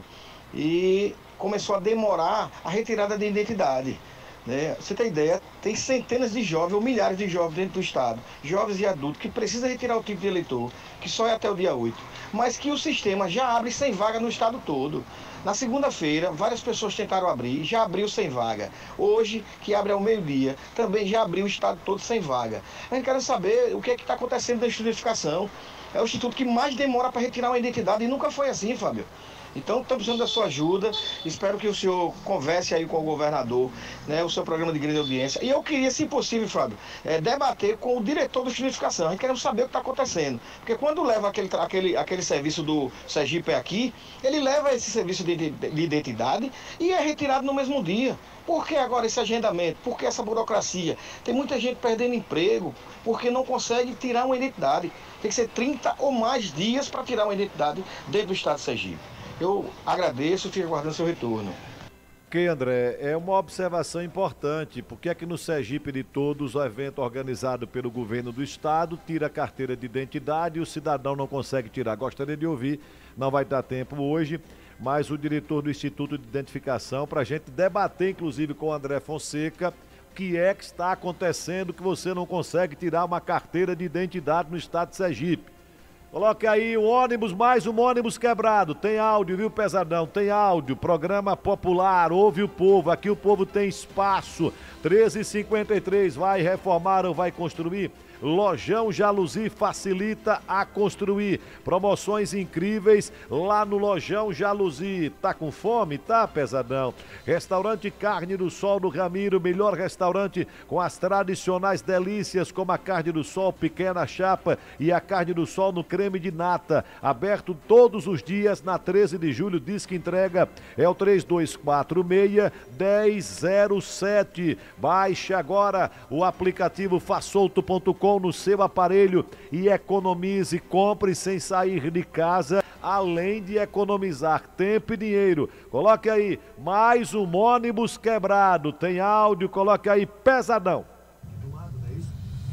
e começou a demorar a retirada de identidade. Né? Você tem ideia, tem centenas de jovens ou milhares de jovens dentro do estado, jovens e adultos, que precisam retirar o título de eleitor, que só é até o dia oito, mas que o sistema já abre sem vaga no estado todo. Na segunda-feira, várias pessoas tentaram abrir, já abriu sem vaga. Hoje, que abre ao meio-dia, também já abriu o estado todo sem vaga. A gente quer saber o que é que está acontecendo na identificação. É o instituto que mais demora para retirar uma identidade e nunca foi assim, Fábio. Então, estou precisando da sua ajuda. Espero que o senhor converse aí com o governador, né, o seu programa de grande audiência. E eu queria, se possível, Fábio, é, debater com o diretor do Instituto de Identificação. A gente quer saber o que está acontecendo. Porque quando leva aquele, aquele, aquele serviço do Sergipe aqui, ele leva esse serviço de, de, de identidade e é retirado no mesmo dia. Por que agora esse agendamento? Por que essa burocracia? Tem muita gente perdendo emprego porque não consegue tirar uma identidade. Tem que ser trinta ou mais dias para tirar uma identidade dentro do estado de Sergipe. Eu agradeço e fico aguardando seu retorno. Ok, André, é uma observação importante. Por que é que no Sergipe de Todos, o evento organizado pelo governo do estado tira a carteira de identidade e o cidadão não consegue tirar? Gostaria de ouvir, não vai dar tempo hoje, mas o diretor do Instituto de Identificação, para a gente debater, inclusive, com o André Fonseca, o que é que está acontecendo que você não consegue tirar uma carteira de identidade no estado de Sergipe. Coloque aí o ônibus, mais um ônibus quebrado. Tem áudio, viu, pesadão? Tem áudio. Programa popular, ouve o povo. Aqui o povo tem espaço. treze e cinquenta e três, vai reformar ou vai construir? Lojão Jaluzi facilita a construir. Promoções incríveis lá no Lojão Jaluzi. Tá com fome? Tá, pesadão? Restaurante Carne do Sol do Ramiro, melhor restaurante com as tradicionais delícias como a carne do sol, pequena chapa e a carne do sol no creme de nata. Aberto todos os dias na treze de julho, diz que entrega é o três dois quatro seis, um zero zero sete. Baixe agora o aplicativo fasolto ponto com no seu aparelho e economize, compre sem sair de casa, além de economizar tempo e dinheiro. Coloque aí, mais um ônibus quebrado, tem áudio, coloque aí, pesadão.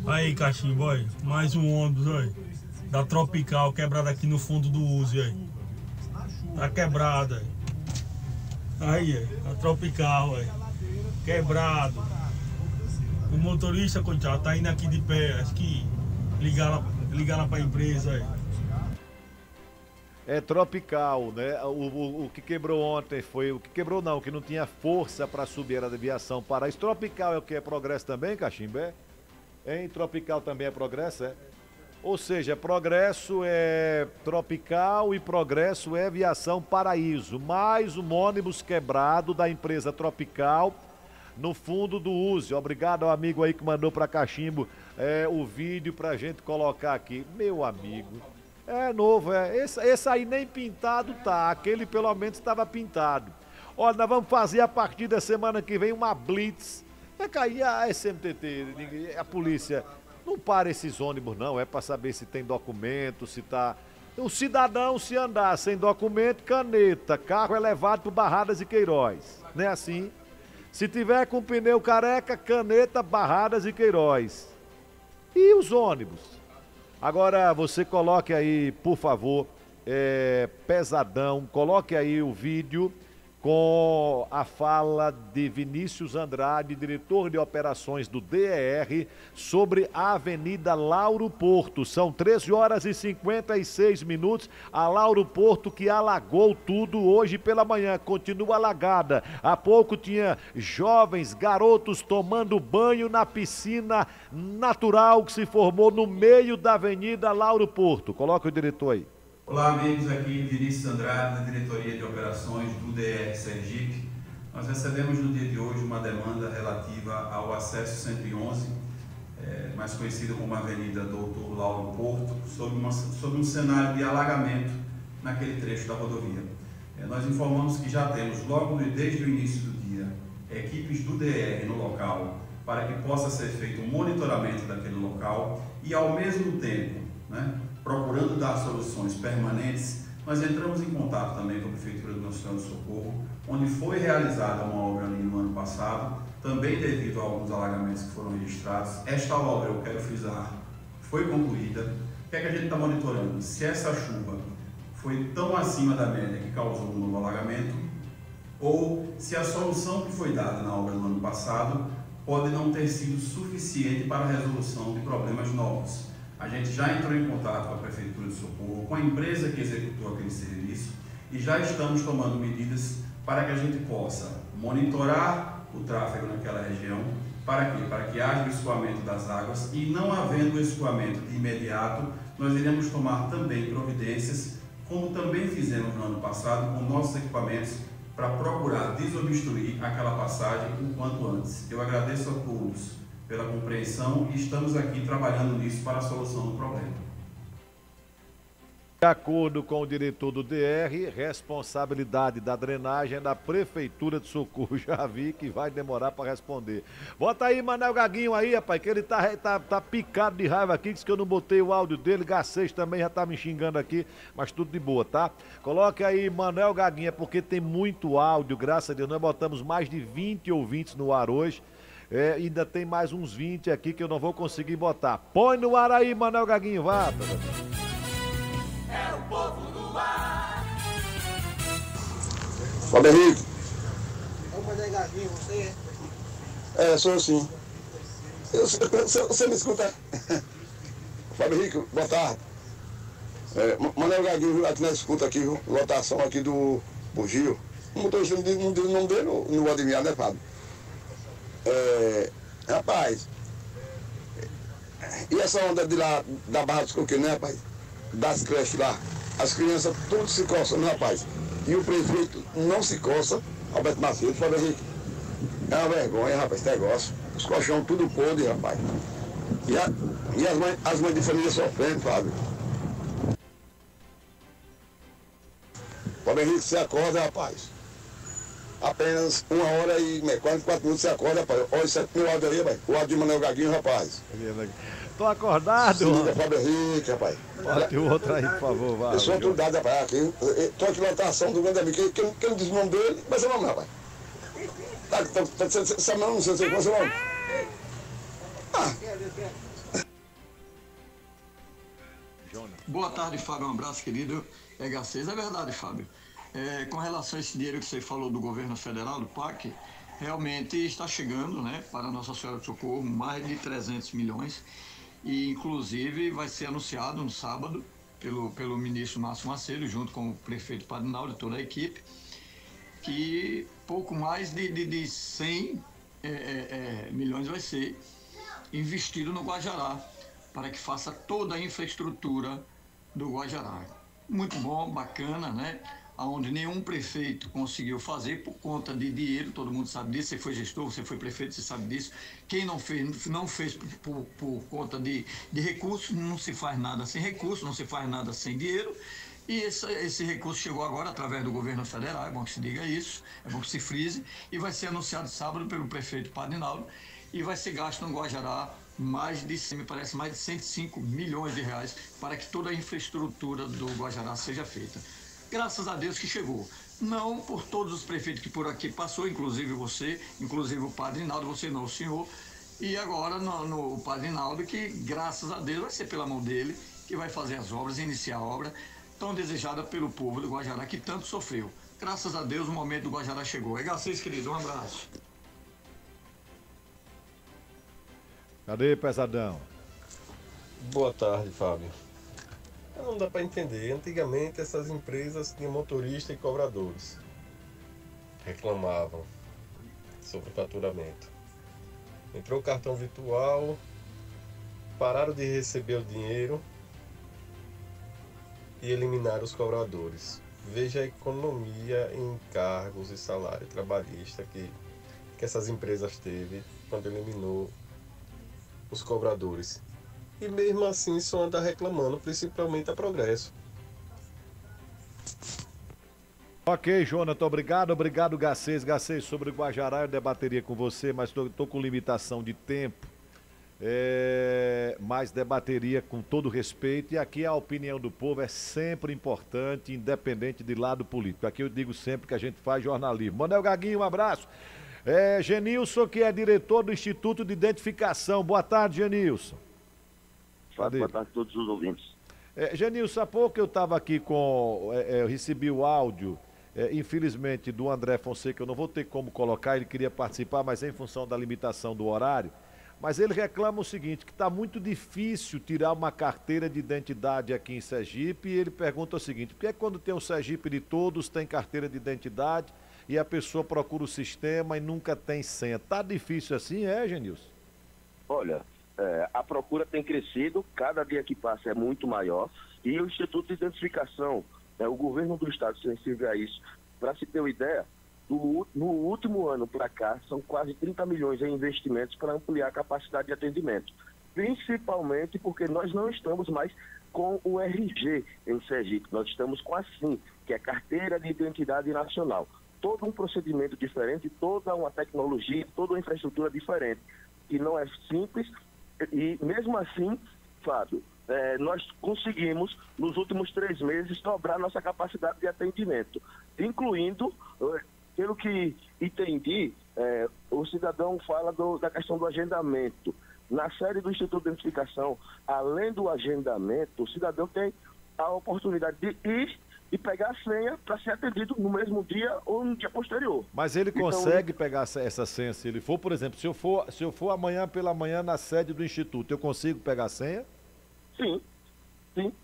Aí, Cachimbo, aí, mais um ônibus, aí, da Tropical, quebrado aqui no fundo do Uzi, aí. Tá quebrado, aí. Aí, aí, a Tropical, aí, quebrado. O motorista, coitado, tá indo aqui de pé, acho que ligar lá, ligar lá pra empresa, aí. É Tropical, né? O, o, o que quebrou ontem foi... O que quebrou não, o que não tinha força para subir era a deviação para isso. Tropical é o que é Progresso também, Cachimbé? Em Tropical também é Progresso, é? Ou seja, Progresso é Tropical e Progresso é Viação Paraíso. Mais um ônibus quebrado da empresa Tropical no fundo do Uzi. Obrigado ao amigo aí que mandou para Cachimbo é, o vídeo pra gente colocar aqui. Meu amigo... É novo, é. Esse, esse aí nem pintado tá. Aquele pelo menos estava pintado. Olha, nós vamos fazer a partir da semana que vem uma blitz. Vai cair a S M T T, a polícia. Não para esses ônibus, não. É para saber se tem documento, se tá. O cidadão, se andar sem documento, caneta. Carro é levado por Barradas e Queiroz. Não é assim? Se tiver com pneu careca, caneta, Barradas e Queiroz. E os ônibus? Agora você coloque aí, por favor, é, pesadão, coloque aí o vídeo com a fala de Vinícius Andrade, diretor de operações do D E R, sobre a Avenida Lauro Porto. São treze horas e cinquenta e seis minutos. A Lauro Porto que alagou tudo hoje pela manhã, continua alagada. Há pouco tinha jovens, garotos tomando banho na piscina natural que se formou no meio da Avenida Lauro Porto. Coloca o diretor aí. Olá amigos, aqui Vinícius Andrade, da Diretoria de Operações do D E R Sergipe. Nós recebemos no dia de hoje uma demanda relativa ao acesso cento e onze, é, mais conhecido como Avenida Doutor Lauro Porto, sobre, uma, sobre um cenário de alagamento naquele trecho da rodovia. É, nós informamos que já temos, logo desde o início do dia, equipes do D E R no local, para que possa ser feito um monitoramento daquele local e, ao mesmo tempo, né, procurando dar soluções permanentes, nós entramos em contato também com a Prefeitura do Nossa Senhora do Socorro, onde foi realizada uma obra ali no ano passado, também devido a alguns alagamentos que foram registrados. Esta obra, eu quero frisar, foi concluída. O que é que a gente está monitorando? Se essa chuva foi tão acima da média que causou um novo alagamento, ou se a solução que foi dada na obra do ano passado pode não ter sido suficiente para a resolução de problemas novos. A gente já entrou em contato com a Prefeitura de Socorro, com a empresa que executou aquele serviço e já estamos tomando medidas para que a gente possa monitorar o tráfego naquela região. Para quê? Para que haja o escoamento das águas e, não havendo o escoamento de imediato, nós iremos tomar também providências, como também fizemos no ano passado com nossos equipamentos, para procurar desobstruir aquela passagem o quanto antes. Eu agradeço a todos pela compreensão e estamos aqui trabalhando nisso para a solução do problema. De acordo com o diretor do D R, responsabilidade da drenagem é da Prefeitura de Socorro. Já vi que vai demorar para responder. Bota aí, Manel Gaguinho aí, rapaz, que ele tá, tá, tá picado de raiva aqui, diz que eu não botei o áudio dele. Gacês também já tá me xingando aqui, mas tudo de boa, tá? Coloque aí, Manel Gaguinho, porque tem muito áudio, graças a Deus. Nós botamos mais de vinte ouvintes no ar hoje. É, ainda tem mais uns vinte aqui que eu não vou conseguir botar. Põe no ar aí, Manel Gaguinho, vá. É o povo no ar. Fábio Henrique. Vamos fazer Gaguinho, você é? É, sou eu sim. Eu, você, você me escuta? Fábio Henrique, boa tarde. É, Manel Gaguinho, aqui na escuta aqui, viu? Lotação aqui do Bugio. O motorista não diz o nome dele, não, não vou adivinhar, né, Fábio? É, rapaz, e essa onda de lá, da Barra dos Coqueiros, né, rapaz? Das creches lá, as crianças tudo se coçam, né, rapaz? E o prefeito não se coça, Alberto Macedo, Fábio Henrique. É uma vergonha, rapaz, esse negócio. Os colchão tudo podre, rapaz. E, a, e as, mães, as mães de família sofrendo, Fábio. Fábio Henrique, você acorda, rapaz. Apenas uma hora e quarenta e quatro minutos você acorda, rapaz. Olha esse meu áudio aí, rapaz. O áudio de Manel Gaguinho, rapaz. Tô acordado. Sim, Fábio Henrique, rapaz. Bota o outro aí, por favor, vai. Eu sou autoridade, rapaz. Aqui, tô aqui na lotação do grande amigo. Quem, quem não diz o nome dele, vai ser o nome, rapaz. Tá, tá, tá, sabe não, não sei se você conhece o nome. Ah. Jonas. Boa tarde, Fábio. Um abraço, querido. É Garcês. É verdade, Fábio. É, com relação a esse dinheiro que você falou do governo federal, do P A C, realmente está chegando, né, para a Nossa Senhora do Socorro mais de trezentos milhões e, inclusive, vai ser anunciado no sábado pelo, pelo ministro Márcio Macedo, junto com o prefeito Padrinaldo e toda a equipe, que pouco mais de, de, de cem é, é, milhões vai ser investido no Guajará, para que faça toda a infraestrutura do Guajará. Muito bom, bacana, né? Onde nenhum prefeito conseguiu fazer por conta de dinheiro, todo mundo sabe disso, você foi gestor, você foi prefeito, você sabe disso. Quem não fez, não fez por, por, por conta de, de recursos, não se faz nada sem recursos, não se faz nada sem dinheiro. E esse, esse recurso chegou agora através do governo federal, é bom que se diga isso, é bom que se frise, e vai ser anunciado sábado pelo prefeito Padrinaldo, e vai ser gasto no Guajará mais de, me parece, mais de cento e cinco milhões de reais para que toda a infraestrutura do Guajará seja feita. Graças a Deus que chegou. Não por todos os prefeitos que por aqui passou, inclusive você, inclusive o Padre Naldo, você não, o senhor. E agora no, no Padre Naldo, que graças a Deus vai ser pela mão dele, que vai fazer as obras, iniciar a obra tão desejada pelo povo do Guajará, que tanto sofreu. Graças a Deus o momento do Guajará chegou. É Garcês, querido, um abraço. Cadê, Pesadão? Boa tarde, Fábio. Não dá para entender. Antigamente essas empresas tinham motorista e cobradores. Reclamavam sobre o faturamento. Entrou o cartão virtual, pararam de receber o dinheiro e eliminaram os cobradores. Veja a economia em encargos e salário trabalhista que, que essas empresas teve quando eliminou os cobradores. E mesmo assim só anda reclamando, principalmente a Progresso. Ok, Jonathan, obrigado, obrigado, Garcês. Garcês, sobre o Guajará eu debateria com você, mas estou com limitação de tempo. É, mas debateria com todo respeito, e aqui a opinião do povo é sempre importante, independente de lado político. Aqui eu digo sempre que a gente faz jornalismo. Manuel Gaguinho, um abraço. É, Genilson, que é diretor do Instituto de Identificação. Boa tarde, Genilson. Cadê? Boa tarde a todos os ouvintes. É, Genilson, há pouco eu estava aqui com... É, eu recebi o áudio, é, infelizmente, do André Fonseca. Eu não vou ter como colocar, ele queria participar, mas é em função da limitação do horário. Mas ele reclama o seguinte, que está muito difícil tirar uma carteira de identidade aqui em Sergipe, e ele pergunta o seguinte, por que quando tem um Sergipe de todos, tem carteira de identidade, e a pessoa procura o sistema e nunca tem senha? Tá difícil assim, é, Genilson? Olha... É, a procura tem crescido, cada dia que passa é muito maior, e o Instituto de Identificação, é, o governo do estado sensível a isso. Para se ter uma ideia, do, no último ano para cá, são quase trinta milhões em investimentos para ampliar a capacidade de atendimento, principalmente porque nós não estamos mais com o R G em Sergipe, nós estamos com a SIM, que é Carteira de Identidade Nacional. Todo um procedimento diferente, toda uma tecnologia, toda uma infraestrutura diferente, que não é simples. E mesmo assim, Fábio, é, nós conseguimos, nos últimos três meses, dobrar nossa capacidade de atendimento, incluindo, pelo que entendi, é, o cidadão fala do, da questão do agendamento. Na série do Instituto de Identificação, além do agendamento, o cidadão tem a oportunidade de ir e pegar a senha para ser atendido no mesmo dia ou no dia posterior. Mas ele consegue então, pegar essa senha se ele for, por exemplo, se eu for, se eu for amanhã pela manhã na sede do Instituto, eu consigo pegar a senha? Sim, sim.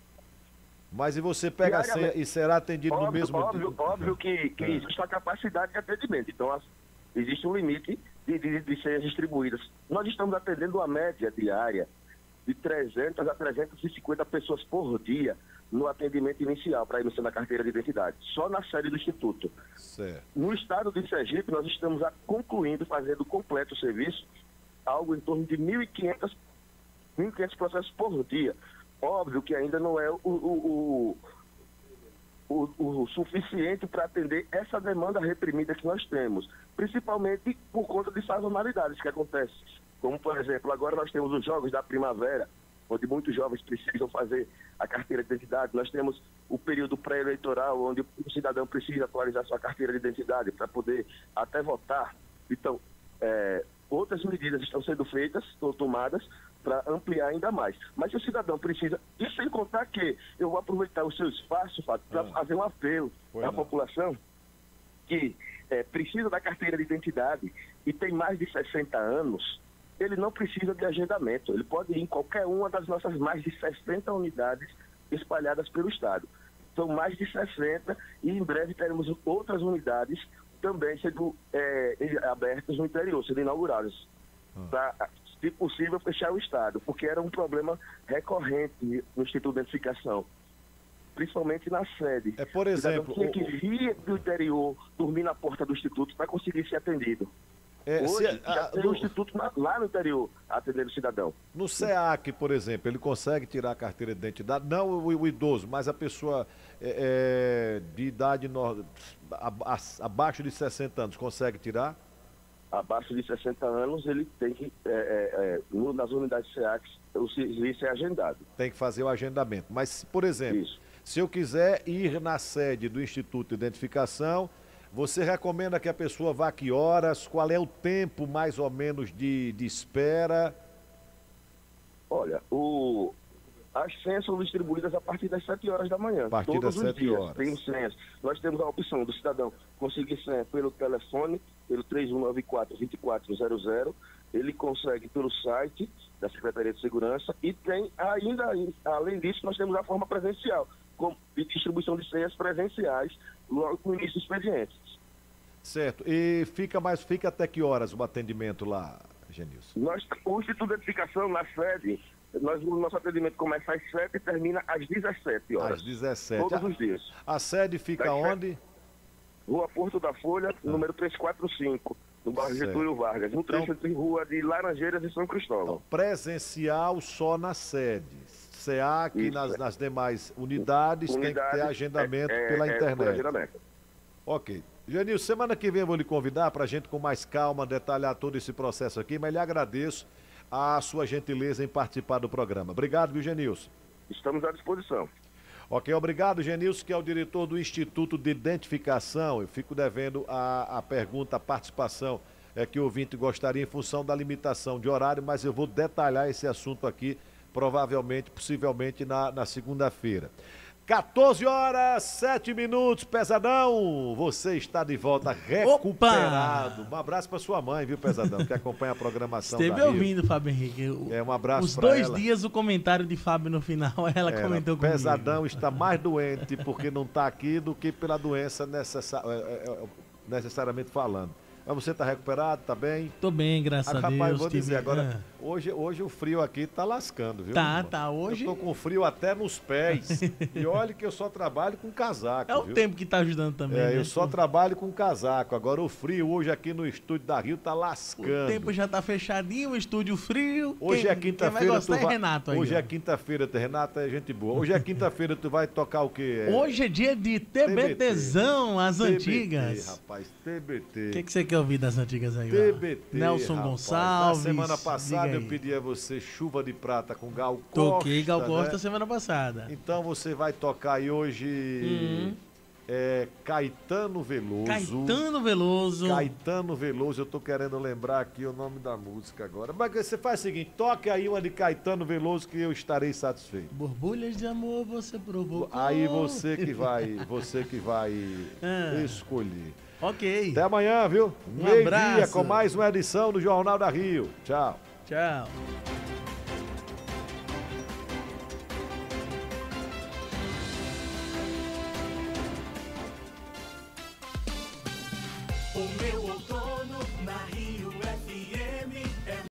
Mas e você pega a senha e será atendido óbvio, no mesmo óbvio, dia? Óbvio que, que é. existe a capacidade de atendimento, então as, existe um limite de, de, de senhas distribuídas. Nós estamos atendendo uma média diária de trezentas a trezentas e cinquenta pessoas por dia no atendimento inicial para a emissão da carteira de identidade, só na sede do Instituto. Certo. No estado de Sergipe, nós estamos a, concluindo, fazendo completo o serviço, algo em torno de mil e quinhentos processos por dia. Óbvio que ainda não é o, o, o, o, o suficiente para atender essa demanda reprimida que nós temos, principalmente por conta de sazonalidades que acontecem. Como, por exemplo, agora nós temos os Jogos da Primavera, onde muitos jovens precisam fazer a carteira de identidade. Nós temos o período pré-eleitoral, onde o cidadão precisa atualizar sua carteira de identidade para poder até votar. Então, é, outras medidas estão sendo feitas, estão tomadas, para ampliar ainda mais. Mas o cidadão precisa, e sem contar que eu vou aproveitar o seu espaço, Fábio, para ah. fazer um apelo à não. população que é, precisa da carteira de identidade e tem mais de sessenta anos, ele não precisa de agendamento. Ele pode ir em qualquer uma das nossas mais de sessenta unidades espalhadas pelo Estado. São mais de sessenta e em breve teremos outras unidades também sendo é, abertas no interior, sendo inauguradas. Ah. Para, se possível, fechar o Estado, porque era um problema recorrente no Instituto de Identificação, principalmente na sede. É, por exemplo... O tinha que vir do interior, dormir na porta do Instituto para conseguir ser atendido. É, Hoje, se, já a, tem no, um Instituto na, lá no interior atendendo o cidadão. No SEAC, por exemplo, ele consegue tirar a carteira de identidade, não o, o idoso, mas a pessoa é, de idade no, abaixo de sessenta anos, consegue tirar? Abaixo de sessenta anos, ele tem que, é, é, no, nas unidades SEAC, o serviço é agendado. Tem que fazer o agendamento. Mas, por exemplo, Isso. se eu quiser ir na sede do Instituto de Identificação, você recomenda que a pessoa vá a que horas? Qual é o tempo, mais ou menos, de, de espera? Olha, o... as senhas são distribuídas a partir das sete horas da manhã. A partir Todos das sete horas. Tem senhas. Nós temos a opção do cidadão conseguir senha pelo telefone, pelo três um nove quatro, dois quatro zero zero. Ele consegue pelo site da Secretaria de Segurança e tem ainda, além disso, nós temos a forma presencial, com distribuição de senhas presenciais logo no início do expediente. Certo. E fica mais, fica até que horas o atendimento lá, Genilson? Nós, o Instituto de Identificação, na sede, nós, o nosso atendimento começa às sete e termina às dezessete horas. Às dezessete. Todos os dias. A sede fica das onde? Sete, Rua Porto da Folha, ah. número trezentos e quarenta e cinco, no bairro certo. Getúlio Vargas. Um trecho então, entre Rua de Laranjeiras e São Cristóvão. Então, presencial só na sede. SEAC, nas, nas demais unidades, unidades, tem que ter agendamento é, é, pela é, internet. Agendamento. Ok. Genilson, semana que vem eu vou lhe convidar para a gente com mais calma detalhar todo esse processo aqui, mas lhe agradeço a sua gentileza em participar do programa. Obrigado, viu, Genilson? Estamos à disposição. Ok, obrigado, Genilson, que é o diretor do Instituto de Identificação. Eu fico devendo a, a pergunta, a participação é, que o ouvinte gostaria em função da limitação de horário, mas eu vou detalhar esse assunto aqui provavelmente, possivelmente na, na segunda-feira. quatorze horas, sete minutos, Pesadão, você está de volta recuperado. Opa! Um abraço para sua mãe, viu, Pesadão, que acompanha a programação Esteve da ouvindo, Fábio Henrique. O, é, um abraço Os pra dois ela. dias o comentário de Fábio no final, ela Era, comentou comigo. Pesadão está mais doente porque não está aqui do que pela doença necessa- necessariamente falando. Mas você tá recuperado, tá bem? Tô bem, graças ah, a Deus. Rapaz, vou dizer, tive... agora, ah. hoje, hoje o frio aqui tá lascando, viu? Tá, tá, hoje... Eu tô com frio até nos pés. E olha que eu só trabalho com casaco, É o viu? tempo que tá ajudando também, É, né? eu só trabalho com casaco. Agora o frio hoje aqui no estúdio da Rio tá lascando. O tempo já tá fechadinho, o estúdio frio. Hoje quem, é quinta-feira, tu vai... é Renato aí, Hoje ó. é quinta-feira, Renato é gente boa. Hoje é quinta-feira, tu vai tocar o quê? É... Hoje é dia de TBTzão, as T B T, antigas. rapaz, T B T. O que, que você quer ouvir das antigas aí? T B T, Nelson rapaz. Gonçalves. Na semana passada eu pedi a você Chuva de Prata com Gal Costa. Toquei Gal Costa né? semana passada. Então você vai tocar aí hoje Uhum. é, Caetano Veloso. Caetano Veloso. Caetano Veloso, eu tô querendo lembrar aqui o nome da música agora. Mas você faz o seguinte, toque aí uma de Caetano Veloso que eu estarei satisfeito. Borbulhas de amor você provocou. Aí você que vai, você que vai Ah. escolher. Ok. Até amanhã, viu? Um Meio-dia abraço. com mais uma edição do Jornal da Rio. Tchau. Tchau. O meu